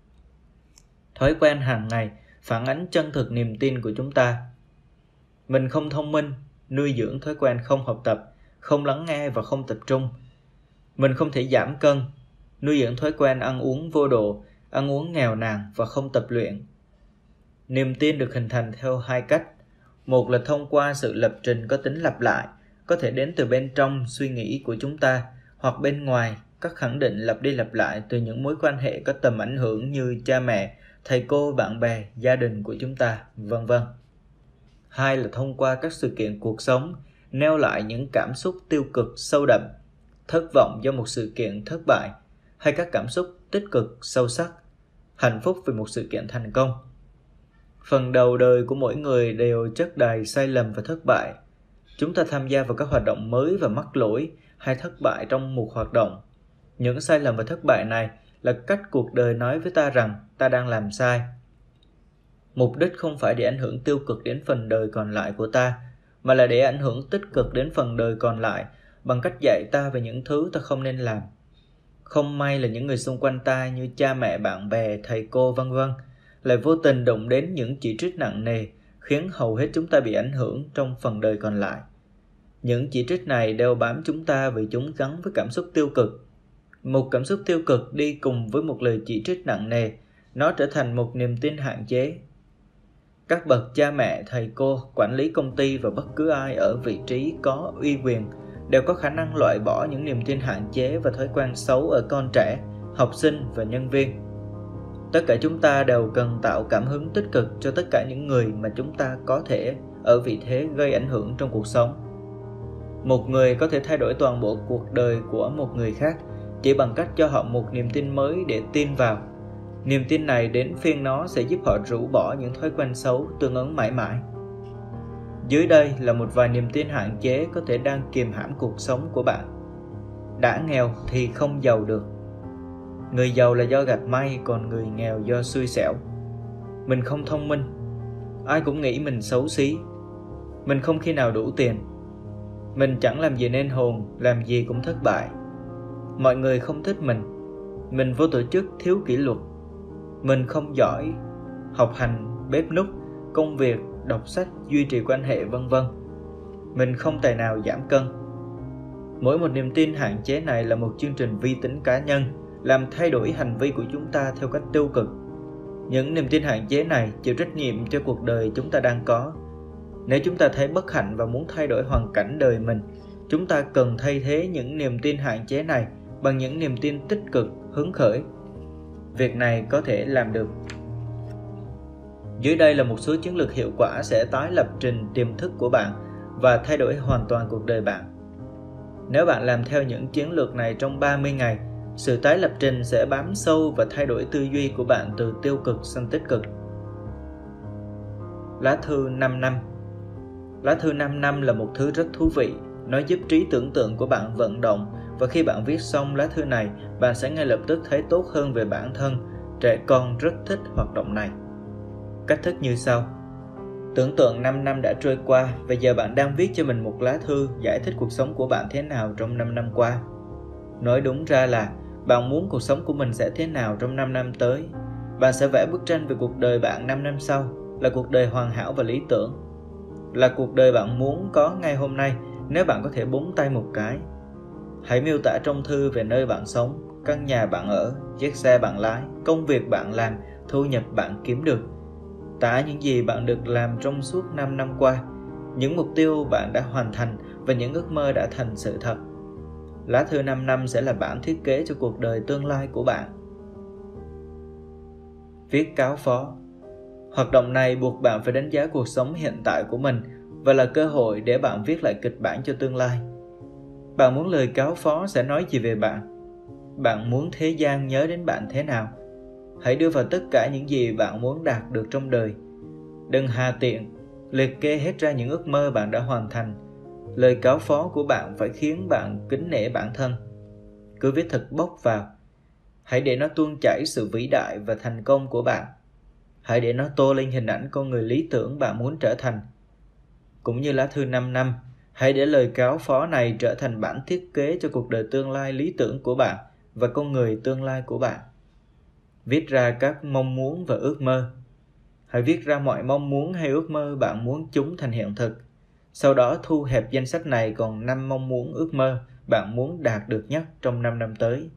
Thói quen hàng ngày phản ánh chân thực niềm tin của chúng ta. Mình không thông minh, nuôi dưỡng thói quen không học tập, không lắng nghe và không tập trung. Mình không thể giảm cân, nuôi dưỡng thói quen ăn uống vô độ, ăn uống nghèo nàn và không tập luyện. Niềm tin được hình thành theo hai cách. Một là thông qua sự lập trình có tính lặp lại, có thể đến từ bên trong suy nghĩ của chúng ta, hoặc bên ngoài, các khẳng định lặp đi lặp lại từ những mối quan hệ có tầm ảnh hưởng như cha mẹ, thầy cô, bạn bè, gia đình của chúng ta, vân vân. Hai là thông qua các sự kiện cuộc sống, nêu lại những cảm xúc tiêu cực sâu đậm, thất vọng do một sự kiện thất bại, hay các cảm xúc tích cực sâu sắc, hạnh phúc vì một sự kiện thành công. Phần đầu đời của mỗi người đều chất đầy sai lầm và thất bại. Chúng ta tham gia vào các hoạt động mới và mắc lỗi hay thất bại trong một hoạt động. Những sai lầm và thất bại này là cách cuộc đời nói với ta rằng ta đang làm sai. Mục đích không phải để ảnh hưởng tiêu cực đến phần đời còn lại của ta, mà là để ảnh hưởng tích cực đến phần đời còn lại bằng cách dạy ta về những thứ ta không nên làm. Không may là những người xung quanh ta như cha mẹ, bạn bè, thầy cô, vân vân lại vô tình đụng đến những chỉ trích nặng nề, khiến hầu hết chúng ta bị ảnh hưởng trong phần đời còn lại. Những chỉ trích này đeo bám chúng ta vì chúng gắn với cảm xúc tiêu cực. Một cảm xúc tiêu cực đi cùng với một lời chỉ trích nặng nề, nó trở thành một niềm tin hạn chế. Các bậc cha mẹ, thầy cô, quản lý công ty và bất cứ ai ở vị trí có uy quyền đều có khả năng loại bỏ những niềm tin hạn chế và thói quen xấu ở con trẻ, học sinh và nhân viên. Tất cả chúng ta đều cần tạo cảm hứng tích cực cho tất cả những người mà chúng ta có thể ở vị thế gây ảnh hưởng trong cuộc sống. Một người có thể thay đổi toàn bộ cuộc đời của một người khác chỉ bằng cách cho họ một niềm tin mới để tin vào. Niềm tin này đến phiên nó sẽ giúp họ rũ bỏ những thói quen xấu tương ứng mãi mãi. Dưới đây là một vài niềm tin hạn chế có thể đang kìm hãm cuộc sống của bạn. Đã nghèo thì không giàu được. Người giàu là do gặt may, còn người nghèo do xui xẻo. Mình không thông minh. Ai cũng nghĩ mình xấu xí. Mình không khi nào đủ tiền. Mình chẳng làm gì nên hồn, làm gì cũng thất bại. Mọi người không thích mình. Mình vô tổ chức, thiếu kỷ luật. Mình không giỏi học hành, bếp núc, công việc, đọc sách, duy trì quan hệ, vân vân. Mình không tài nào giảm cân. Mỗi một niềm tin hạn chế này là một chương trình vi tính cá nhân, làm thay đổi hành vi của chúng ta theo cách tiêu cực. Những niềm tin hạn chế này chịu trách nhiệm cho cuộc đời chúng ta đang có. Nếu chúng ta thấy bất hạnh và muốn thay đổi hoàn cảnh đời mình, chúng ta cần thay thế những niềm tin hạn chế này bằng những niềm tin tích cực, hứng khởi. Việc này có thể làm được. Dưới đây là một số chiến lược hiệu quả sẽ tái lập trình tiềm thức của bạn và thay đổi hoàn toàn cuộc đời bạn. Nếu bạn làm theo những chiến lược này trong ba mươi ngày, sự tái lập trình sẽ bám sâu và thay đổi tư duy của bạn từ tiêu cực sang tích cực. Lá thư năm năm. Lá thư năm năm là một thứ rất thú vị. Nó giúp trí tưởng tượng của bạn vận động, và khi bạn viết xong lá thư này, bạn sẽ ngay lập tức thấy tốt hơn về bản thân. Trẻ con rất thích hoạt động này. Cách thức như sau. Tưởng tượng năm năm đã trôi qua, và giờ bạn đang viết cho mình một lá thư giải thích cuộc sống của bạn thế nào trong năm năm qua. Nói đúng ra là bạn muốn cuộc sống của mình sẽ thế nào trong năm năm tới. Bạn sẽ vẽ bức tranh về cuộc đời bạn năm năm sau, là cuộc đời hoàn hảo và lý tưởng. Là cuộc đời bạn muốn có ngay hôm nay nếu bạn có thể búng tay một cái. Hãy miêu tả trong thư về nơi bạn sống, căn nhà bạn ở, chiếc xe bạn lái, công việc bạn làm, thu nhập bạn kiếm được. Tả những gì bạn được làm trong suốt năm năm qua, những mục tiêu bạn đã hoàn thành và những ước mơ đã thành sự thật. Lá thư năm năm sẽ là bản thiết kế cho cuộc đời tương lai của bạn. Viết cáo phó. Hoạt động này buộc bạn phải đánh giá cuộc sống hiện tại của mình và là cơ hội để bạn viết lại kịch bản cho tương lai. Bạn muốn lời cáo phó sẽ nói gì về bạn? Bạn muốn thế gian nhớ đến bạn thế nào? Hãy đưa vào tất cả những gì bạn muốn đạt được trong đời. Đừng hà tiện, liệt kê hết ra những ước mơ bạn đã hoàn thành. Lời cáo phó của bạn phải khiến bạn kính nể bản thân. Cứ viết thật bốc vào. Hãy để nó tuôn chảy sự vĩ đại và thành công của bạn. Hãy để nó tô lên hình ảnh con người lý tưởng bạn muốn trở thành. Cũng như lá thư năm năm, hãy để lời cáo phó này trở thành bản thiết kế cho cuộc đời tương lai lý tưởng của bạn và con người tương lai của bạn. Viết ra các mong muốn và ước mơ. Hãy viết ra mọi mong muốn hay ước mơ bạn muốn chúng thành hiện thực. Sau đó thu hẹp danh sách này còn năm mong muốn ước mơ bạn muốn đạt được nhất trong năm năm tới.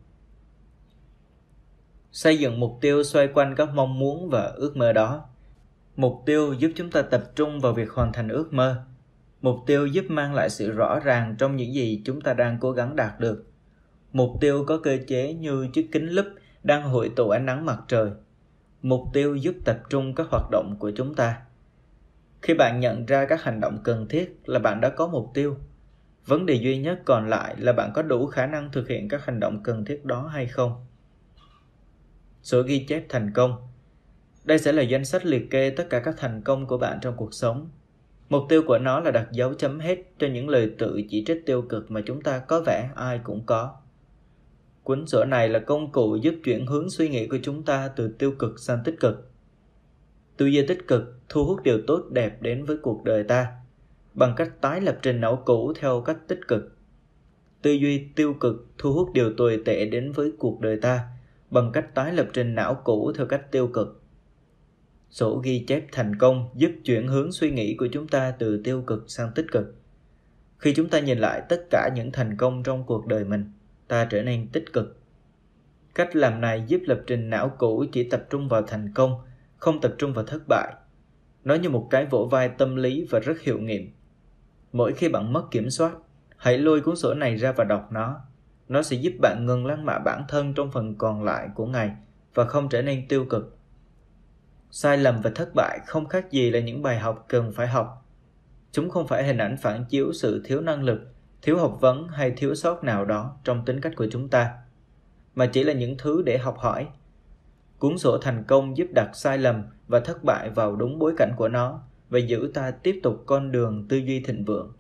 Xây dựng mục tiêu xoay quanh các mong muốn và ước mơ đó. Mục tiêu giúp chúng ta tập trung vào việc hoàn thành ước mơ. Mục tiêu giúp mang lại sự rõ ràng trong những gì chúng ta đang cố gắng đạt được. Mục tiêu có cơ chế như chiếc kính lúp đang hội tụ ánh nắng mặt trời. Mục tiêu giúp tập trung các hoạt động của chúng ta. Khi bạn nhận ra các hành động cần thiết là bạn đã có mục tiêu. Vấn đề duy nhất còn lại là bạn có đủ khả năng thực hiện các hành động cần thiết đó hay không. Sổ ghi chép thành công. Đây sẽ là danh sách liệt kê tất cả các thành công của bạn trong cuộc sống. Mục tiêu của nó là đặt dấu chấm hết cho những lời tự chỉ trích tiêu cực mà chúng ta có vẻ ai cũng có. Cuốn sổ này là công cụ giúp chuyển hướng suy nghĩ của chúng ta từ tiêu cực sang tích cực. Tư duy tích cực thu hút điều tốt đẹp đến với cuộc đời ta bằng cách tái lập trình não cũ theo cách tích cực. Tư duy tiêu cực thu hút điều tồi tệ đến với cuộc đời ta bằng cách tái lập trình não cũ theo cách tiêu cực. Sổ ghi chép thành công giúp chuyển hướng suy nghĩ của chúng ta từ tiêu cực sang tích cực. Khi chúng ta nhìn lại tất cả những thành công trong cuộc đời mình, ta trở nên tích cực. Cách làm này giúp lập trình não cũ chỉ tập trung vào thành công, không tập trung vào thất bại. Nó như một cái vỗ vai tâm lý và rất hiệu nghiệm. Mỗi khi bạn mất kiểm soát, hãy lôi cuốn sổ này ra và đọc nó. Nó sẽ giúp bạn ngừng lăng mạ bản thân trong phần còn lại của ngày và không trở nên tiêu cực. Sai lầm và thất bại không khác gì là những bài học cần phải học. Chúng không phải hình ảnh phản chiếu sự thiếu năng lực, thiếu học vấn hay thiếu sót nào đó trong tính cách của chúng ta, mà chỉ là những thứ để học hỏi. Cuốn sổ thành công giúp đặt sai lầm và thất bại vào đúng bối cảnh của nó và giữ ta tiếp tục con đường tư duy thịnh vượng.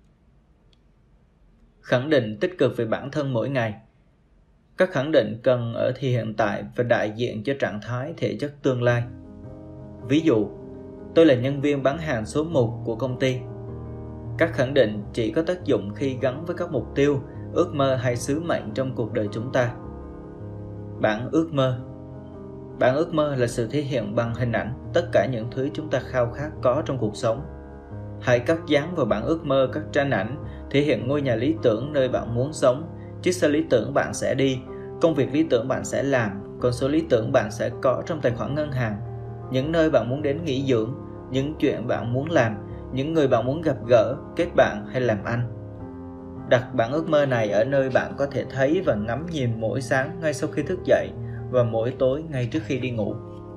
Khẳng định tích cực về bản thân mỗi ngày. Các khẳng định cần ở thì hiện tại và đại diện cho trạng thái thể chất tương lai. Ví dụ, tôi là nhân viên bán hàng số một của công ty. Các khẳng định chỉ có tác dụng khi gắn với các mục tiêu, ước mơ hay sứ mệnh trong cuộc đời chúng ta. Bản ước mơ. Bản ước mơ là sự thể hiện bằng hình ảnh tất cả những thứ chúng ta khao khát có trong cuộc sống. Hãy cắt dán vào bản ước mơ các tranh ảnh thể hiện ngôi nhà lý tưởng nơi bạn muốn sống, chiếc xe lý tưởng bạn sẽ đi, công việc lý tưởng bạn sẽ làm, con số lý tưởng bạn sẽ có trong tài khoản ngân hàng, những nơi bạn muốn đến nghỉ dưỡng, những chuyện bạn muốn làm, những người bạn muốn gặp gỡ, kết bạn hay làm ăn. Đặt bản ước mơ này ở nơi bạn có thể thấy và ngắm nhìn mỗi sáng ngay sau khi thức dậy và mỗi tối ngay trước khi đi ngủ.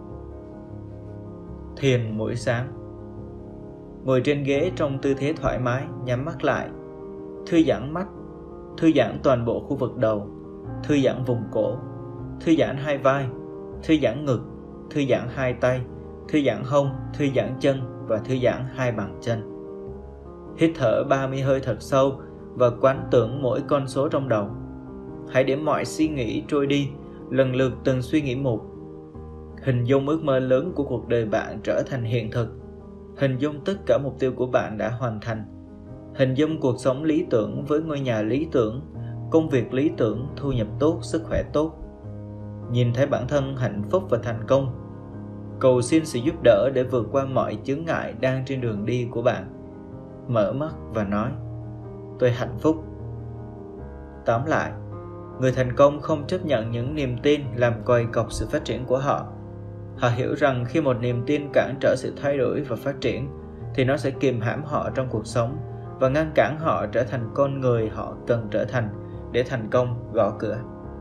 Thiền mỗi sáng. Ngồi trên ghế trong tư thế thoải mái, nhắm mắt lại, thư giãn mắt, thư giãn toàn bộ khu vực đầu, thư giãn vùng cổ, thư giãn hai vai, thư giãn ngực, thư giãn hai tay, thư giãn hông, thư giãn chân và thư giãn hai bàn chân. Hít thở ba mươi hơi thật sâu và quán tưởng mỗi con số trong đầu. Hãy để mọi suy nghĩ trôi đi, lần lượt từng suy nghĩ một. Hình dung ước mơ lớn của cuộc đời bạn trở thành hiện thực. Hình dung tất cả mục tiêu của bạn đã hoàn thành. Hình dung cuộc sống lý tưởng với ngôi nhà lý tưởng, công việc lý tưởng, thu nhập tốt, sức khỏe tốt. Nhìn thấy bản thân hạnh phúc và thành công. Cầu xin sự giúp đỡ để vượt qua mọi chướng ngại đang trên đường đi của bạn. Mở mắt và nói, tôi hạnh phúc. Tóm lại, người thành công không chấp nhận những niềm tin làm còi cọc sự phát triển của họ. Họ hiểu rằng khi một niềm tin cản trở sự thay đổi và phát triển, thì nó sẽ kìm hãm họ trong cuộc sống và ngăn cản họ trở thành con người họ cần trở thành để thành công gõ cửa.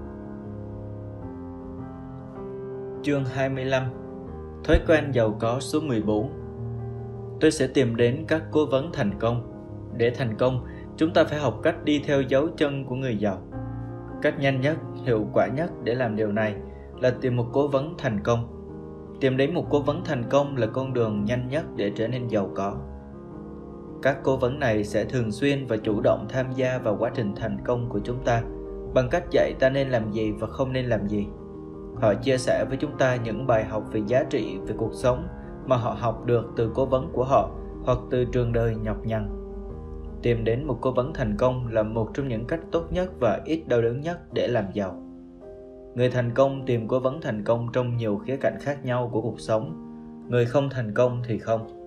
Chương hai mươi lăm. Thói quen giàu có số mười bốn. Tôi sẽ tìm đến các cố vấn thành công. Để thành công, chúng ta phải học cách đi theo dấu chân của người giàu. Cách nhanh nhất, hiệu quả nhất để làm điều này là tìm một cố vấn thành công. Tìm đến một cố vấn thành công là con đường nhanh nhất để trở nên giàu có. Các cố vấn này sẽ thường xuyên và chủ động tham gia vào quá trình thành công của chúng ta bằng cách dạy ta nên làm gì và không nên làm gì. Họ chia sẻ với chúng ta những bài học về giá trị về cuộc sống mà họ học được từ cố vấn của họ hoặc từ trường đời nhọc nhằn. Tìm đến một cố vấn thành công là một trong những cách tốt nhất và ít đau đớn nhất để làm giàu. Người thành công tìm cố vấn thành công trong nhiều khía cạnh khác nhau của cuộc sống. Người không thành công thì không.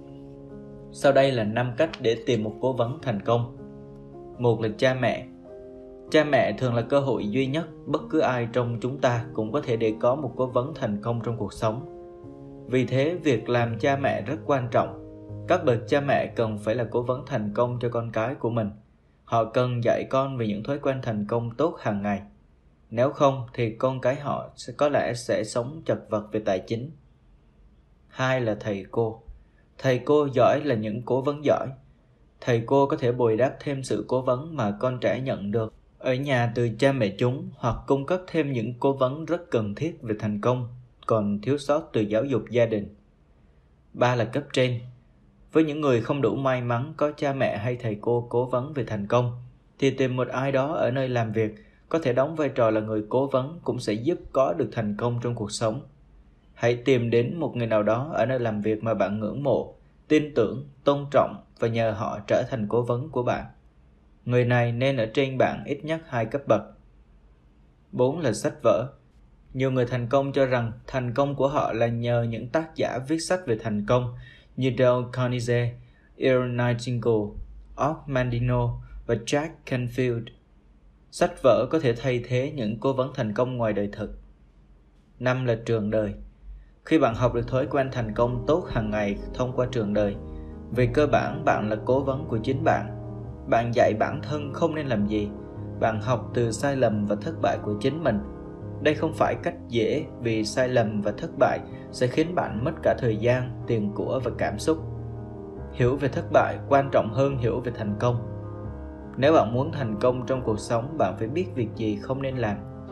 Sau đây là năm cách để tìm một cố vấn thành công. Một là cha mẹ. Cha mẹ thường là cơ hội duy nhất bất cứ ai trong chúng ta cũng có thể để có một cố vấn thành công trong cuộc sống. Vì thế, việc làm cha mẹ rất quan trọng. Các bậc cha mẹ cần phải là cố vấn thành công cho con cái của mình. Họ cần dạy con về những thói quen thành công tốt hàng ngày. Nếu không thì con cái họ sẽ có lẽ sẽ sống chật vật về tài chính. Hai là thầy cô. Thầy cô giỏi là những cố vấn giỏi. Thầy cô có thể bồi đắp thêm sự cố vấn mà con trẻ nhận được ở nhà từ cha mẹ chúng, hoặc cung cấp thêm những cố vấn rất cần thiết về thành công còn thiếu sót từ giáo dục gia đình. Ba là cấp trên. Với những người không đủ may mắn có cha mẹ hay thầy cô cố vấn về thành công, thì tìm một ai đó ở nơi làm việc có thể đóng vai trò là người cố vấn cũng sẽ giúp có được thành công trong cuộc sống. Hãy tìm đến một người nào đó ở nơi làm việc mà bạn ngưỡng mộ, tin tưởng, tôn trọng và nhờ họ trở thành cố vấn của bạn. Người này nên ở trên bạn ít nhất hai cấp bậc. Bốn là sách vở. Nhiều người thành công cho rằng thành công của họ là nhờ những tác giả viết sách về thành công như Dale Carnegie, Earl Nightingale, Og Mandino và Jack Canfield. Sách vở có thể thay thế những cố vấn thành công ngoài đời thực. Năm là trường đời. Khi bạn học được thói quen thành công tốt hàng ngày thông qua trường đời, về cơ bản bạn là cố vấn của chính bạn. Bạn dạy bản thân không nên làm gì. Bạn học từ sai lầm và thất bại của chính mình. Đây không phải cách dễ, vì sai lầm và thất bại sẽ khiến bạn mất cả thời gian, tiền của và cảm xúc. Hiểu về thất bại quan trọng hơn hiểu về thành công. Nếu bạn muốn thành công trong cuộc sống, bạn phải biết việc gì không nên làm.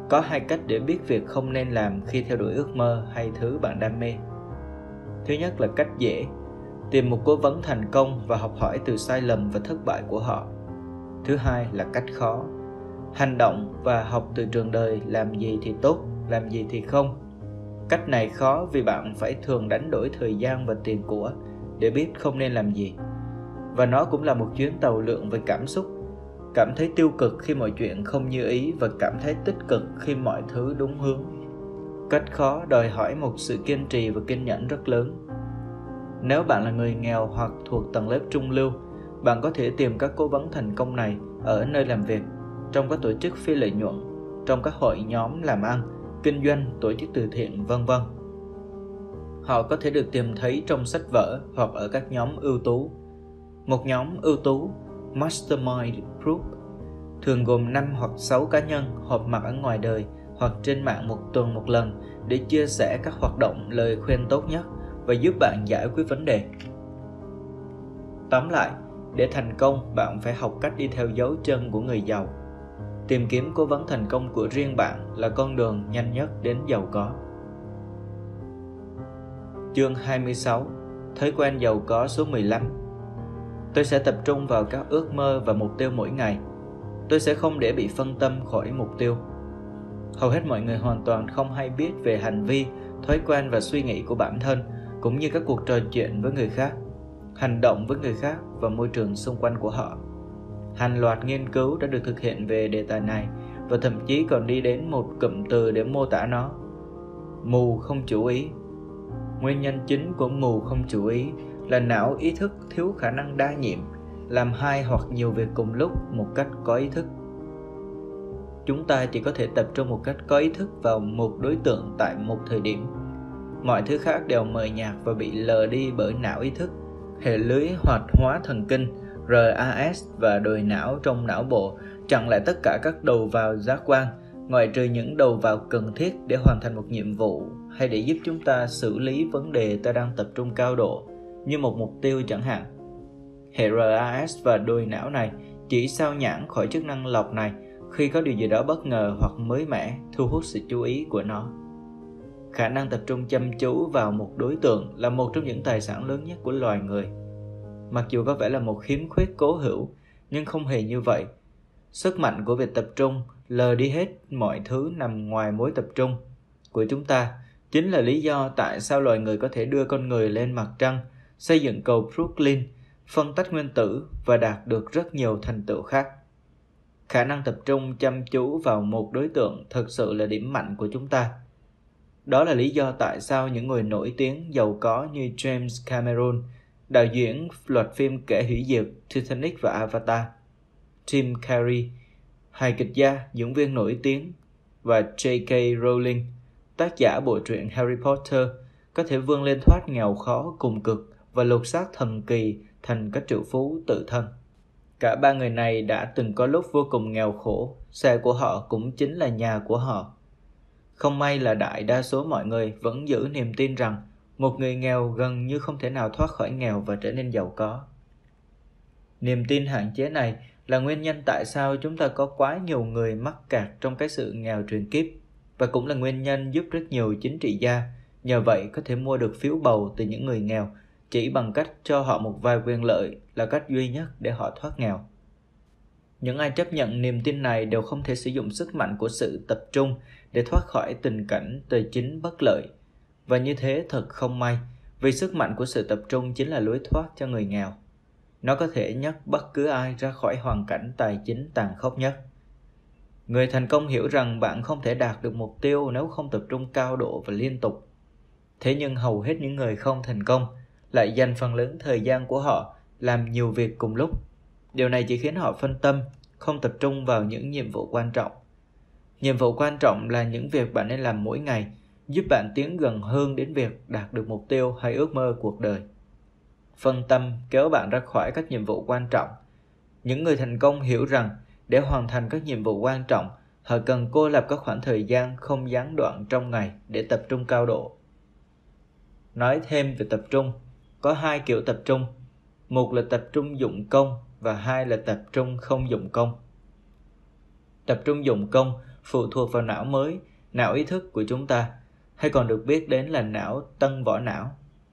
Có hai cách để biết việc không nên làm khi theo đuổi ước mơ hay thứ bạn đam mê. Thứ nhất là cách dễ, tìm một cố vấn thành công và học hỏi từ sai lầm và thất bại của họ. Thứ hai là cách khó, hành động và học từ trường đời làm gì thì tốt, làm gì thì không. Cách này khó vì bạn phải thường đánh đổi thời gian và tiền của để biết không nên làm gì. Và nó cũng là một chuyến tàu lượn về cảm xúc, cảm thấy tiêu cực khi mọi chuyện không như ý và cảm thấy tích cực khi mọi thứ đúng hướng. Cách khó đòi hỏi một sự kiên trì và kiên nhẫn rất lớn. Nếu bạn là người nghèo hoặc thuộc tầng lớp trung lưu, bạn có thể tìm các cố vấn thành công này ở nơi làm việc, trong các tổ chức phi lợi nhuận, trong các hội nhóm làm ăn, kinh doanh, tổ chức từ thiện, vân vân. Họ có thể được tìm thấy trong sách vở hoặc ở các nhóm ưu tú. Một nhóm ưu tú, Mastermind Group, thường gồm năm hoặc sáu cá nhân họp mặt ở ngoài đời hoặc trên mạng một tuần một lần để chia sẻ các hoạt động, lời khuyên tốt nhất và giúp bạn giải quyết vấn đề. Tóm lại, để thành công, bạn phải học cách đi theo dấu chân của người giàu. Tìm kiếm cố vấn thành công của riêng bạn là con đường nhanh nhất đến giàu có. Chương hai mươi sáu. Thói quen giàu có số mười lăm. Tôi sẽ tập trung vào các ước mơ và mục tiêu mỗi ngày. Tôi sẽ không để bị phân tâm khỏi mục tiêu. Hầu hết mọi người hoàn toàn không hay biết về hành vi, thói quen và suy nghĩ của bản thân, cũng như các cuộc trò chuyện với người khác, hành động với người khác và môi trường xung quanh của họ. Hàng loạt nghiên cứu đã được thực hiện về đề tài này và thậm chí còn đi đến một cụm từ để mô tả nó: mù không chú ý. Nguyên nhân chính của mù không chú ý là não ý thức thiếu khả năng đa nhiệm, làm hai hoặc nhiều việc cùng lúc một cách có ý thức. Chúng ta chỉ có thể tập trung một cách có ý thức vào một đối tượng tại một thời điểm. Mọi thứ khác đều mờ nhạt và bị lờ đi bởi não ý thức. Hệ lưới hoạt hóa thần kinh rờ a ét và đồi não trong não bộ chặn lại tất cả các đầu vào giác quan, ngoại trừ những đầu vào cần thiết để hoàn thành một nhiệm vụ hay để giúp chúng ta xử lý vấn đề ta đang tập trung cao độ, như một mục tiêu chẳng hạn. Hệ rờ a ét và đồi não này chỉ sao nhãng khỏi chức năng lọc này khi có điều gì đó bất ngờ hoặc mới mẻ thu hút sự chú ý của nó. Khả năng tập trung chăm chú vào một đối tượng là một trong những tài sản lớn nhất của loài người. Mặc dù có vẻ là một khiếm khuyết cố hữu, nhưng không hề như vậy. Sức mạnh của việc tập trung lờ đi hết mọi thứ nằm ngoài mối tập trung của chúng ta chính là lý do tại sao loài người có thể đưa con người lên mặt trăng, xây dựng cầu Brooklyn, phân tách nguyên tử và đạt được rất nhiều thành tựu khác. Khả năng tập trung chăm chú vào một đối tượng thực sự là điểm mạnh của chúng ta. Đó là lý do tại sao những người nổi tiếng giàu có như James Cameron, đạo diễn loạt phim kẻ hủy diệt Titanic và Avatar, Tim Curry, hài kịch gia, diễn viên nổi tiếng, và J K Rowling, tác giả bộ truyện Harry Potter, có thể vươn lên thoát nghèo khó cùng cực và lột xác thần kỳ thành các triệu phú tự thân. Cả ba người này đã từng có lúc vô cùng nghèo khổ, xe của họ cũng chính là nhà của họ. Không may là đại đa số mọi người vẫn giữ niềm tin rằng một người nghèo gần như không thể nào thoát khỏi nghèo và trở nên giàu có. Niềm tin hạn chế này là nguyên nhân tại sao chúng ta có quá nhiều người mắc kẹt trong cái sự nghèo truyền kiếp, và cũng là nguyên nhân giúp rất nhiều chính trị gia nhờ vậy có thể mua được phiếu bầu từ những người nghèo chỉ bằng cách cho họ một vài quyền lợi là cách duy nhất để họ thoát nghèo. Những ai chấp nhận niềm tin này đều không thể sử dụng sức mạnh của sự tập trung để thoát khỏi tình cảnh tài chính bất lợi. Và như thế thật không may, vì sức mạnh của sự tập trung chính là lối thoát cho người nghèo. Nó có thể nhấc bất cứ ai ra khỏi hoàn cảnh tài chính tàn khốc nhất. Người thành công hiểu rằng bạn không thể đạt được mục tiêu nếu không tập trung cao độ và liên tục. Thế nhưng hầu hết những người không thành công lại dành phần lớn thời gian của họ làm nhiều việc cùng lúc. Điều này chỉ khiến họ phân tâm, không tập trung vào những nhiệm vụ quan trọng. Nhiệm vụ quan trọng là những việc bạn nên làm mỗi ngày, giúp bạn tiến gần hơn đến việc đạt được mục tiêu hay ước mơ cuộc đời. Phân tâm kéo bạn ra khỏi các nhiệm vụ quan trọng. Những người thành công hiểu rằng để hoàn thành các nhiệm vụ quan trọng, họ cần cô lập các khoảng thời gian không gián đoạn trong ngày để tập trung cao độ. Nói thêm về tập trung, có hai kiểu tập trung. Một là tập trung dụng công và hai là tập trung không dụng công. Tập trung dụng công phụ thuộc vào não mới, não ý thức của chúng ta, hay còn được biết đến là não tân vỏ não.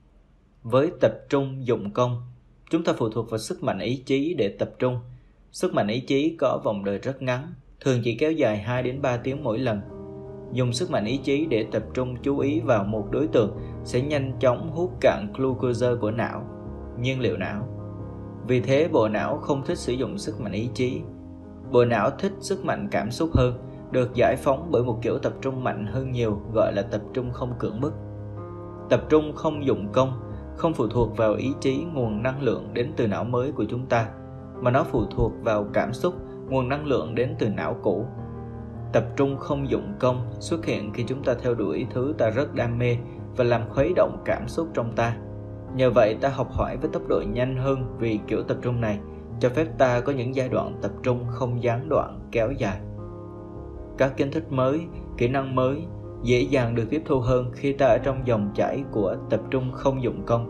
Với tập trung dụng công, chúng ta phụ thuộc vào sức mạnh ý chí để tập trung. Sức mạnh ý chí có vòng đời rất ngắn, thường chỉ kéo dài hai đến ba tiếng mỗi lần. Dùng sức mạnh ý chí để tập trung chú ý vào một đối tượng sẽ nhanh chóng hút cạn glucose của não, nhiên liệu não. Vì thế bộ não không thích sử dụng sức mạnh ý chí. Bộ não thích sức mạnh cảm xúc hơn, được giải phóng bởi một kiểu tập trung mạnh hơn nhiều, gọi là tập trung không cưỡng bức. Tập trung không dụng công, không phụ thuộc vào ý chí, nguồn năng lượng đến từ não mới của chúng ta, mà nó phụ thuộc vào cảm xúc, nguồn năng lượng đến từ não cũ. Tập trung không dụng công xuất hiện khi chúng ta theo đuổi thứ ta rất đam mê và làm khuấy động cảm xúc trong ta. Nhờ vậy ta học hỏi với tốc độ nhanh hơn, vì kiểu tập trung này cho phép ta có những giai đoạn tập trung không gián đoạn kéo dài. Các kiến thức mới, kỹ năng mới dễ dàng được tiếp thu hơn khi ta ở trong dòng chảy của tập trung không dụng công.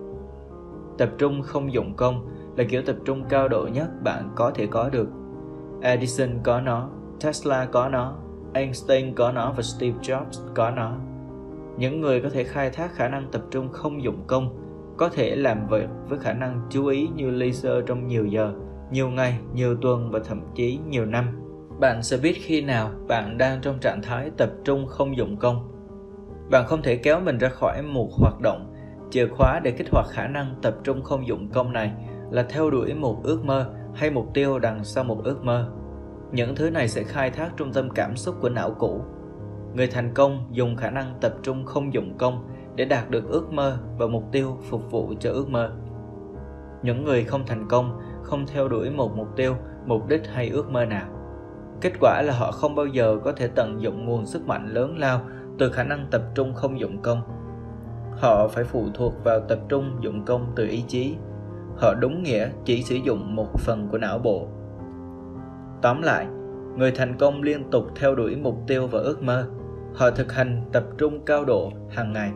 Tập trung không dụng công là kiểu tập trung cao độ nhất bạn có thể có được. Edison có nó, Tesla có nó, Einstein có nó và Steve Jobs có nó. Những người có thể khai thác khả năng tập trung không dụng công có thể làm việc với khả năng chú ý như laser trong nhiều giờ, nhiều ngày, nhiều tuần và thậm chí nhiều năm. Bạn sẽ biết khi nào bạn đang trong trạng thái tập trung không dụng công. Bạn không thể kéo mình ra khỏi một hoạt động. Chìa khóa để kích hoạt khả năng tập trung không dụng công này là theo đuổi một ước mơ hay mục tiêu đằng sau một ước mơ. Những thứ này sẽ khai thác trung tâm cảm xúc của não cũ. Người thành công dùng khả năng tập trung không dụng công để đạt được ước mơ và mục tiêu phục vụ cho ước mơ. Những người không thành công không theo đuổi một mục tiêu, mục đích hay ước mơ nào. Kết quả là họ không bao giờ có thể tận dụng nguồn sức mạnh lớn lao từ khả năng tập trung không dụng công. Họ phải phụ thuộc vào tập trung dụng công từ ý chí. Họ đúng nghĩa chỉ sử dụng một phần của não bộ. Tóm lại, người thành công liên tục theo đuổi mục tiêu và ước mơ. Họ thực hành tập trung cao độ hàng ngày.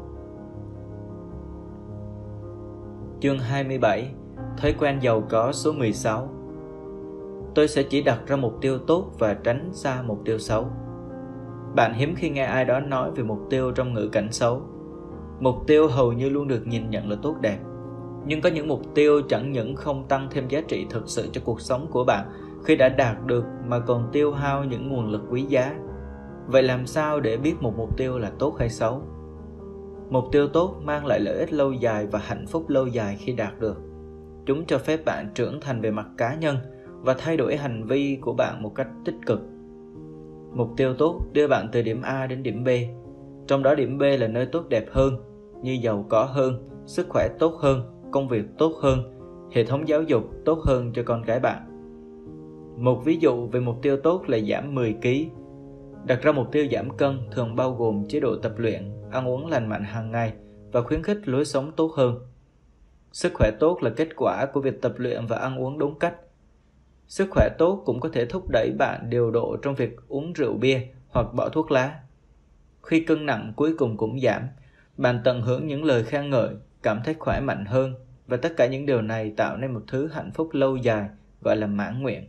Chương hai mươi bảy. Thói quen giàu có số mười sáu. Tôi sẽ chỉ đặt ra mục tiêu tốt và tránh xa mục tiêu xấu. Bạn hiếm khi nghe ai đó nói về mục tiêu trong ngữ cảnh xấu. Mục tiêu hầu như luôn được nhìn nhận là tốt đẹp. Nhưng có những mục tiêu chẳng những không tăng thêm giá trị thực sự cho cuộc sống của bạn khi đã đạt được, mà còn tiêu hao những nguồn lực quý giá. Vậy làm sao để biết một mục tiêu là tốt hay xấu? Mục tiêu tốt mang lại lợi ích lâu dài và hạnh phúc lâu dài khi đạt được. Chúng cho phép bạn trưởng thành về mặt cá nhân và thay đổi hành vi của bạn một cách tích cực. Mục tiêu tốt đưa bạn từ điểm A đến điểm B. Trong đó điểm B là nơi tốt đẹp hơn, như giàu có hơn, sức khỏe tốt hơn, công việc tốt hơn, hệ thống giáo dục tốt hơn cho con cái bạn. Một ví dụ về mục tiêu tốt là giảm mười ki lô gam. Đặt ra mục tiêu giảm cân thường bao gồm chế độ tập luyện, ăn uống lành mạnh hàng ngày và khuyến khích lối sống tốt hơn. Sức khỏe tốt là kết quả của việc tập luyện và ăn uống đúng cách. Sức khỏe tốt cũng có thể thúc đẩy bạn điều độ trong việc uống rượu bia hoặc bỏ thuốc lá. Khi cân nặng cuối cùng cũng giảm, bạn tận hưởng những lời khen ngợi, cảm thấy khỏe mạnh hơn, và tất cả những điều này tạo nên một thứ hạnh phúc lâu dài gọi là mãn nguyện.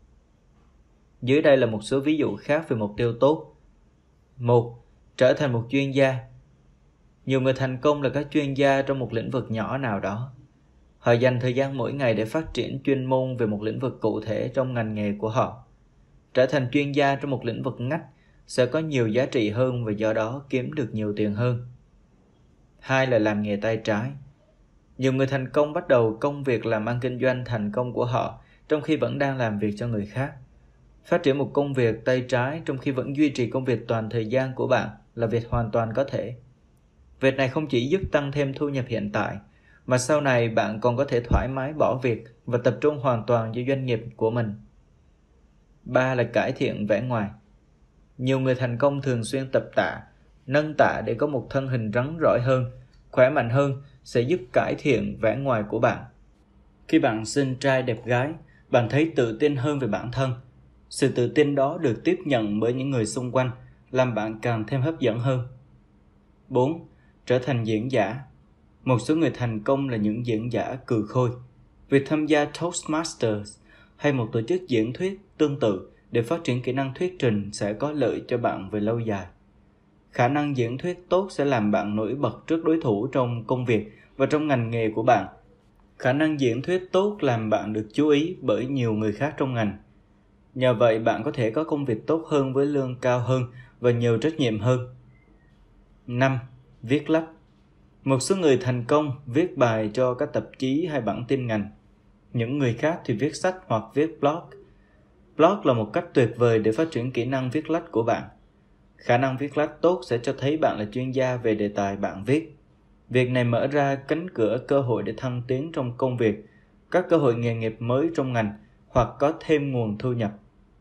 Dưới đây là một số ví dụ khác về mục tiêu tốt. một. Trở thành một chuyên gia. Nhiều người thành công là các chuyên gia trong một lĩnh vực nhỏ nào đó. Họ dành thời gian mỗi ngày để phát triển chuyên môn về một lĩnh vực cụ thể trong ngành nghề của họ. Trở thành chuyên gia trong một lĩnh vực ngách sẽ có nhiều giá trị hơn và do đó kiếm được nhiều tiền hơn. Hai là làm nghề tay trái. Nhiều người thành công bắt đầu công việc làm ăn kinh doanh thành công của họ trong khi vẫn đang làm việc cho người khác. Phát triển một công việc tay trái trong khi vẫn duy trì công việc toàn thời gian của bạn là việc hoàn toàn có thể. Việc này không chỉ giúp tăng thêm thu nhập hiện tại, mà sau này bạn còn có thể thoải mái bỏ việc và tập trung hoàn toàn cho doanh nghiệp của mình. Ba là cải thiện vẻ ngoài. Nhiều người thành công thường xuyên tập tạ, nâng tạ để có một thân hình rắn rỏi hơn, khỏe mạnh hơn, sẽ giúp cải thiện vẻ ngoài của bạn. Khi bạn xinh trai đẹp gái, bạn thấy tự tin hơn về bản thân. Sự tự tin đó được tiếp nhận bởi những người xung quanh, làm bạn càng thêm hấp dẫn hơn. Bốn. Trở thành diễn giả. Một số người thành công là những diễn giả cừ khôi. Việc tham gia Toastmasters hay một tổ chức diễn thuyết tương tự để phát triển kỹ năng thuyết trình sẽ có lợi cho bạn về lâu dài. Khả năng diễn thuyết tốt sẽ làm bạn nổi bật trước đối thủ trong công việc và trong ngành nghề của bạn. Khả năng diễn thuyết tốt làm bạn được chú ý bởi nhiều người khác trong ngành. Nhờ vậy bạn có thể có công việc tốt hơn với lương cao hơn và nhiều trách nhiệm hơn. năm. Viết lách. Một số người thành công viết bài cho các tạp chí hay bản tin ngành. Những người khác thì viết sách hoặc viết blog. Blog là một cách tuyệt vời để phát triển kỹ năng viết lách của bạn. Khả năng viết lách tốt sẽ cho thấy bạn là chuyên gia về đề tài bạn viết. Việc này mở ra cánh cửa cơ hội để thăng tiến trong công việc, các cơ hội nghề nghiệp mới trong ngành hoặc có thêm nguồn thu nhập.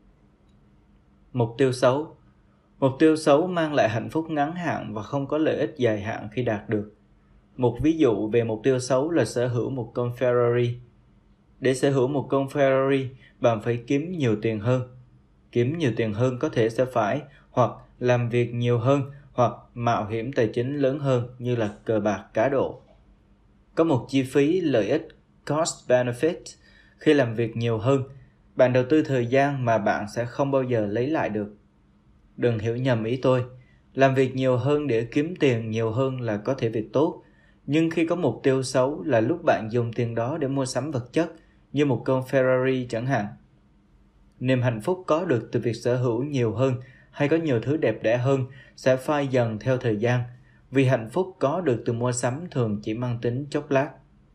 Mục tiêu xấu. Mục tiêu xấu mang lại hạnh phúc ngắn hạn và không có lợi ích dài hạn khi đạt được. Một ví dụ về mục tiêu xấu là sở hữu một con Ferrari. Để sở hữu một con Ferrari, bạn phải kiếm nhiều tiền hơn. Kiếm nhiều tiền hơn có thể sẽ phải hoặc làm việc nhiều hơn hoặc mạo hiểm tài chính lớn hơn như là cờ bạc, cá độ. Có một chi phí lợi ích cost benefit khi làm việc nhiều hơn. Bạn đầu tư thời gian mà bạn sẽ không bao giờ lấy lại được. Đừng hiểu nhầm ý tôi. Làm việc nhiều hơn để kiếm tiền nhiều hơn là có thể việc tốt. Nhưng khi có mục tiêu xấu là lúc bạn dùng tiền đó để mua sắm vật chất, như một con Ferrari chẳng hạn. Niềm hạnh phúc có được từ việc sở hữu nhiều hơn hay có nhiều thứ đẹp đẽ hơn sẽ phai dần theo thời gian, vì hạnh phúc có được từ mua sắm thường chỉ mang tính chốc lát.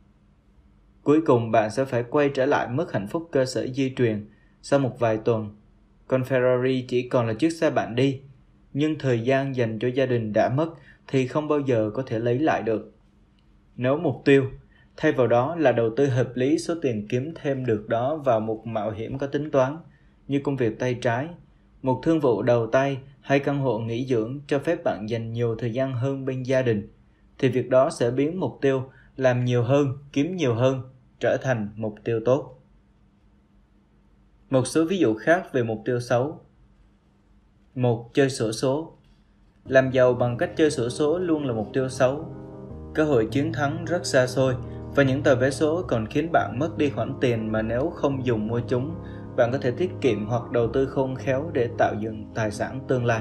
Cuối cùng bạn sẽ phải quay trở lại mức hạnh phúc cơ sở di truyền sau một vài tuần. Con Ferrari chỉ còn là chiếc xe bạn đi, nhưng thời gian dành cho gia đình đã mất thì không bao giờ có thể lấy lại được. Nếu mục tiêu thay vào đó là đầu tư hợp lý số tiền kiếm thêm được đó vào một mạo hiểm có tính toán, như công việc tay trái, một thương vụ đầu tay hay căn hộ nghỉ dưỡng cho phép bạn dành nhiều thời gian hơn bên gia đình, thì việc đó sẽ biến mục tiêu làm nhiều hơn, kiếm nhiều hơn trở thành mục tiêu tốt. Một số ví dụ khác về mục tiêu xấu. một. Chơi xổ số. Làm giàu bằng cách chơi xổ số luôn là mục tiêu xấu. Cơ hội chiến thắng rất xa xôi và những tờ vé số còn khiến bạn mất đi khoản tiền mà nếu không dùng mua chúng, bạn có thể tiết kiệm hoặc đầu tư khôn khéo để tạo dựng tài sản tương lai.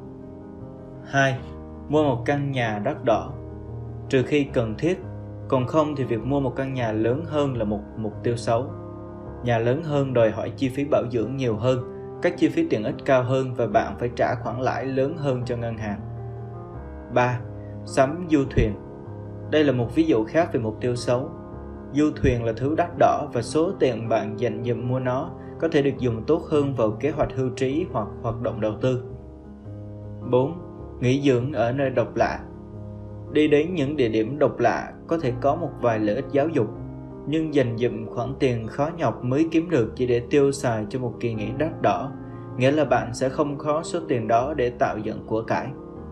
hai. Mua một căn nhà đắt đỏ. Trừ khi cần thiết, còn không thì việc mua một căn nhà lớn hơn là một mục tiêu xấu. Nhà lớn hơn đòi hỏi chi phí bảo dưỡng nhiều hơn, các chi phí tiện ích cao hơn và bạn phải trả khoản lãi lớn hơn cho ngân hàng. ba. Sắm du thuyền. Đây là một ví dụ khác về mục tiêu xấu. Du thuyền là thứ đắt đỏ và số tiền bạn dành dụm mua nó có thể được dùng tốt hơn vào kế hoạch hưu trí hoặc hoạt động đầu tư. bốn. Nghỉ dưỡng ở nơi độc lạ. Đi đến những địa điểm độc lạ có thể có một vài lợi ích giáo dục, nhưng dành dụm khoản tiền khó nhọc mới kiếm được chỉ để tiêu xài cho một kỳ nghỉ đắt đỏ, nghĩa là bạn sẽ không có số tiền đó để tạo dựng của cải.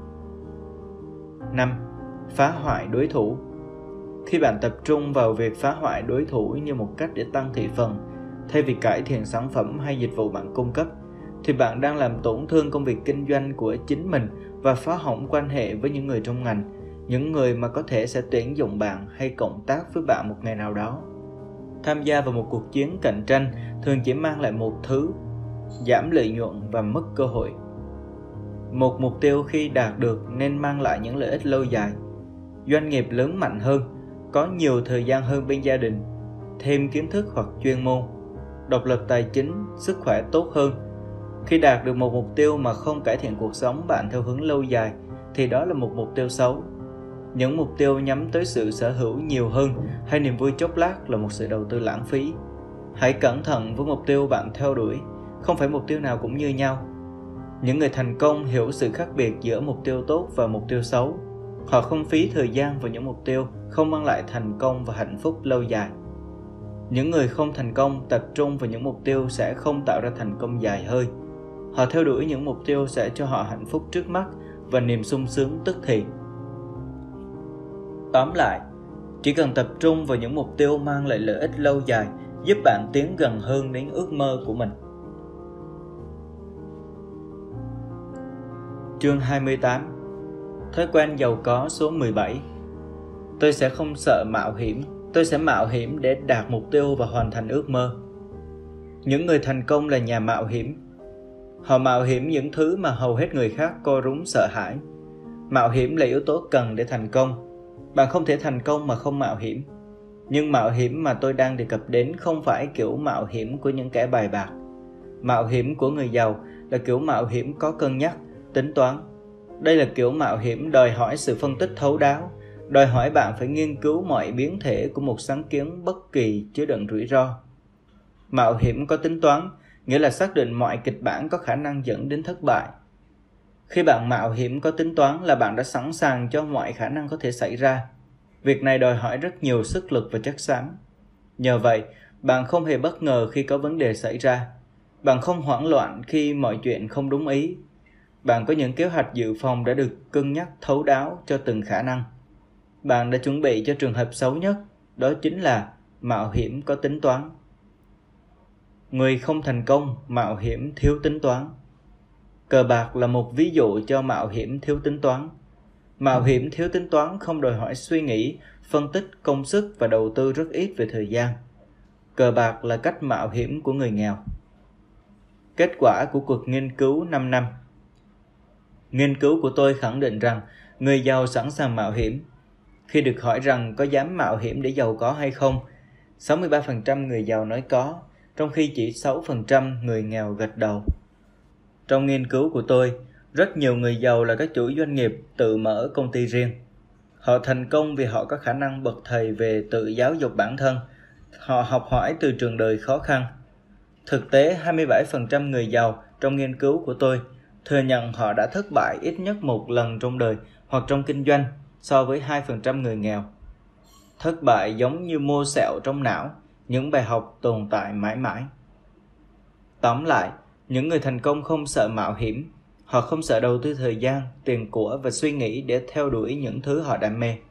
năm. Phá hoại đối thủ. Khi bạn tập trung vào việc phá hoại đối thủ như một cách để tăng thị phần, thay vì cải thiện sản phẩm hay dịch vụ bạn cung cấp, thì bạn đang làm tổn thương công việc kinh doanh của chính mình và phá hỏng quan hệ với những người trong ngành, những người mà có thể sẽ tuyển dụng bạn hay cộng tác với bạn một ngày nào đó. Tham gia vào một cuộc chiến cạnh tranh thường chỉ mang lại một thứ: giảm lợi nhuận và mất cơ hội. Một mục tiêu khi đạt được nên mang lại những lợi ích lâu dài. Doanh nghiệp lớn mạnh hơn, có nhiều thời gian hơn bên gia đình, thêm kiến thức hoặc chuyên môn, độc lập tài chính, sức khỏe tốt hơn. Khi đạt được một mục tiêu mà không cải thiện cuộc sống bạn theo hướng lâu dài thì đó là một mục tiêu xấu. Những mục tiêu nhắm tới sự sở hữu nhiều hơn hay niềm vui chốc lát là một sự đầu tư lãng phí. Hãy cẩn thận với mục tiêu bạn theo đuổi, không phải mục tiêu nào cũng như nhau. Những người thành công hiểu sự khác biệt giữa mục tiêu tốt và mục tiêu xấu. Họ không phí thời gian vào những mục tiêu không mang lại thành công và hạnh phúc lâu dài. Những người không thành công tập trung vào những mục tiêu sẽ không tạo ra thành công dài hơi. Họ theo đuổi những mục tiêu sẽ cho họ hạnh phúc trước mắt và niềm sung sướng tức thì. Tóm lại, chỉ cần tập trung vào những mục tiêu mang lại lợi ích lâu dài giúp bạn tiến gần hơn đến ước mơ của mình. Chương hai mươi tám. Thói quen giàu có số mười bảy. Tôi sẽ không sợ mạo hiểm, tôi sẽ mạo hiểm để đạt mục tiêu và hoàn thành ước mơ. Những người thành công là nhà mạo hiểm. Họ mạo hiểm những thứ mà hầu hết người khác co rúm sợ hãi. Mạo hiểm là yếu tố cần để thành công. Bạn không thể thành công mà không mạo hiểm. Nhưng mạo hiểm mà tôi đang đề cập đến không phải kiểu mạo hiểm của những kẻ bài bạc. Mạo hiểm của người giàu là kiểu mạo hiểm có cân nhắc, tính toán. Đây là kiểu mạo hiểm đòi hỏi sự phân tích thấu đáo, đòi hỏi bạn phải nghiên cứu mọi biến thể của một sáng kiến bất kỳ chứa đựng rủi ro. Mạo hiểm có tính toán, nghĩa là xác định mọi kịch bản có khả năng dẫn đến thất bại. Khi bạn mạo hiểm có tính toán là bạn đã sẵn sàng cho mọi khả năng có thể xảy ra. Việc này đòi hỏi rất nhiều sức lực và chất xám. Nhờ vậy, bạn không hề bất ngờ khi có vấn đề xảy ra. Bạn không hoảng loạn khi mọi chuyện không đúng ý. Bạn có những kế hoạch dự phòng đã được cân nhắc thấu đáo cho từng khả năng. Bạn đã chuẩn bị cho trường hợp xấu nhất, đó chính là mạo hiểm có tính toán. Người không thành công, mạo hiểm thiếu tính toán. Cờ bạc là một ví dụ cho mạo hiểm thiếu tính toán. Mạo hiểm thiếu tính toán không đòi hỏi suy nghĩ, phân tích, công sức và đầu tư rất ít về thời gian. Cờ bạc là cách mạo hiểm của người nghèo. Kết quả của cuộc nghiên cứu năm năm. Nghiên cứu của tôi khẳng định rằng người giàu sẵn sàng mạo hiểm. Khi được hỏi rằng có dám mạo hiểm để giàu có hay không, sáu mươi ba phần trăm người giàu nói có, trong khi chỉ sáu phần trăm người nghèo gật đầu. Trong nghiên cứu của tôi, rất nhiều người giàu là các chủ doanh nghiệp tự mở công ty riêng. Họ thành công vì họ có khả năng bậc thầy về tự giáo dục bản thân. Họ học hỏi từ trường đời khó khăn. Thực tế, hai mươi bảy phần trăm người giàu trong nghiên cứu của tôi thừa nhận họ đã thất bại ít nhất một lần trong đời hoặc trong kinh doanh so với hai phần trăm người nghèo. Thất bại giống như mô sẹo trong não, những bài học tồn tại mãi mãi. Tóm lại, những người thành công không sợ mạo hiểm. Họ không sợ đầu tư thời gian, tiền của và suy nghĩ để theo đuổi những thứ họ đam mê.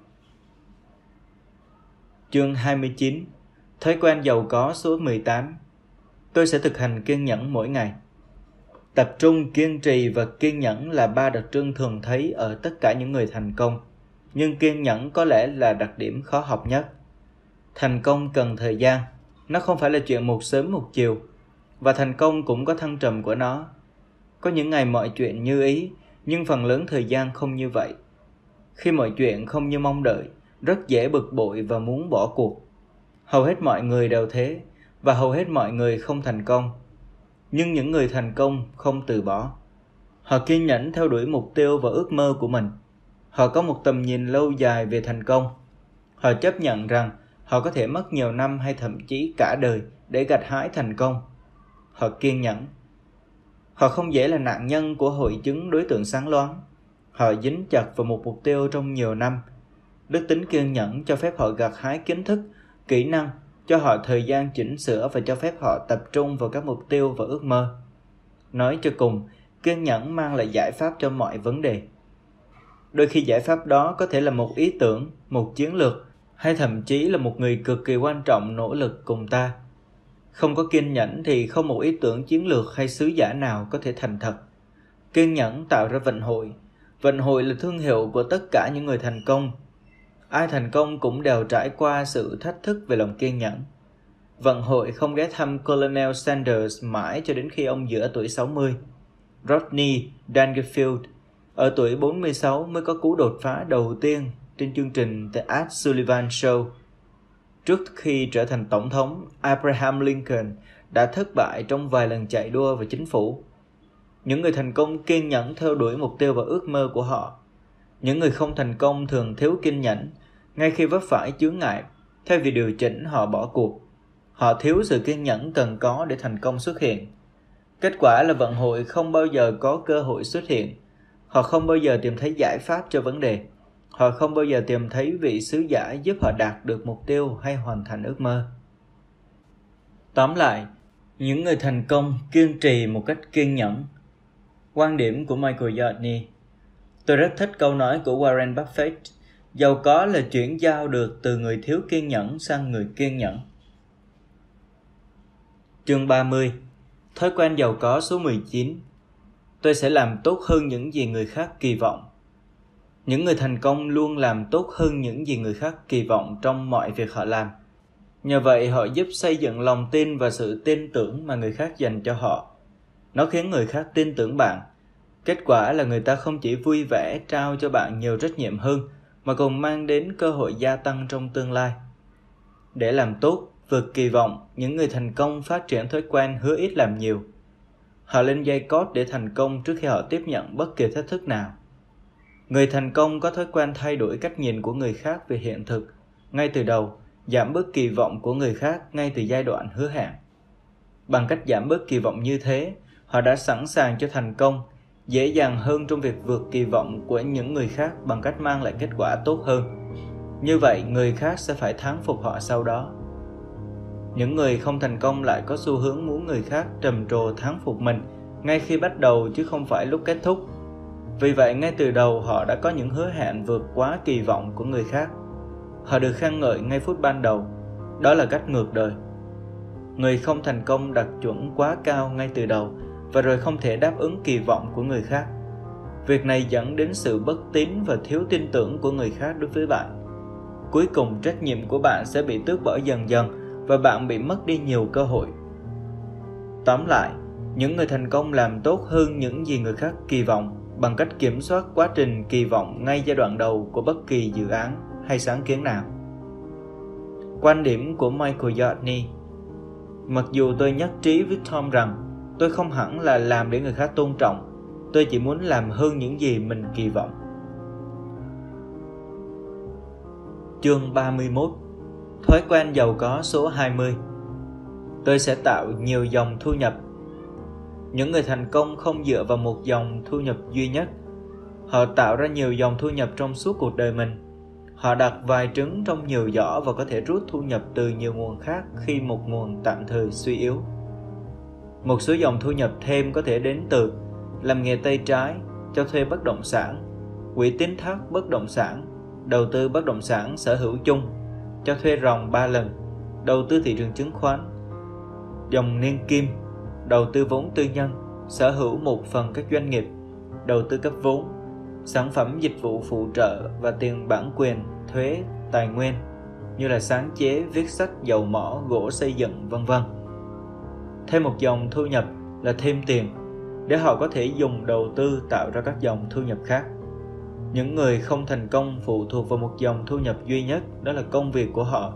Chương hai mươi chín. Thói quen giàu có số mười tám. Tôi sẽ thực hành kiên nhẫn mỗi ngày. Tập trung, kiên trì và kiên nhẫn là ba đặc trưng thường thấy ở tất cả những người thành công. Nhưng kiên nhẫn có lẽ là đặc điểm khó học nhất. Thành công cần thời gian. Nó không phải là chuyện một sớm một chiều. Và thành công cũng có thăng trầm của nó. Có những ngày mọi chuyện như ý, nhưng phần lớn thời gian không như vậy. Khi mọi chuyện không như mong đợi, rất dễ bực bội và muốn bỏ cuộc. Hầu hết mọi người đều thế, và hầu hết mọi người không thành công. Nhưng những người thành công không từ bỏ. Họ kiên nhẫn theo đuổi mục tiêu và ước mơ của mình. Họ có một tầm nhìn lâu dài về thành công. Họ chấp nhận rằng họ có thể mất nhiều năm hay thậm chí cả đời để gặt hái thành công. Họ kiên nhẫn. Họ không dễ là nạn nhân của hội chứng đối tượng sáng loáng. Họ dính chặt vào một mục tiêu trong nhiều năm. Đức tính kiên nhẫn cho phép họ gặt hái kiến thức, kỹ năng, cho họ thời gian chỉnh sửa và cho phép họ tập trung vào các mục tiêu và ước mơ. Nói cho cùng, kiên nhẫn mang lại giải pháp cho mọi vấn đề. Đôi khi giải pháp đó có thể là một ý tưởng, một chiến lược, hay thậm chí là một người cực kỳ quan trọng nỗ lực cùng ta. Không có kiên nhẫn thì không một ý tưởng chiến lược hay sứ giả nào có thể thành thật. Kiên nhẫn tạo ra vận hội. Vận hội là thương hiệu của tất cả những người thành công. Ai thành công cũng đều trải qua sự thách thức về lòng kiên nhẫn. Vận hội không ghé thăm Colonel Sanders mãi cho đến khi ông giữa tuổi sáu mươi. Rodney Dangerfield ở tuổi bốn mươi sáu mới có cú đột phá đầu tiên trên chương trình The Ed Sullivan Show. Trước khi trở thành tổng thống, Abraham Lincoln đã thất bại trong vài lần chạy đua vào chính phủ. Những người thành công kiên nhẫn theo đuổi mục tiêu và ước mơ của họ. Những người không thành công thường thiếu kiên nhẫn. Ngay khi vấp phải chướng ngại, thay vì điều chỉnh họ bỏ cuộc. Họ thiếu sự kiên nhẫn cần có để thành công xuất hiện. Kết quả là vận hội không bao giờ có cơ hội xuất hiện. Họ không bao giờ tìm thấy giải pháp cho vấn đề. Họ không bao giờ tìm thấy vị sứ giả giúp họ đạt được mục tiêu hay hoàn thành ước mơ. Tóm lại, những người thành công kiên trì một cách kiên nhẫn. Quan điểm của Michael Yardney. Tôi rất thích câu nói của Warren Buffett. Giàu có là chuyển giao được từ người thiếu kiên nhẫn sang người kiên nhẫn. Chương ba mươi. Thói quen giàu có số mười chín. Tôi sẽ làm tốt hơn những gì người khác kỳ vọng. Những người thành công luôn làm tốt hơn những gì người khác kỳ vọng trong mọi việc họ làm. Nhờ vậy họ giúp xây dựng lòng tin và sự tin tưởng mà người khác dành cho họ. Nó khiến người khác tin tưởng bạn. Kết quả là người ta không chỉ vui vẻ trao cho bạn nhiều trách nhiệm hơn, mà còn mang đến cơ hội gia tăng trong tương lai. Để làm tốt, vượt kỳ vọng, những người thành công phát triển thói quen hứa ít làm nhiều. Họ lên dây cót để thành công trước khi họ tiếp nhận bất kỳ thách thức nào. Người thành công có thói quen thay đổi cách nhìn của người khác về hiện thực ngay từ đầu, giảm bớt kỳ vọng của người khác ngay từ giai đoạn hứa hẹn. Bằng cách giảm bớt kỳ vọng như thế, họ đã sẵn sàng cho thành công, dễ dàng hơn trong việc vượt kỳ vọng của những người khác bằng cách mang lại kết quả tốt hơn. Như vậy, người khác sẽ phải thán phục họ sau đó. Những người không thành công lại có xu hướng muốn người khác trầm trồ thán phục mình ngay khi bắt đầu chứ không phải lúc kết thúc. Vì vậy, ngay từ đầu họ đã có những hứa hẹn vượt quá kỳ vọng của người khác. Họ được khen ngợi ngay phút ban đầu. Đó là cách ngược đời. Người không thành công đặt chuẩn quá cao ngay từ đầu và rồi không thể đáp ứng kỳ vọng của người khác. Việc này dẫn đến sự bất tín và thiếu tin tưởng của người khác đối với bạn. Cuối cùng, trách nhiệm của bạn sẽ bị tước bỏ dần dần và bạn bị mất đi nhiều cơ hội. Tóm lại, những người thành công làm tốt hơn những gì người khác kỳ vọng bằng cách kiểm soát quá trình kỳ vọng ngay giai đoạn đầu của bất kỳ dự án hay sáng kiến nào. Quan điểm của Michael Yardney: mặc dù tôi nhất trí với Tom rằng tôi không hẳn là làm để người khác tôn trọng, tôi chỉ muốn làm hơn những gì mình kỳ vọng. Chương ba mươi mốt. Thói quen giàu có số hai mươi. Tôi sẽ tạo nhiều dòng thu nhập. Những người thành công không dựa vào một dòng thu nhập duy nhất. Họ tạo ra nhiều dòng thu nhập trong suốt cuộc đời mình. Họ đặt vài trứng trong nhiều giỏ và có thể rút thu nhập từ nhiều nguồn khác khi một nguồn tạm thời suy yếu. Một số dòng thu nhập thêm có thể đến từ làm nghề tay trái, cho thuê bất động sản, quỹ tín thác bất động sản, đầu tư bất động sản sở hữu chung, cho thuê ròng ba lần, đầu tư thị trường chứng khoán, dòng niên kim, đầu tư vốn tư nhân, sở hữu một phần các doanh nghiệp, đầu tư cấp vốn, sản phẩm dịch vụ phụ trợ và tiền bản quyền, thuế, tài nguyên như là sáng chế, viết sách, dầu mỏ, gỗ xây dựng, vân vân. Thêm một dòng thu nhập là thêm tiền, để họ có thể dùng đầu tư tạo ra các dòng thu nhập khác. Những người không thành công phụ thuộc vào một dòng thu nhập duy nhất, đó là công việc của họ.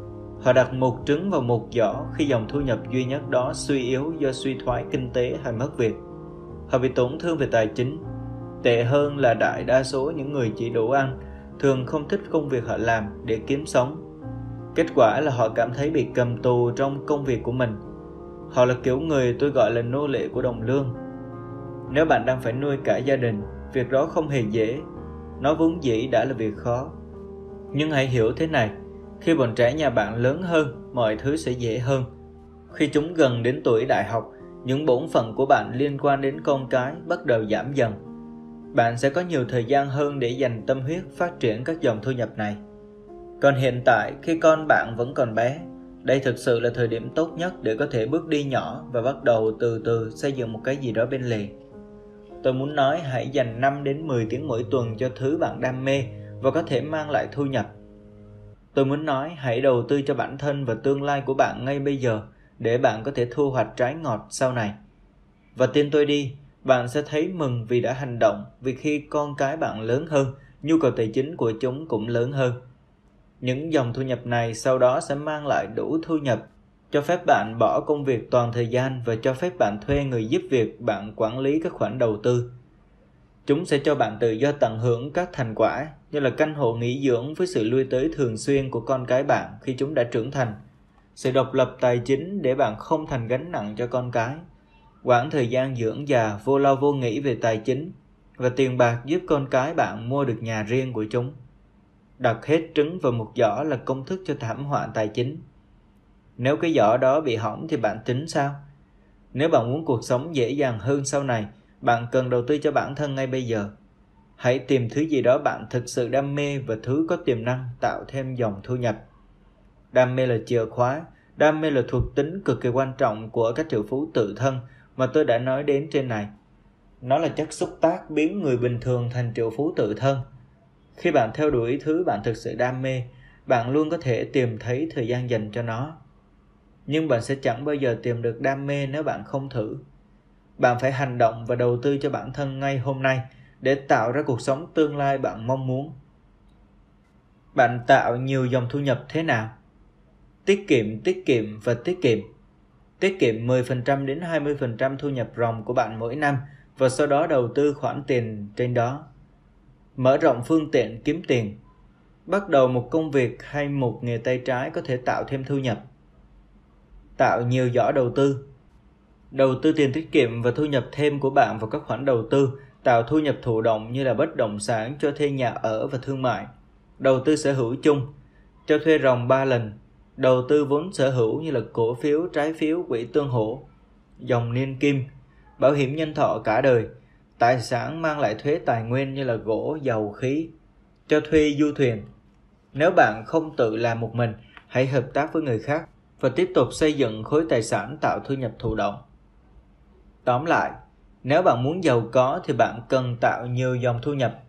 Họ đặt một trứng vào một giỏ khi dòng thu nhập duy nhất đó suy yếu do suy thoái kinh tế hay mất việc. Họ bị tổn thương về tài chính. Tệ hơn là đại đa số những người chỉ đủ ăn thường không thích công việc họ làm để kiếm sống. Kết quả là họ cảm thấy bị cầm tù trong công việc của mình. Họ là kiểu người tôi gọi là nô lệ của đồng lương. Nếu bạn đang phải nuôi cả gia đình, việc đó không hề dễ. Nó vốn dĩ đã là việc khó. Nhưng hãy hiểu thế này, khi bọn trẻ nhà bạn lớn hơn, mọi thứ sẽ dễ hơn. Khi chúng gần đến tuổi đại học, những bổn phận của bạn liên quan đến con cái bắt đầu giảm dần. Bạn sẽ có nhiều thời gian hơn để dành tâm huyết phát triển các dòng thu nhập này. Còn hiện tại, khi con bạn vẫn còn bé, đây thực sự là thời điểm tốt nhất để có thể bước đi nhỏ và bắt đầu từ từ xây dựng một cái gì đó bên lề. Tôi muốn nói hãy dành năm đến mười tiếng mỗi tuần cho thứ bạn đam mê và có thể mang lại thu nhập. Tôi muốn nói hãy đầu tư cho bản thân và tương lai của bạn ngay bây giờ để bạn có thể thu hoạch trái ngọt sau này. Và tin tôi đi, bạn sẽ thấy mừng vì đã hành động, vì khi con cái bạn lớn hơn, nhu cầu tài chính của chúng cũng lớn hơn. Những dòng thu nhập này sau đó sẽ mang lại đủ thu nhập, cho phép bạn bỏ công việc toàn thời gian và cho phép bạn thuê người giúp việc bạn quản lý các khoản đầu tư. Chúng sẽ cho bạn tự do tận hưởng các thành quả như là căn hộ nghỉ dưỡng với sự lui tới thường xuyên của con cái bạn khi chúng đã trưởng thành, sự độc lập tài chính để bạn không thành gánh nặng cho con cái, quãng thời gian dưỡng già vô lo vô nghĩ về tài chính và tiền bạc giúp con cái bạn mua được nhà riêng của chúng. Đặt hết trứng vào một giỏ là công thức cho thảm họa tài chính. Nếu cái giỏ đó bị hỏng thì bạn tính sao? Nếu bạn muốn cuộc sống dễ dàng hơn sau này, bạn cần đầu tư cho bản thân ngay bây giờ. Hãy tìm thứ gì đó bạn thực sự đam mê và thứ có tiềm năng tạo thêm dòng thu nhập. Đam mê là chìa khóa, đam mê là thuộc tính cực kỳ quan trọng của các triệu phú tự thân mà tôi đã nói đến trên này. Nó là chất xúc tác biến người bình thường thành triệu phú tự thân. Khi bạn theo đuổi thứ bạn thực sự đam mê, bạn luôn có thể tìm thấy thời gian dành cho nó. Nhưng bạn sẽ chẳng bao giờ tìm được đam mê nếu bạn không thử. Bạn phải hành động và đầu tư cho bản thân ngay hôm nay để tạo ra cuộc sống tương lai bạn mong muốn. Bạn tạo nhiều dòng thu nhập thế nào? Tiết kiệm, tiết kiệm và tiết kiệm. Tiết kiệm mười phần trăm đến hai mươi phần trăm thu nhập ròng của bạn mỗi năm và sau đó đầu tư khoản tiền trên đó. Mở rộng phương tiện kiếm tiền. Bắt đầu một công việc hay một nghề tay trái có thể tạo thêm thu nhập. Tạo nhiều giỏ đầu tư. Đầu tư tiền tiết kiệm và thu nhập thêm của bạn vào các khoản đầu tư, tạo thu nhập thụ động như là bất động sản, cho thuê nhà ở và thương mại. Đầu tư sở hữu chung, cho thuê ròng ba lần. Đầu tư vốn sở hữu như là cổ phiếu, trái phiếu, quỹ tương hỗ, dòng niên kim, bảo hiểm nhân thọ cả đời, tài sản mang lại thuế tài nguyên như là gỗ, dầu, khí, cho thuê du thuyền. Nếu bạn không tự làm một mình, hãy hợp tác với người khác và tiếp tục xây dựng khối tài sản tạo thu nhập thụ động. Tóm lại, nếu bạn muốn giàu có thì bạn cần tạo nhiều dòng thu nhập.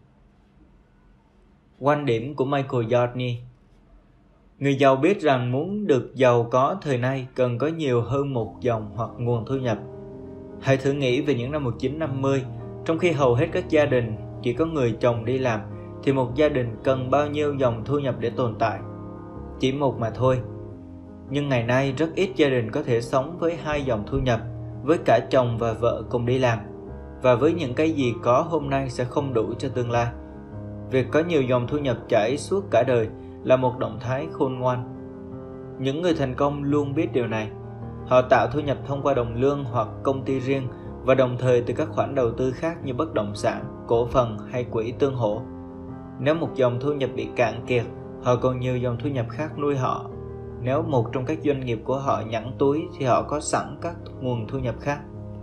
Quan điểm của Michael Jordan. Người giàu biết rằng muốn được giàu có thời nay cần có nhiều hơn một dòng hoặc nguồn thu nhập. Hãy thử nghĩ về những năm một nghìn chín trăm năm mươi, trong khi hầu hết các gia đình chỉ có người chồng đi làm, thì một gia đình cần bao nhiêu dòng thu nhập để tồn tại? Chỉ một mà thôi. Nhưng ngày nay rất ít gia đình có thể sống với hai dòng thu nhập, với cả chồng và vợ cùng đi làm, và với những cái gì có hôm nay sẽ không đủ cho tương lai. Việc có nhiều dòng thu nhập chảy suốt cả đời là một động thái khôn ngoan. Những người thành công luôn biết điều này. Họ tạo thu nhập thông qua đồng lương hoặc công ty riêng và đồng thời từ các khoản đầu tư khác như bất động sản, cổ phần hay quỹ tương hỗ. Nếu một dòng thu nhập bị cạn kiệt, họ còn nhiều dòng thu nhập khác nuôi họ. Nếu một trong các doanh nghiệp của họ nhẵn túi thì họ có sẵn các nguồn thu nhập khác.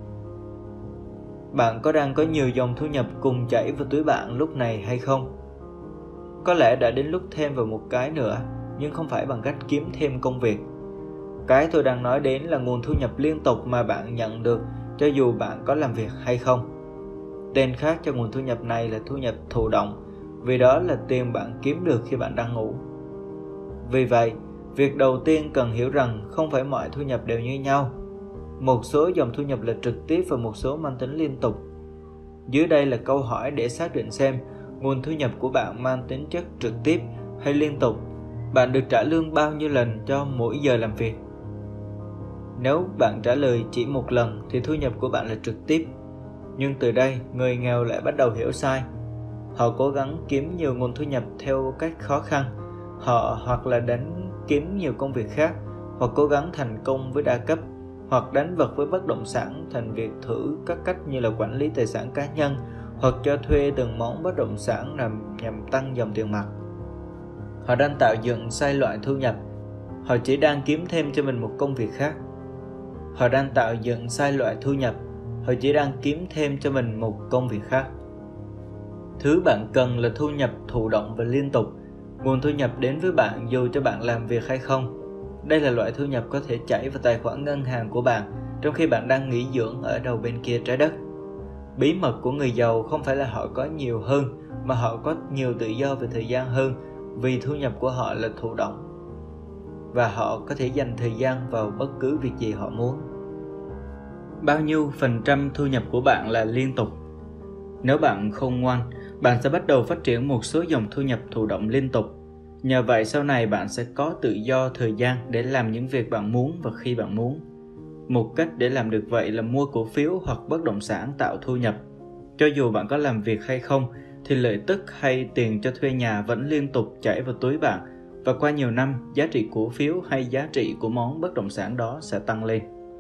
Bạn có đang có nhiều dòng thu nhập cùng chảy vào túi bạn lúc này hay không? Có lẽ đã đến lúc thêm vào một cái nữa, nhưng không phải bằng cách kiếm thêm công việc. Cái tôi đang nói đến là nguồn thu nhập liên tục mà bạn nhận được cho dù bạn có làm việc hay không. Tên khác cho nguồn thu nhập này là thu nhập thụ động, vì đó là tiền bạn kiếm được khi bạn đang ngủ. Vì vậy, việc đầu tiên cần hiểu rằng không phải mọi thu nhập đều như nhau. Một số dòng thu nhập là trực tiếp và một số mang tính liên tục. Dưới đây là câu hỏi để xác định xem nguồn thu nhập của bạn mang tính chất trực tiếp hay liên tục. Bạn được trả lương bao nhiêu lần cho mỗi giờ làm việc? Nếu bạn trả lời chỉ một lần thì thu nhập của bạn là trực tiếp. Nhưng từ đây, người nghèo lại bắt đầu hiểu sai. Họ cố gắng kiếm nhiều nguồn thu nhập theo cách khó khăn. Họ hoặc là đánh kiếm nhiều công việc khác, hoặc cố gắng thành công với đa cấp, hoặc đánh vật với bất động sản thành việc thử các cách như là quản lý tài sản cá nhân, hoặc cho thuê từng món bất động sản nhằm, nhằm tăng dòng tiền mặt. Họ đang tạo dựng sai loại thu nhập. Họ chỉ đang kiếm thêm cho mình một công việc khác. Họ đang tạo dựng sai loại thu nhập. Họ chỉ đang kiếm thêm cho mình một công việc khác. Thứ bạn cần là thu nhập thụ động và liên tục. Nguồn thu nhập đến với bạn dù cho bạn làm việc hay không. Đây là loại thu nhập có thể chảy vào tài khoản ngân hàng của bạn trong khi bạn đang nghỉ dưỡng ở đầu bên kia trái đất. Bí mật của người giàu không phải là họ có nhiều hơn, mà họ có nhiều tự do về thời gian hơn, vì thu nhập của họ là thụ động. Và họ có thể dành thời gian vào bất cứ việc gì họ muốn. Bao nhiêu phần trăm thu nhập của bạn là liên tục? Nếu bạn khôn ngoan, bạn sẽ bắt đầu phát triển một số dòng thu nhập thụ động liên tục. Nhờ vậy sau này bạn sẽ có tự do thời gian để làm những việc bạn muốn và khi bạn muốn. Một cách để làm được vậy là mua cổ phiếu hoặc bất động sản tạo thu nhập. Cho dù bạn có làm việc hay không, thì lợi tức hay tiền cho thuê nhà vẫn liên tục chảy vào túi bạn, và qua nhiều năm, giá trị cổ phiếu hay giá trị của món bất động sản đó sẽ tăng lên.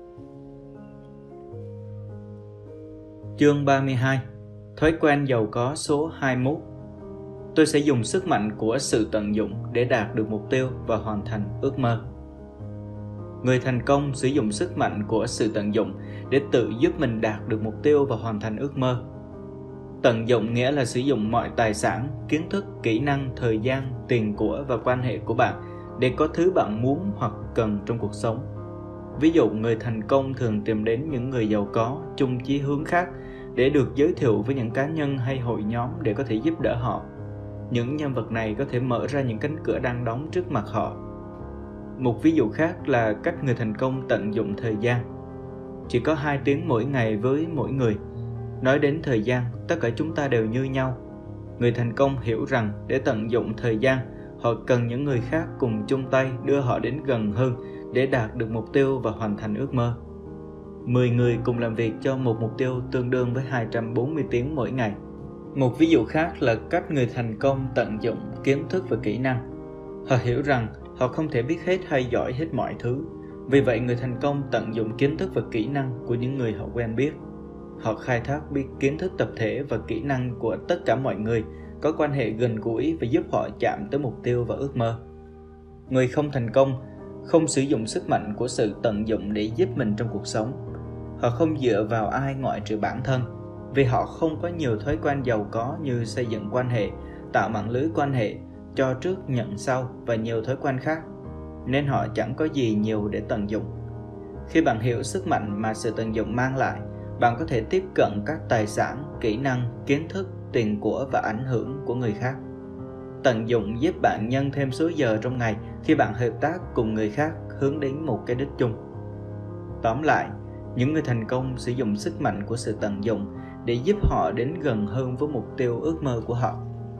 Chương ba mươi hai. Thói quen giàu có số hai mươi mốt. Tôi sẽ dùng sức mạnh của sự tận dụng để đạt được mục tiêu và hoàn thành ước mơ. Người thành công sử dụng sức mạnh của sự tận dụng để tự giúp mình đạt được mục tiêu và hoàn thành ước mơ. Tận dụng nghĩa là sử dụng mọi tài sản, kiến thức, kỹ năng, thời gian, tiền của và quan hệ của bạn để có thứ bạn muốn hoặc cần trong cuộc sống. Ví dụ, người thành công thường tìm đến những người giàu có, chung chí hướng khác để được giới thiệu với những cá nhân hay hội nhóm để có thể giúp đỡ họ. Những nhân vật này có thể mở ra những cánh cửa đang đóng trước mặt họ. Một ví dụ khác là cách người thành công tận dụng thời gian. chỉ có hai tiếng mỗi ngày với mỗi người. Nói đến thời gian, tất cả chúng ta đều như nhau. Người thành công hiểu rằng để tận dụng thời gian, họ cần những người khác cùng chung tay đưa họ đến gần hơn để đạt được mục tiêu và hoàn thành ước mơ. mười người cùng làm việc cho một mục tiêu tương đương với hai trăm bốn mươi tiếng mỗi ngày. Một ví dụ khác là cách người thành công tận dụng kiến thức và kỹ năng. Họ hiểu rằng họ không thể biết hết hay giỏi hết mọi thứ. Vì vậy, người thành công tận dụng kiến thức và kỹ năng của những người họ quen biết. Họ khai thác biết kiến thức tập thể và kỹ năng của tất cả mọi người, có quan hệ gần gũi và giúp họ chạm tới mục tiêu và ước mơ. Người không thành công không sử dụng sức mạnh của sự tận dụng để giúp mình trong cuộc sống. Họ không dựa vào ai ngoại trừ bản thân, vì họ không có nhiều thói quen giàu có như xây dựng quan hệ, tạo mạng lưới quan hệ, cho trước nhận sau và nhiều thói quen khác, nên họ chẳng có gì nhiều để tận dụng. Khi bạn hiểu sức mạnh mà sự tận dụng mang lại, bạn có thể tiếp cận các tài sản, kỹ năng, kiến thức, tiền của và ảnh hưởng của người khác. Tận dụng giúp bạn nhân thêm số giờ trong ngày khi bạn hợp tác cùng người khác hướng đến một cái đích chung. Tóm lại, những người thành công sử dụng sức mạnh của sự tận dụng để giúp họ đến gần hơn với mục tiêu ước mơ của họ.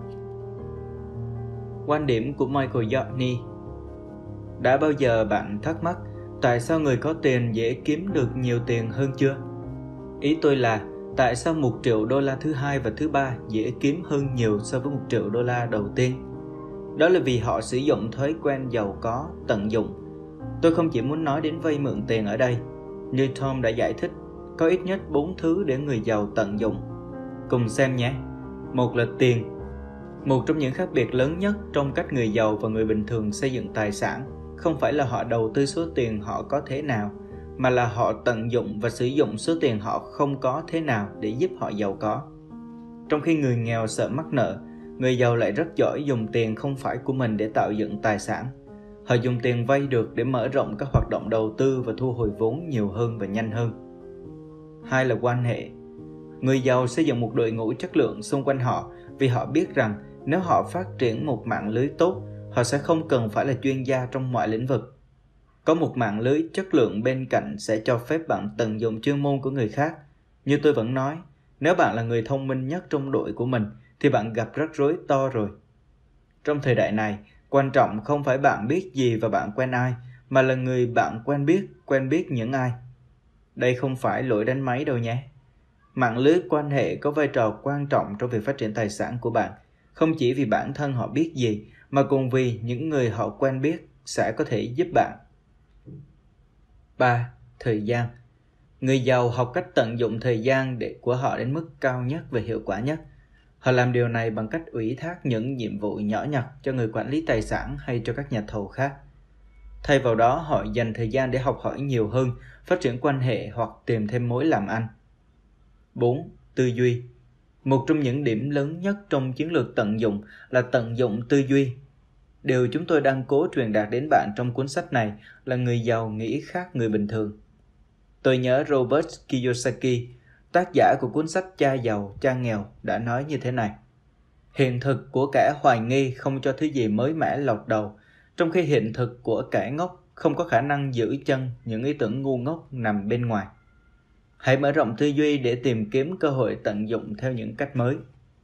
Quan điểm của Michael Yorkney. Đã bao giờ bạn thắc mắc tại sao người có tiền dễ kiếm được nhiều tiền hơn chưa? Ý tôi là tại sao một triệu đô la thứ hai và thứ ba dễ kiếm hơn nhiều so với một triệu đô la đầu tiên? Đó là vì họ sử dụng thói quen giàu có, tận dụng. Tôi không chỉ muốn nói đến vay mượn tiền ở đây. Như Tom đã giải thích, có ít nhất bốn thứ để người giàu tận dụng. Cùng xem nhé. Một là tiền. Một trong những khác biệt lớn nhất trong cách người giàu và người bình thường xây dựng tài sản không phải là họ đầu tư số tiền họ có thế nào, mà là họ tận dụng và sử dụng số tiền họ không có thế nào để giúp họ giàu có. Trong khi người nghèo sợ mắc nợ, người giàu lại rất giỏi dùng tiền không phải của mình để tạo dựng tài sản. Họ dùng tiền vay được để mở rộng các hoạt động đầu tư và thu hồi vốn nhiều hơn và nhanh hơn. Hai là quan hệ. Người giàu xây dựng một đội ngũ chất lượng xung quanh họ vì họ biết rằng nếu họ phát triển một mạng lưới tốt, họ sẽ không cần phải là chuyên gia trong mọi lĩnh vực. Có một mạng lưới chất lượng bên cạnh sẽ cho phép bạn tận dụng chuyên môn của người khác. Như tôi vẫn nói, nếu bạn là người thông minh nhất trong đội của mình thì bạn gặp rắc rối to rồi. Trong thời đại này, quan trọng không phải bạn biết gì và bạn quen ai, mà là người bạn quen biết, quen biết những ai. Đây không phải lỗi đánh máy đâu nhé. Mạng lưới quan hệ có vai trò quan trọng trong việc phát triển tài sản của bạn, không chỉ vì bản thân họ biết gì, mà còn vì những người họ quen biết sẽ có thể giúp bạn. ba. Thời gian. Người giàu học cách tận dụng thời gian để của họ đến mức cao nhất và hiệu quả nhất. Họ làm điều này bằng cách ủy thác những nhiệm vụ nhỏ nhặt cho người quản lý tài sản hay cho các nhà thầu khác. Thay vào đó, họ dành thời gian để học hỏi nhiều hơn, phát triển quan hệ hoặc tìm thêm mối làm ăn. bốn. Tư duy. Một trong những điểm lớn nhất trong chiến lược tận dụng là tận dụng tư duy. Điều chúng tôi đang cố truyền đạt đến bạn trong cuốn sách này là người giàu nghĩ khác người bình thường. Tôi nhớ Robert Kiyosaki, tác giả của cuốn sách Cha giàu, cha nghèo đã nói như thế này. Hiện thực của kẻ hoài nghi không cho thứ gì mới mẻ lọt đầu, trong khi hiện thực của kẻ ngốc không có khả năng giữ chân những ý tưởng ngu ngốc nằm bên ngoài. Hãy mở rộng tư duy để tìm kiếm cơ hội tận dụng theo những cách mới.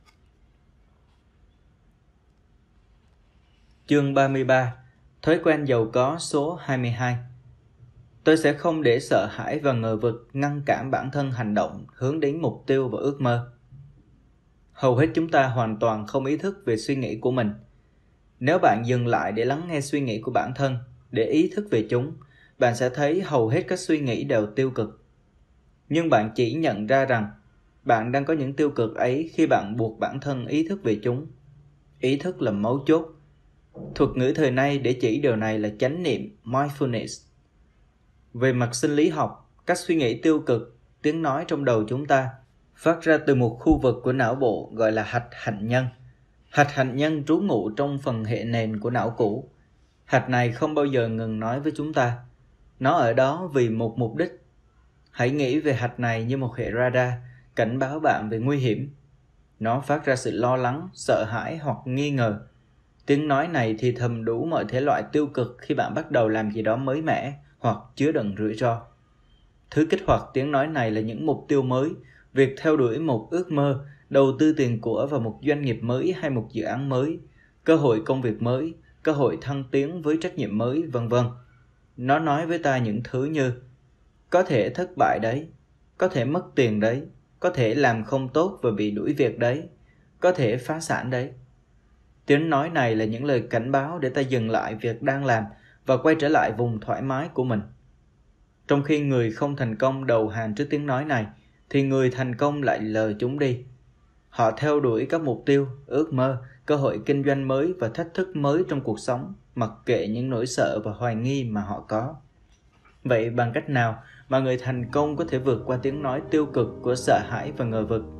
Chương ba mươi ba. Thói quen giàu có số hai mươi hai. Tôi sẽ không để sợ hãi và ngờ vực ngăn cản bản thân hành động hướng đến mục tiêu và ước mơ. Hầu hết chúng ta hoàn toàn không ý thức về suy nghĩ của mình. Nếu bạn dừng lại để lắng nghe suy nghĩ của bản thân, để ý thức về chúng, bạn sẽ thấy hầu hết các suy nghĩ đều tiêu cực. Nhưng bạn chỉ nhận ra rằng bạn đang có những tiêu cực ấy khi bạn buộc bản thân ý thức về chúng. Ý thức là mấu chốt. Thuật ngữ thời nay để chỉ điều này là chánh niệm, mindfulness. Về mặt sinh lý học, các suy nghĩ tiêu cực, tiếng nói trong đầu chúng ta, phát ra từ một khu vực của não bộ gọi là hạch hạnh nhân. Hạch hạnh nhân trú ngụ trong phần hệ nền của não cũ. Hạch này không bao giờ ngừng nói với chúng ta. Nó ở đó vì một mục đích. Hãy nghĩ về hạch này như một hệ radar, cảnh báo bạn về nguy hiểm. Nó phát ra sự lo lắng, sợ hãi hoặc nghi ngờ. Tiếng nói này thì thầm đủ mọi thể loại tiêu cực khi bạn bắt đầu làm gì đó mới mẻ hoặc chứa đựng rủi ro. Thứ kích hoạt tiếng nói này là những mục tiêu mới, việc theo đuổi một ước mơ, đầu tư tiền của vào một doanh nghiệp mới hay một dự án mới, cơ hội công việc mới, cơ hội thăng tiến với trách nhiệm mới, vân vân. Nó nói với ta những thứ như: có thể thất bại đấy, có thể mất tiền đấy, có thể làm không tốt và bị đuổi việc đấy, có thể phá sản đấy. Tiếng nói này là những lời cảnh báo để ta dừng lại việc đang làm và quay trở lại vùng thoải mái của mình. Trong khi người không thành công đầu hàng trước tiếng nói này, thì người thành công lại lờ chúng đi. Họ theo đuổi các mục tiêu, ước mơ, cơ hội kinh doanh mới và thách thức mới trong cuộc sống, mặc kệ những nỗi sợ và hoài nghi mà họ có. Vậy bằng cách nào mà người thành công có thể vượt qua tiếng nói tiêu cực của sợ hãi và ngờ vực?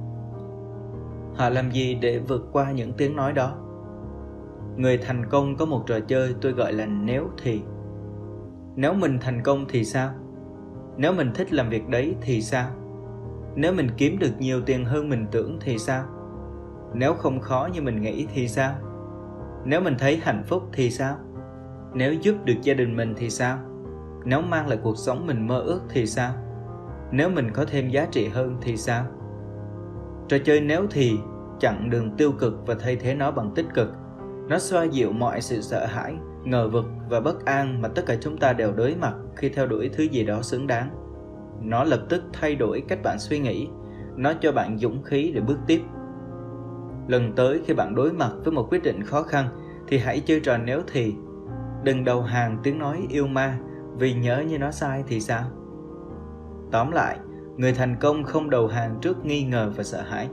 Họ làm gì để vượt qua những tiếng nói đó? Người thành công có một trò chơi tôi gọi là nếu thì. Nếu mình thành công thì sao? Nếu mình thích làm việc đấy thì sao? Nếu mình kiếm được nhiều tiền hơn mình tưởng thì sao? Nếu không khó như mình nghĩ thì sao? Nếu mình thấy hạnh phúc thì sao? Nếu giúp được gia đình mình thì sao? Nếu mang lại cuộc sống mình mơ ước thì sao? Nếu mình có thêm giá trị hơn thì sao? Trò chơi nếu thì chặn đường tiêu cực và thay thế nó bằng tích cực. Nó xoa dịu mọi sự sợ hãi, ngờ vực và bất an mà tất cả chúng ta đều đối mặt khi theo đuổi thứ gì đó xứng đáng. Nó lập tức thay đổi cách bạn suy nghĩ. Nó cho bạn dũng khí để bước tiếp. Lần tới khi bạn đối mặt với một quyết định khó khăn thì hãy chơi trò nếu thì. Đừng đầu hàng tiếng nói yêu ma, vì nhỡ như nó sai thì sao? Tóm lại, người thành công không đầu hàng trước nghi ngờ và sợ hãi.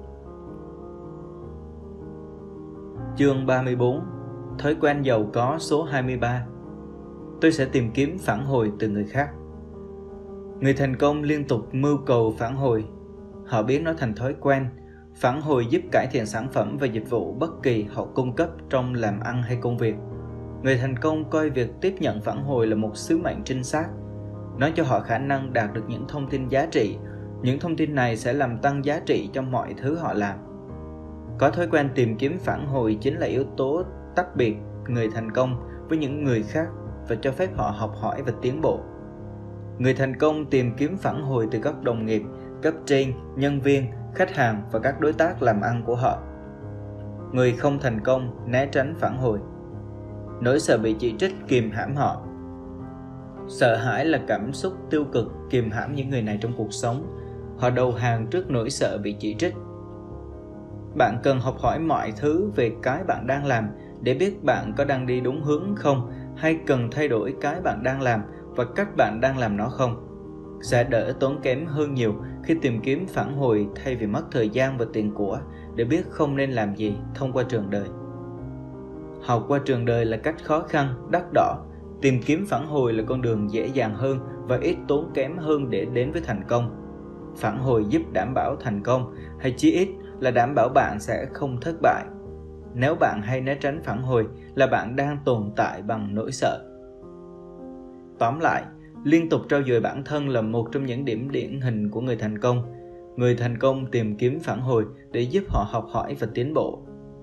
Chương ba mươi bốn. Thói quen giàu có số hai mươi ba. Tôi sẽ tìm kiếm phản hồi từ người khác. Người thành công liên tục mưu cầu phản hồi. Họ biến nó thành thói quen. Phản hồi giúp cải thiện sản phẩm và dịch vụ bất kỳ họ cung cấp trong làm ăn hay công việc. Người thành công coi việc tiếp nhận phản hồi là một sứ mệnh trinh sát. Nó cho họ khả năng đạt được những thông tin giá trị. Những thông tin này sẽ làm tăng giá trị cho mọi thứ họ làm. Có thói quen tìm kiếm phản hồi chính là yếu tố tách biệt người thành công với những người khác và cho phép họ học hỏi và tiến bộ. Người thành công tìm kiếm phản hồi từ các đồng nghiệp, cấp trên, nhân viên, khách hàng và các đối tác làm ăn của họ. Người không thành công né tránh phản hồi. Nỗi sợ bị chỉ trích kìm hãm họ. Sợ hãi là cảm xúc tiêu cực kìm hãm những người này trong cuộc sống. Họ đầu hàng trước nỗi sợ bị chỉ trích. Bạn cần học hỏi mọi thứ về cái bạn đang làm để biết bạn có đang đi đúng hướng không, hay cần thay đổi cái bạn đang làm và cách bạn đang làm nó không. Sẽ đỡ tốn kém hơn nhiều khi tìm kiếm phản hồi thay vì mất thời gian và tiền của để biết không nên làm gì thông qua trường đời. Học qua trường đời là cách khó khăn, đắt đỏ. Tìm kiếm phản hồi là con đường dễ dàng hơn và ít tốn kém hơn để đến với thành công. Phản hồi giúp đảm bảo thành công, hay chí ít là đảm bảo bạn sẽ không thất bại. Nếu bạn hay né tránh phản hồi là bạn đang tồn tại bằng nỗi sợ. Tóm lại, liên tục trau dồi bản thân là một trong những điểm điển hình của người thành công. Người thành công tìm kiếm phản hồi để giúp họ học hỏi và tiến bộ.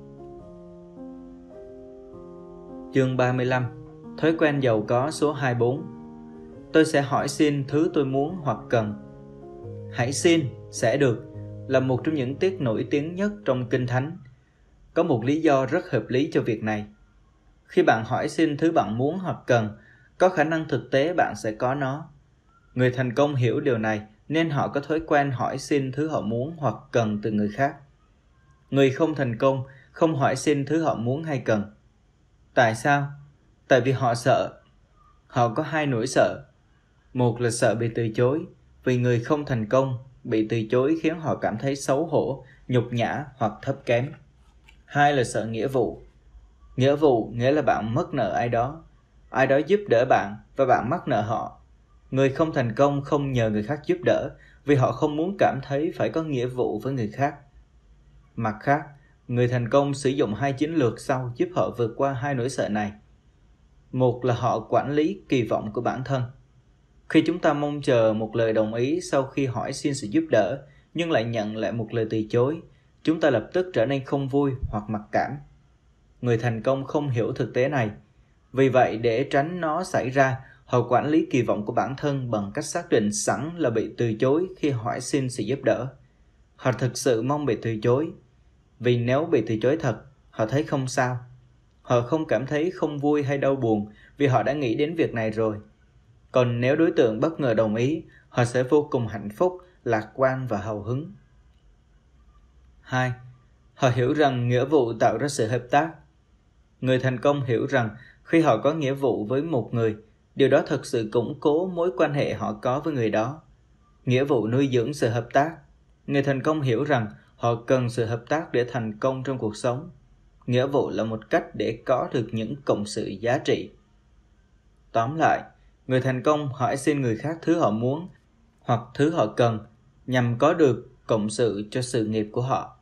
Chương ba mươi lăm. Thói quen giàu có số hai mươi bốn. Tôi sẽ hỏi xin thứ tôi muốn hoặc cần. Hãy xin, sẽ được là một trong những tiết nổi tiếng nhất trong Kinh Thánh. Có một lý do rất hợp lý cho việc này. Khi bạn hỏi xin thứ bạn muốn hoặc cần, có khả năng thực tế bạn sẽ có nó. Người thành công hiểu điều này nên họ có thói quen hỏi xin thứ họ muốn hoặc cần từ người khác. Người không thành công không hỏi xin thứ họ muốn hay cần. Tại sao? Tại vì họ sợ. Họ có hai nỗi sợ. Một là sợ bị từ chối, vì người không thành công bị từ chối khiến họ cảm thấy xấu hổ, nhục nhã hoặc thấp kém. Hai là sợ nghĩa vụ. Nghĩa vụ nghĩa là bạn mất nợ ai đó. Ai đó giúp đỡ bạn và bạn mắc nợ họ. Người không thành công không nhờ người khác giúp đỡ vì họ không muốn cảm thấy phải có nghĩa vụ với người khác. Mặt khác, người thành công sử dụng hai chiến lược sau giúp họ vượt qua hai nỗi sợ này. Một là họ quản lý kỳ vọng của bản thân. Khi chúng ta mong chờ một lời đồng ý sau khi hỏi xin sự giúp đỡ, nhưng lại nhận lại một lời từ chối, chúng ta lập tức trở nên không vui hoặc mặc cảm. Người thành công không hiểu thực tế này. Vì vậy, để tránh nó xảy ra, họ Họ quản lý kỳ vọng của bản thân bằng cách xác định sẵn là bị từ chối khi hỏi xin sự giúp đỡ. Họ thực sự mong bị từ chối, vì nếu bị từ chối thật, họ thấy không sao. Họ không cảm thấy không vui hay đau buồn vì họ đã nghĩ đến việc này rồi. Còn nếu đối tượng bất ngờ đồng ý, họ sẽ vô cùng hạnh phúc, lạc quan và hào hứng. hai. Họ hiểu rằng nghĩa vụ tạo ra sự hợp tác. Người thành công hiểu rằng khi họ có nghĩa vụ với một người, điều đó thực sự củng cố mối quan hệ họ có với người đó. Nghĩa vụ nuôi dưỡng sự hợp tác. Người thành công hiểu rằng họ cần sự hợp tác để thành công trong cuộc sống. Nghĩa vụ là một cách để có được những cộng sự giá trị. Tóm lại, người thành công hỏi xin người khác thứ họ muốn hoặc thứ họ cần nhằm có được cộng sự cho sự nghiệp của họ.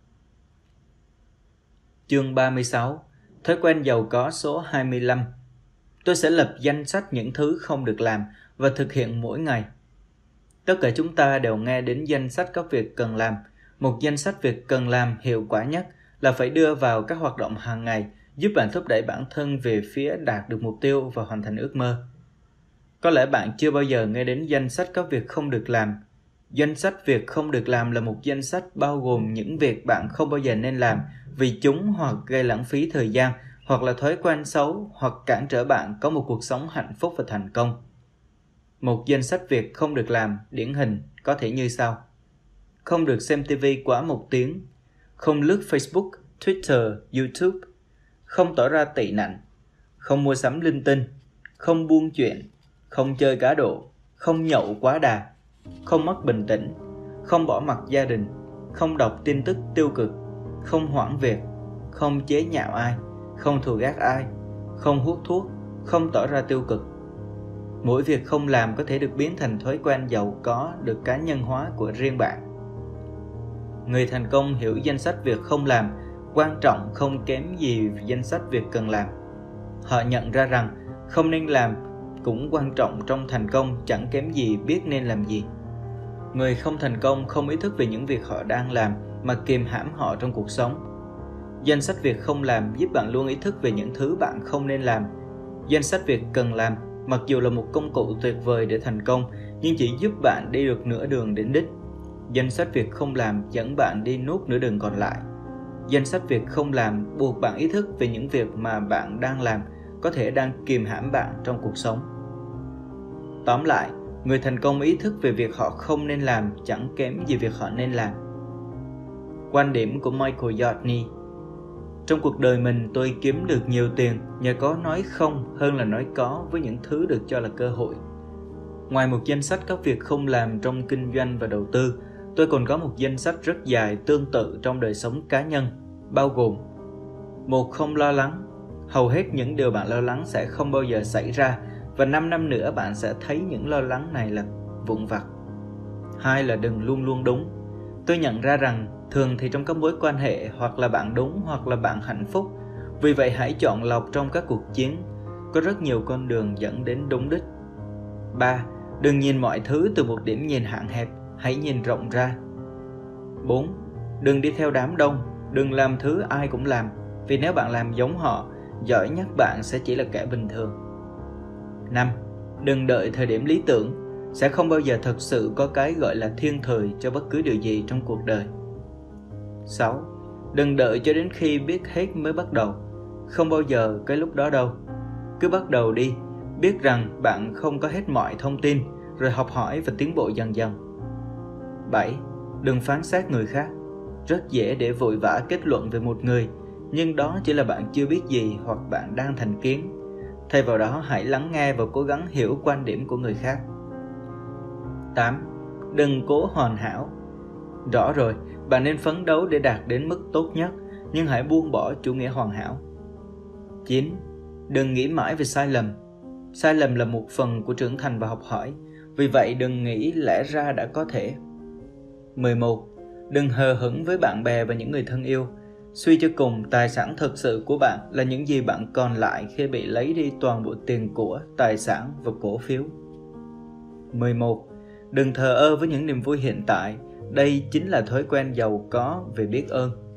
Chương ba mươi sáu. Thói quen giàu có số hai mươi lăm. Tôi sẽ lập danh sách những thứ không được làm và thực hiện mỗi ngày. Tất cả chúng ta đều nghe đến danh sách các việc cần làm. Một danh sách việc cần làm hiệu quả nhất là phải đưa vào các hoạt động hàng ngày, giúp bạn thúc đẩy bản thân về phía đạt được mục tiêu và hoàn thành ước mơ. Có lẽ bạn chưa bao giờ nghe đến danh sách các việc không được làm. Danh sách việc không được làm là một danh sách bao gồm những việc bạn không bao giờ nên làm vì chúng hoặc gây lãng phí thời gian, hoặc là thói quen xấu, hoặc cản trở bạn có một cuộc sống hạnh phúc và thành công. Một danh sách việc không được làm điển hình có thể như sau. Không được xem ti vi quá một tiếng. Không lướt Facebook, Twitter, YouTube. Không tỏ ra tị nạnh. Không mua sắm linh tinh. Không buôn chuyện. Không chơi cá độ. Không nhậu quá đà. Không mất bình tĩnh. Không bỏ mặc gia đình. Không đọc tin tức tiêu cực. Không hoãn việc. Không chế nhạo ai. Không thù ghét ai. Không hút thuốc. Không tỏ ra tiêu cực. Mỗi việc không làm có thể được biến thành thói quen giàu có được cá nhân hóa của riêng bạn. Người thành công hiểu danh sách việc không làm quan trọng không kém gì danh sách việc cần làm. Họ nhận ra rằng không nên làm cũng quan trọng trong thành công chẳng kém gì biết nên làm gì. Người không thành công không ý thức về những việc họ đang làm mà kìm hãm họ trong cuộc sống. Danh sách việc không làm giúp bạn luôn ý thức về những thứ bạn không nên làm. Danh sách việc cần làm mặc dù là một công cụ tuyệt vời để thành công, nhưng chỉ giúp bạn đi được nửa đường đến đích. Danh sách việc không làm dẫn bạn đi nốt nửa đường còn lại. Danh sách việc không làm buộc bạn ý thức về những việc mà bạn đang làm có thể đang kìm hãm bạn trong cuộc sống. Tóm lại, người thành công ý thức về việc họ không nên làm chẳng kém gì việc họ nên làm. Quan điểm của Michael Yardney. Trong cuộc đời mình tôi kiếm được nhiều tiền nhờ có nói không hơn là nói có với những thứ được cho là cơ hội. Ngoài một danh sách các việc không làm trong kinh doanh và đầu tư, tôi còn có một danh sách rất dài tương tự trong đời sống cá nhân, bao gồm: một. Không lo lắng. Hầu hết những điều bạn lo lắng sẽ không bao giờ xảy ra, và năm năm nữa bạn sẽ thấy những lo lắng này là vụn vặt. Hai là đừng luôn luôn đúng. Tôi nhận ra rằng thường thì trong các mối quan hệ hoặc là bạn đúng hoặc là bạn hạnh phúc. Vì vậy hãy chọn lọc trong các cuộc chiến. Có rất nhiều con đường dẫn đến đúng đích. Ba. Đừng nhìn mọi thứ từ một điểm nhìn hạn hẹp, hãy nhìn rộng ra. Bốn. Đừng đi theo đám đông, đừng làm thứ ai cũng làm, vì nếu bạn làm giống họ, giỏi nhất bạn sẽ chỉ là kẻ bình thường. Năm. Đừng đợi thời điểm lý tưởng, sẽ không bao giờ thật sự có cái gọi là thiên thời cho bất cứ điều gì trong cuộc đời. Sáu. Đừng đợi cho đến khi biết hết mới bắt đầu, không bao giờ cái lúc đó đâu. Cứ bắt đầu đi, biết rằng bạn không có hết mọi thông tin, rồi học hỏi và tiến bộ dần dần. Bảy. Đừng phán xét người khác. Rất dễ để vội vã kết luận về một người, nhưng đó chỉ là bạn chưa biết gì hoặc bạn đang thành kiến. Thay vào đó hãy lắng nghe và cố gắng hiểu quan điểm của người khác. Tám. Đừng cố hoàn hảo. Rõ rồi, bạn nên phấn đấu để đạt đến mức tốt nhất, nhưng hãy buông bỏ chủ nghĩa hoàn hảo. Chín. Đừng nghĩ mãi về sai lầm. Sai lầm là một phần của trưởng thành và học hỏi, vì vậy đừng nghĩ lẽ ra đã có thể. Mười một. Đừng hờ hững với bạn bè và những người thân yêu. Suy cho cùng, tài sản thực sự của bạn là những gì bạn còn lại khi bị lấy đi toàn bộ tiền của, tài sản và cổ phiếu. Mười một. Đừng thờ ơ với những niềm vui hiện tại. Đây chính là thói quen giàu có về biết ơn.